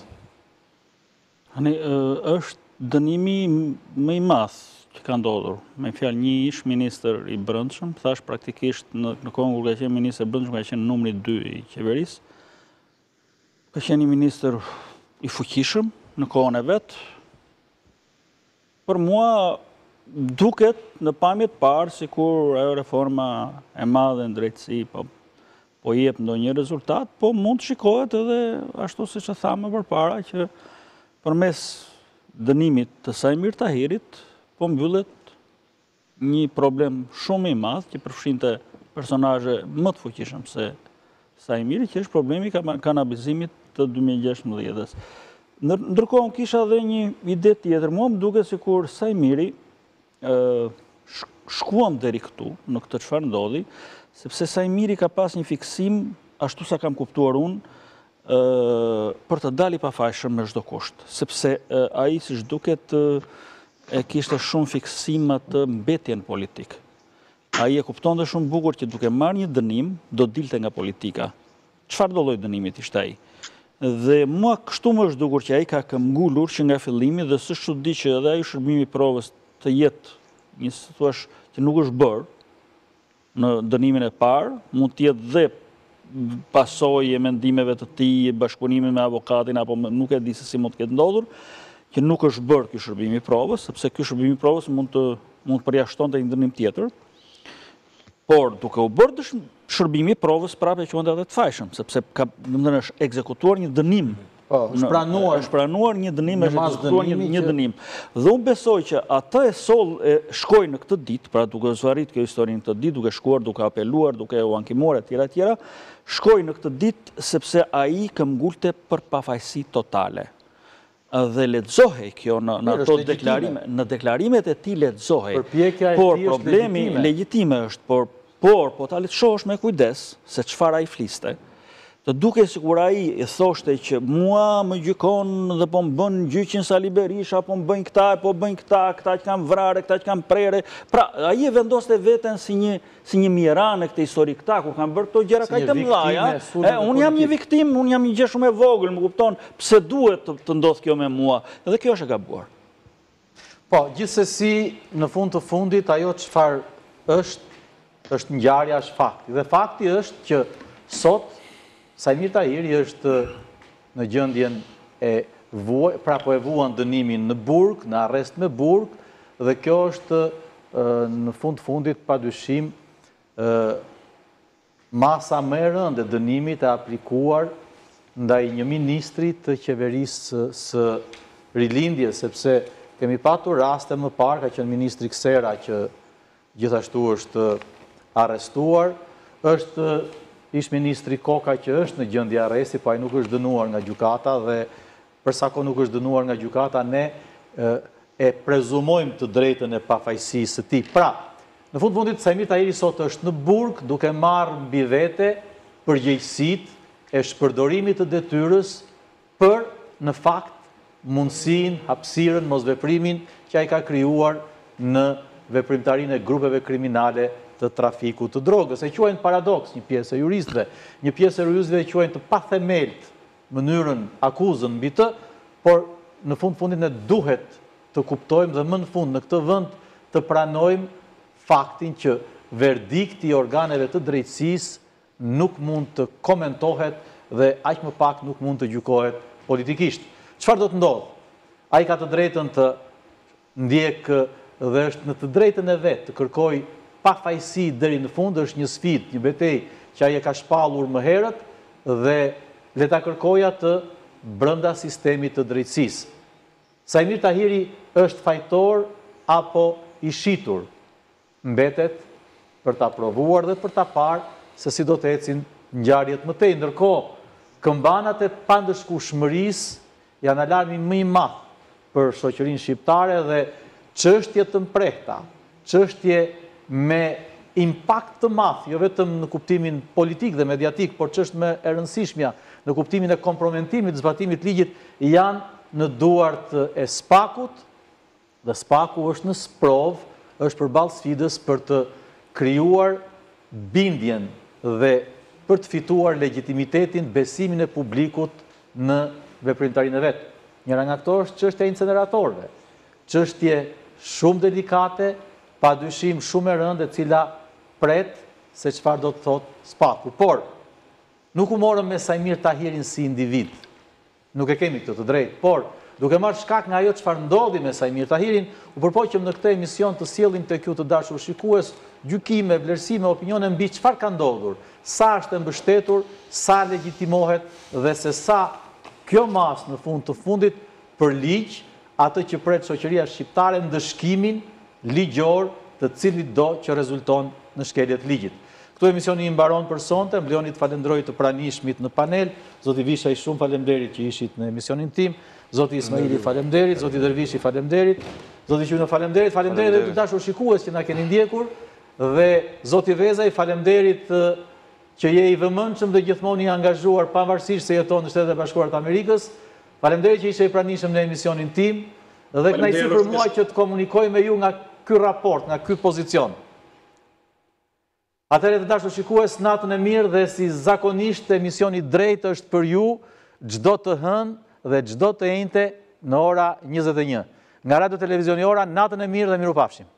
Është dënimi më i madh që ka ndodhur. Me fjalë, një ish ministër i brendshëm, thash praktikisht në kohën kur ka qenë ministër i brendshëm, ka qenë numri 2 i qeverisë. Ka qenë një ministër i fuqishëm në kohën e vet. Për mua duket në pamje të parë sikur ajo reforma e madhe në drejtësi po jep ndonjë rezultat, po mund të shikohet edhe ashtu siç e thamë përpara që përmes dënimit të Sajmir Tahirit po mbyllet një problem shumë i madh që përfshinte personazhe më të fuqishëm se Sajmiri, që është problemi i kanabizimit të 2016-s. Ndërkohë kisha edhe një ide tjetër. Mua më duket sikur Sajmiri shkuam deri këtu në këtë çfarë ndodhi, sepse Sajmiri ka pas një fiksim, ashtu sa kam kuptuar unë, për të dalë i pafajshëm me çdo kusht, sepse ai siç duket e kishte shumë fiksima të mbetjen politik. Ai e kuptonte shumë bukur që duke marrë një dënim, do dilte nga politika. Çfarë do lloj dënimi ishte ai? Dhe mua kështu më është dukur që ai ka këmbgulur që nga fillimi dhe s'është çudi që edhe ai shërbimi i provës të jetë një situash që nuk është bërë në dënimin e parë, mund të jetë dhe pasojë e mendimeve të tij, bashkëpunimi me avokatin apo nuk e di se si mund të ketë ndodhur, që nuk është bërë ky shërbim i provës, sepse ky shërbim i provës mund të përjashtonte një dënim tjetër. Por duke u bërë shërbimi i provës prapë quhet edhe të fajshëm, sepse është ekzekutuar një dënim. Është pranuar një dënim, është ekzekutuar një dënim. Dhe unë besoj që atë shkoi në këtë ditë, pra duke zvarrit kjo histori në këtë ditë, duke shkuar, duke apeluar, duke u ankimuar etj, shkoi në këtë ditë sepse ai këmbgulte për pafajësi totale. Dhe lexohej kjo në ato deklarime, në deklarimet e tij lexohej. Por problemi legjitime është, por po ta shohësh me kujdes se çfarë ai fliste. Të duke sikur ai thoshte që mua më gjykon dhe po më bën gjyqin Sali Berisha, po më bëjnë këta, po bëjnë këta që kanë vrarë, këta që kanë prerë. Pra, ai e vendoste veten si një miran e këtë histori këta, ku kanë bërë këto gjëra kaq të mëdha. Unë jam një viktim, unë jam një gjë shumë e vogël, më kupton, pse duhet të ndodh kjo me mua. Edhe kjo është e gabuar. Po, gjithsesi, në fund të fundit, ajo çfarë është ngjarja, është fakti. Dhe fakti është që sot Sajmir Tahiri është në gjendjen pra po e vuan dënimin në burg, në arrest me burg, dhe kjo është në fundit padyshim masa më e rëndë e dënimit e aplikuar ndaj një ministri të qeverisë së rilindjes, sepse kemi patur raste më parë, ka qenë ministri Ksera që gjithashtu është arrestuar, është ish ministri Koka që është në gjendje arresti, po ai nuk është dënuar nga gjykata dhe përsa ko nuk është dënuar nga gjykata, ne e prezumojmë të drejtën e pafajësisë së tij. Pra, në fundit Sajmir Tahiri sot është në burg duke marrë mbi vete përgjegjësitë e shpërdorimit të detyrës për në fakt mundësinë, hapësirën, mosveprimin që ai ka krijuar në veprimtarinë e grupeve kriminale të trafikut të drogës. E quajnë paradoks një pjesë e juristëve, një pjesë e juristëve e quajnë të pathemelt mënyrën akuzën mbi të, por në fundit ne duhet të kuptojmë dhe më në fund në këtë vend të pranojmë faktin që verdikti i organeve të drejtësisë nuk mund të komentohet dhe aq më pak nuk mund të gjykohet politikisht. Çfarë do të ndodhë? Ai ka të drejtën të ndjek dhe është në të drejtën e vet të kërkoj pafajësi deri në fund, është një sfidë, një betejë që ai e ka shpallur më herët dhe le ta kërkojë atë brenda sistemit të drejtësisë. Sajmir Tahiri është fajtor apo i shitur? Mbetet për ta provuar dhe për ta parë se si do të ecin ngjarjet më tej. Ndërkohë, këmbanat e pandëshkueshmërisë janë alarmi më i madh për shoqërinë shqiptare dhe çështje të mprehta, çështje me impakt të madh, jo vetëm në kuptimin politik dhe mediatik, por çështje më e rëndësishmja në kuptimin e kompromitimit të zbatimit të ligjit, janë në duart e SPAK-ut, dhe SPAK-u është në sprov, është përballë sfidës për të krijuar bindjen dhe për të fituar legitimitetin, besimin e publikut në veprimtarinë e vet. Njëra nga këto është çështja e inceneratorëve, çështje shumë delikate, padyshim shumë e rëndë, e cila pret se çfarë do të thotë SPAK-u. Por nuk u morëm me Sajmir Tahirin si individ. Nuk e kemi këtë të drejtë, por duke marrë shkak nga ajo çfarë ndodhi me Sajmir Tahirin, u përpoqëm në këtë emision të sjellim tek ju të dashur shikues gjykime, vlerësime, opinione mbi çfarë ka ndodhur, sa është e mbështetur, sa legitimohet dhe se sa kjo mas në fund të fundit për ligj atë që pret shoqëria shqiptare ndëshkimin ligjor të cilit do që rezulton në shkeljet ligjit. Këtu emisioni i mbaron për sonte, mbleoni të falenderoj të pranishmit në panel, zoti Vishaj shumë falemderit që ishit në emisionin tim, zoti Ismaili falemderit, zoti Dervishi falemderit, zoti Qyno falemderit, falemderit dhe të dashur shikues që na keni ndjekur, dhe zoti Vezaj falemderit që je i vëmendshëm dhe gjithmonë i angazhuar pavarësisht se jeton në Shtetet e Bashkuara të Amerikës. Falemderit që ishe i pranishëm në emisionin tim dhe kënaqësi për mua që të komunikoj me ju nga ky raport, nga ky pozicion. Atëherë të dashur shikues, natën e mirë dhe si zakonisht emisioni drejt është për ju çdo të hënë dhe çdo të enjte në ora 21. Nga Radio Televizioni Ora, natën e mirë dhe mirupafshim.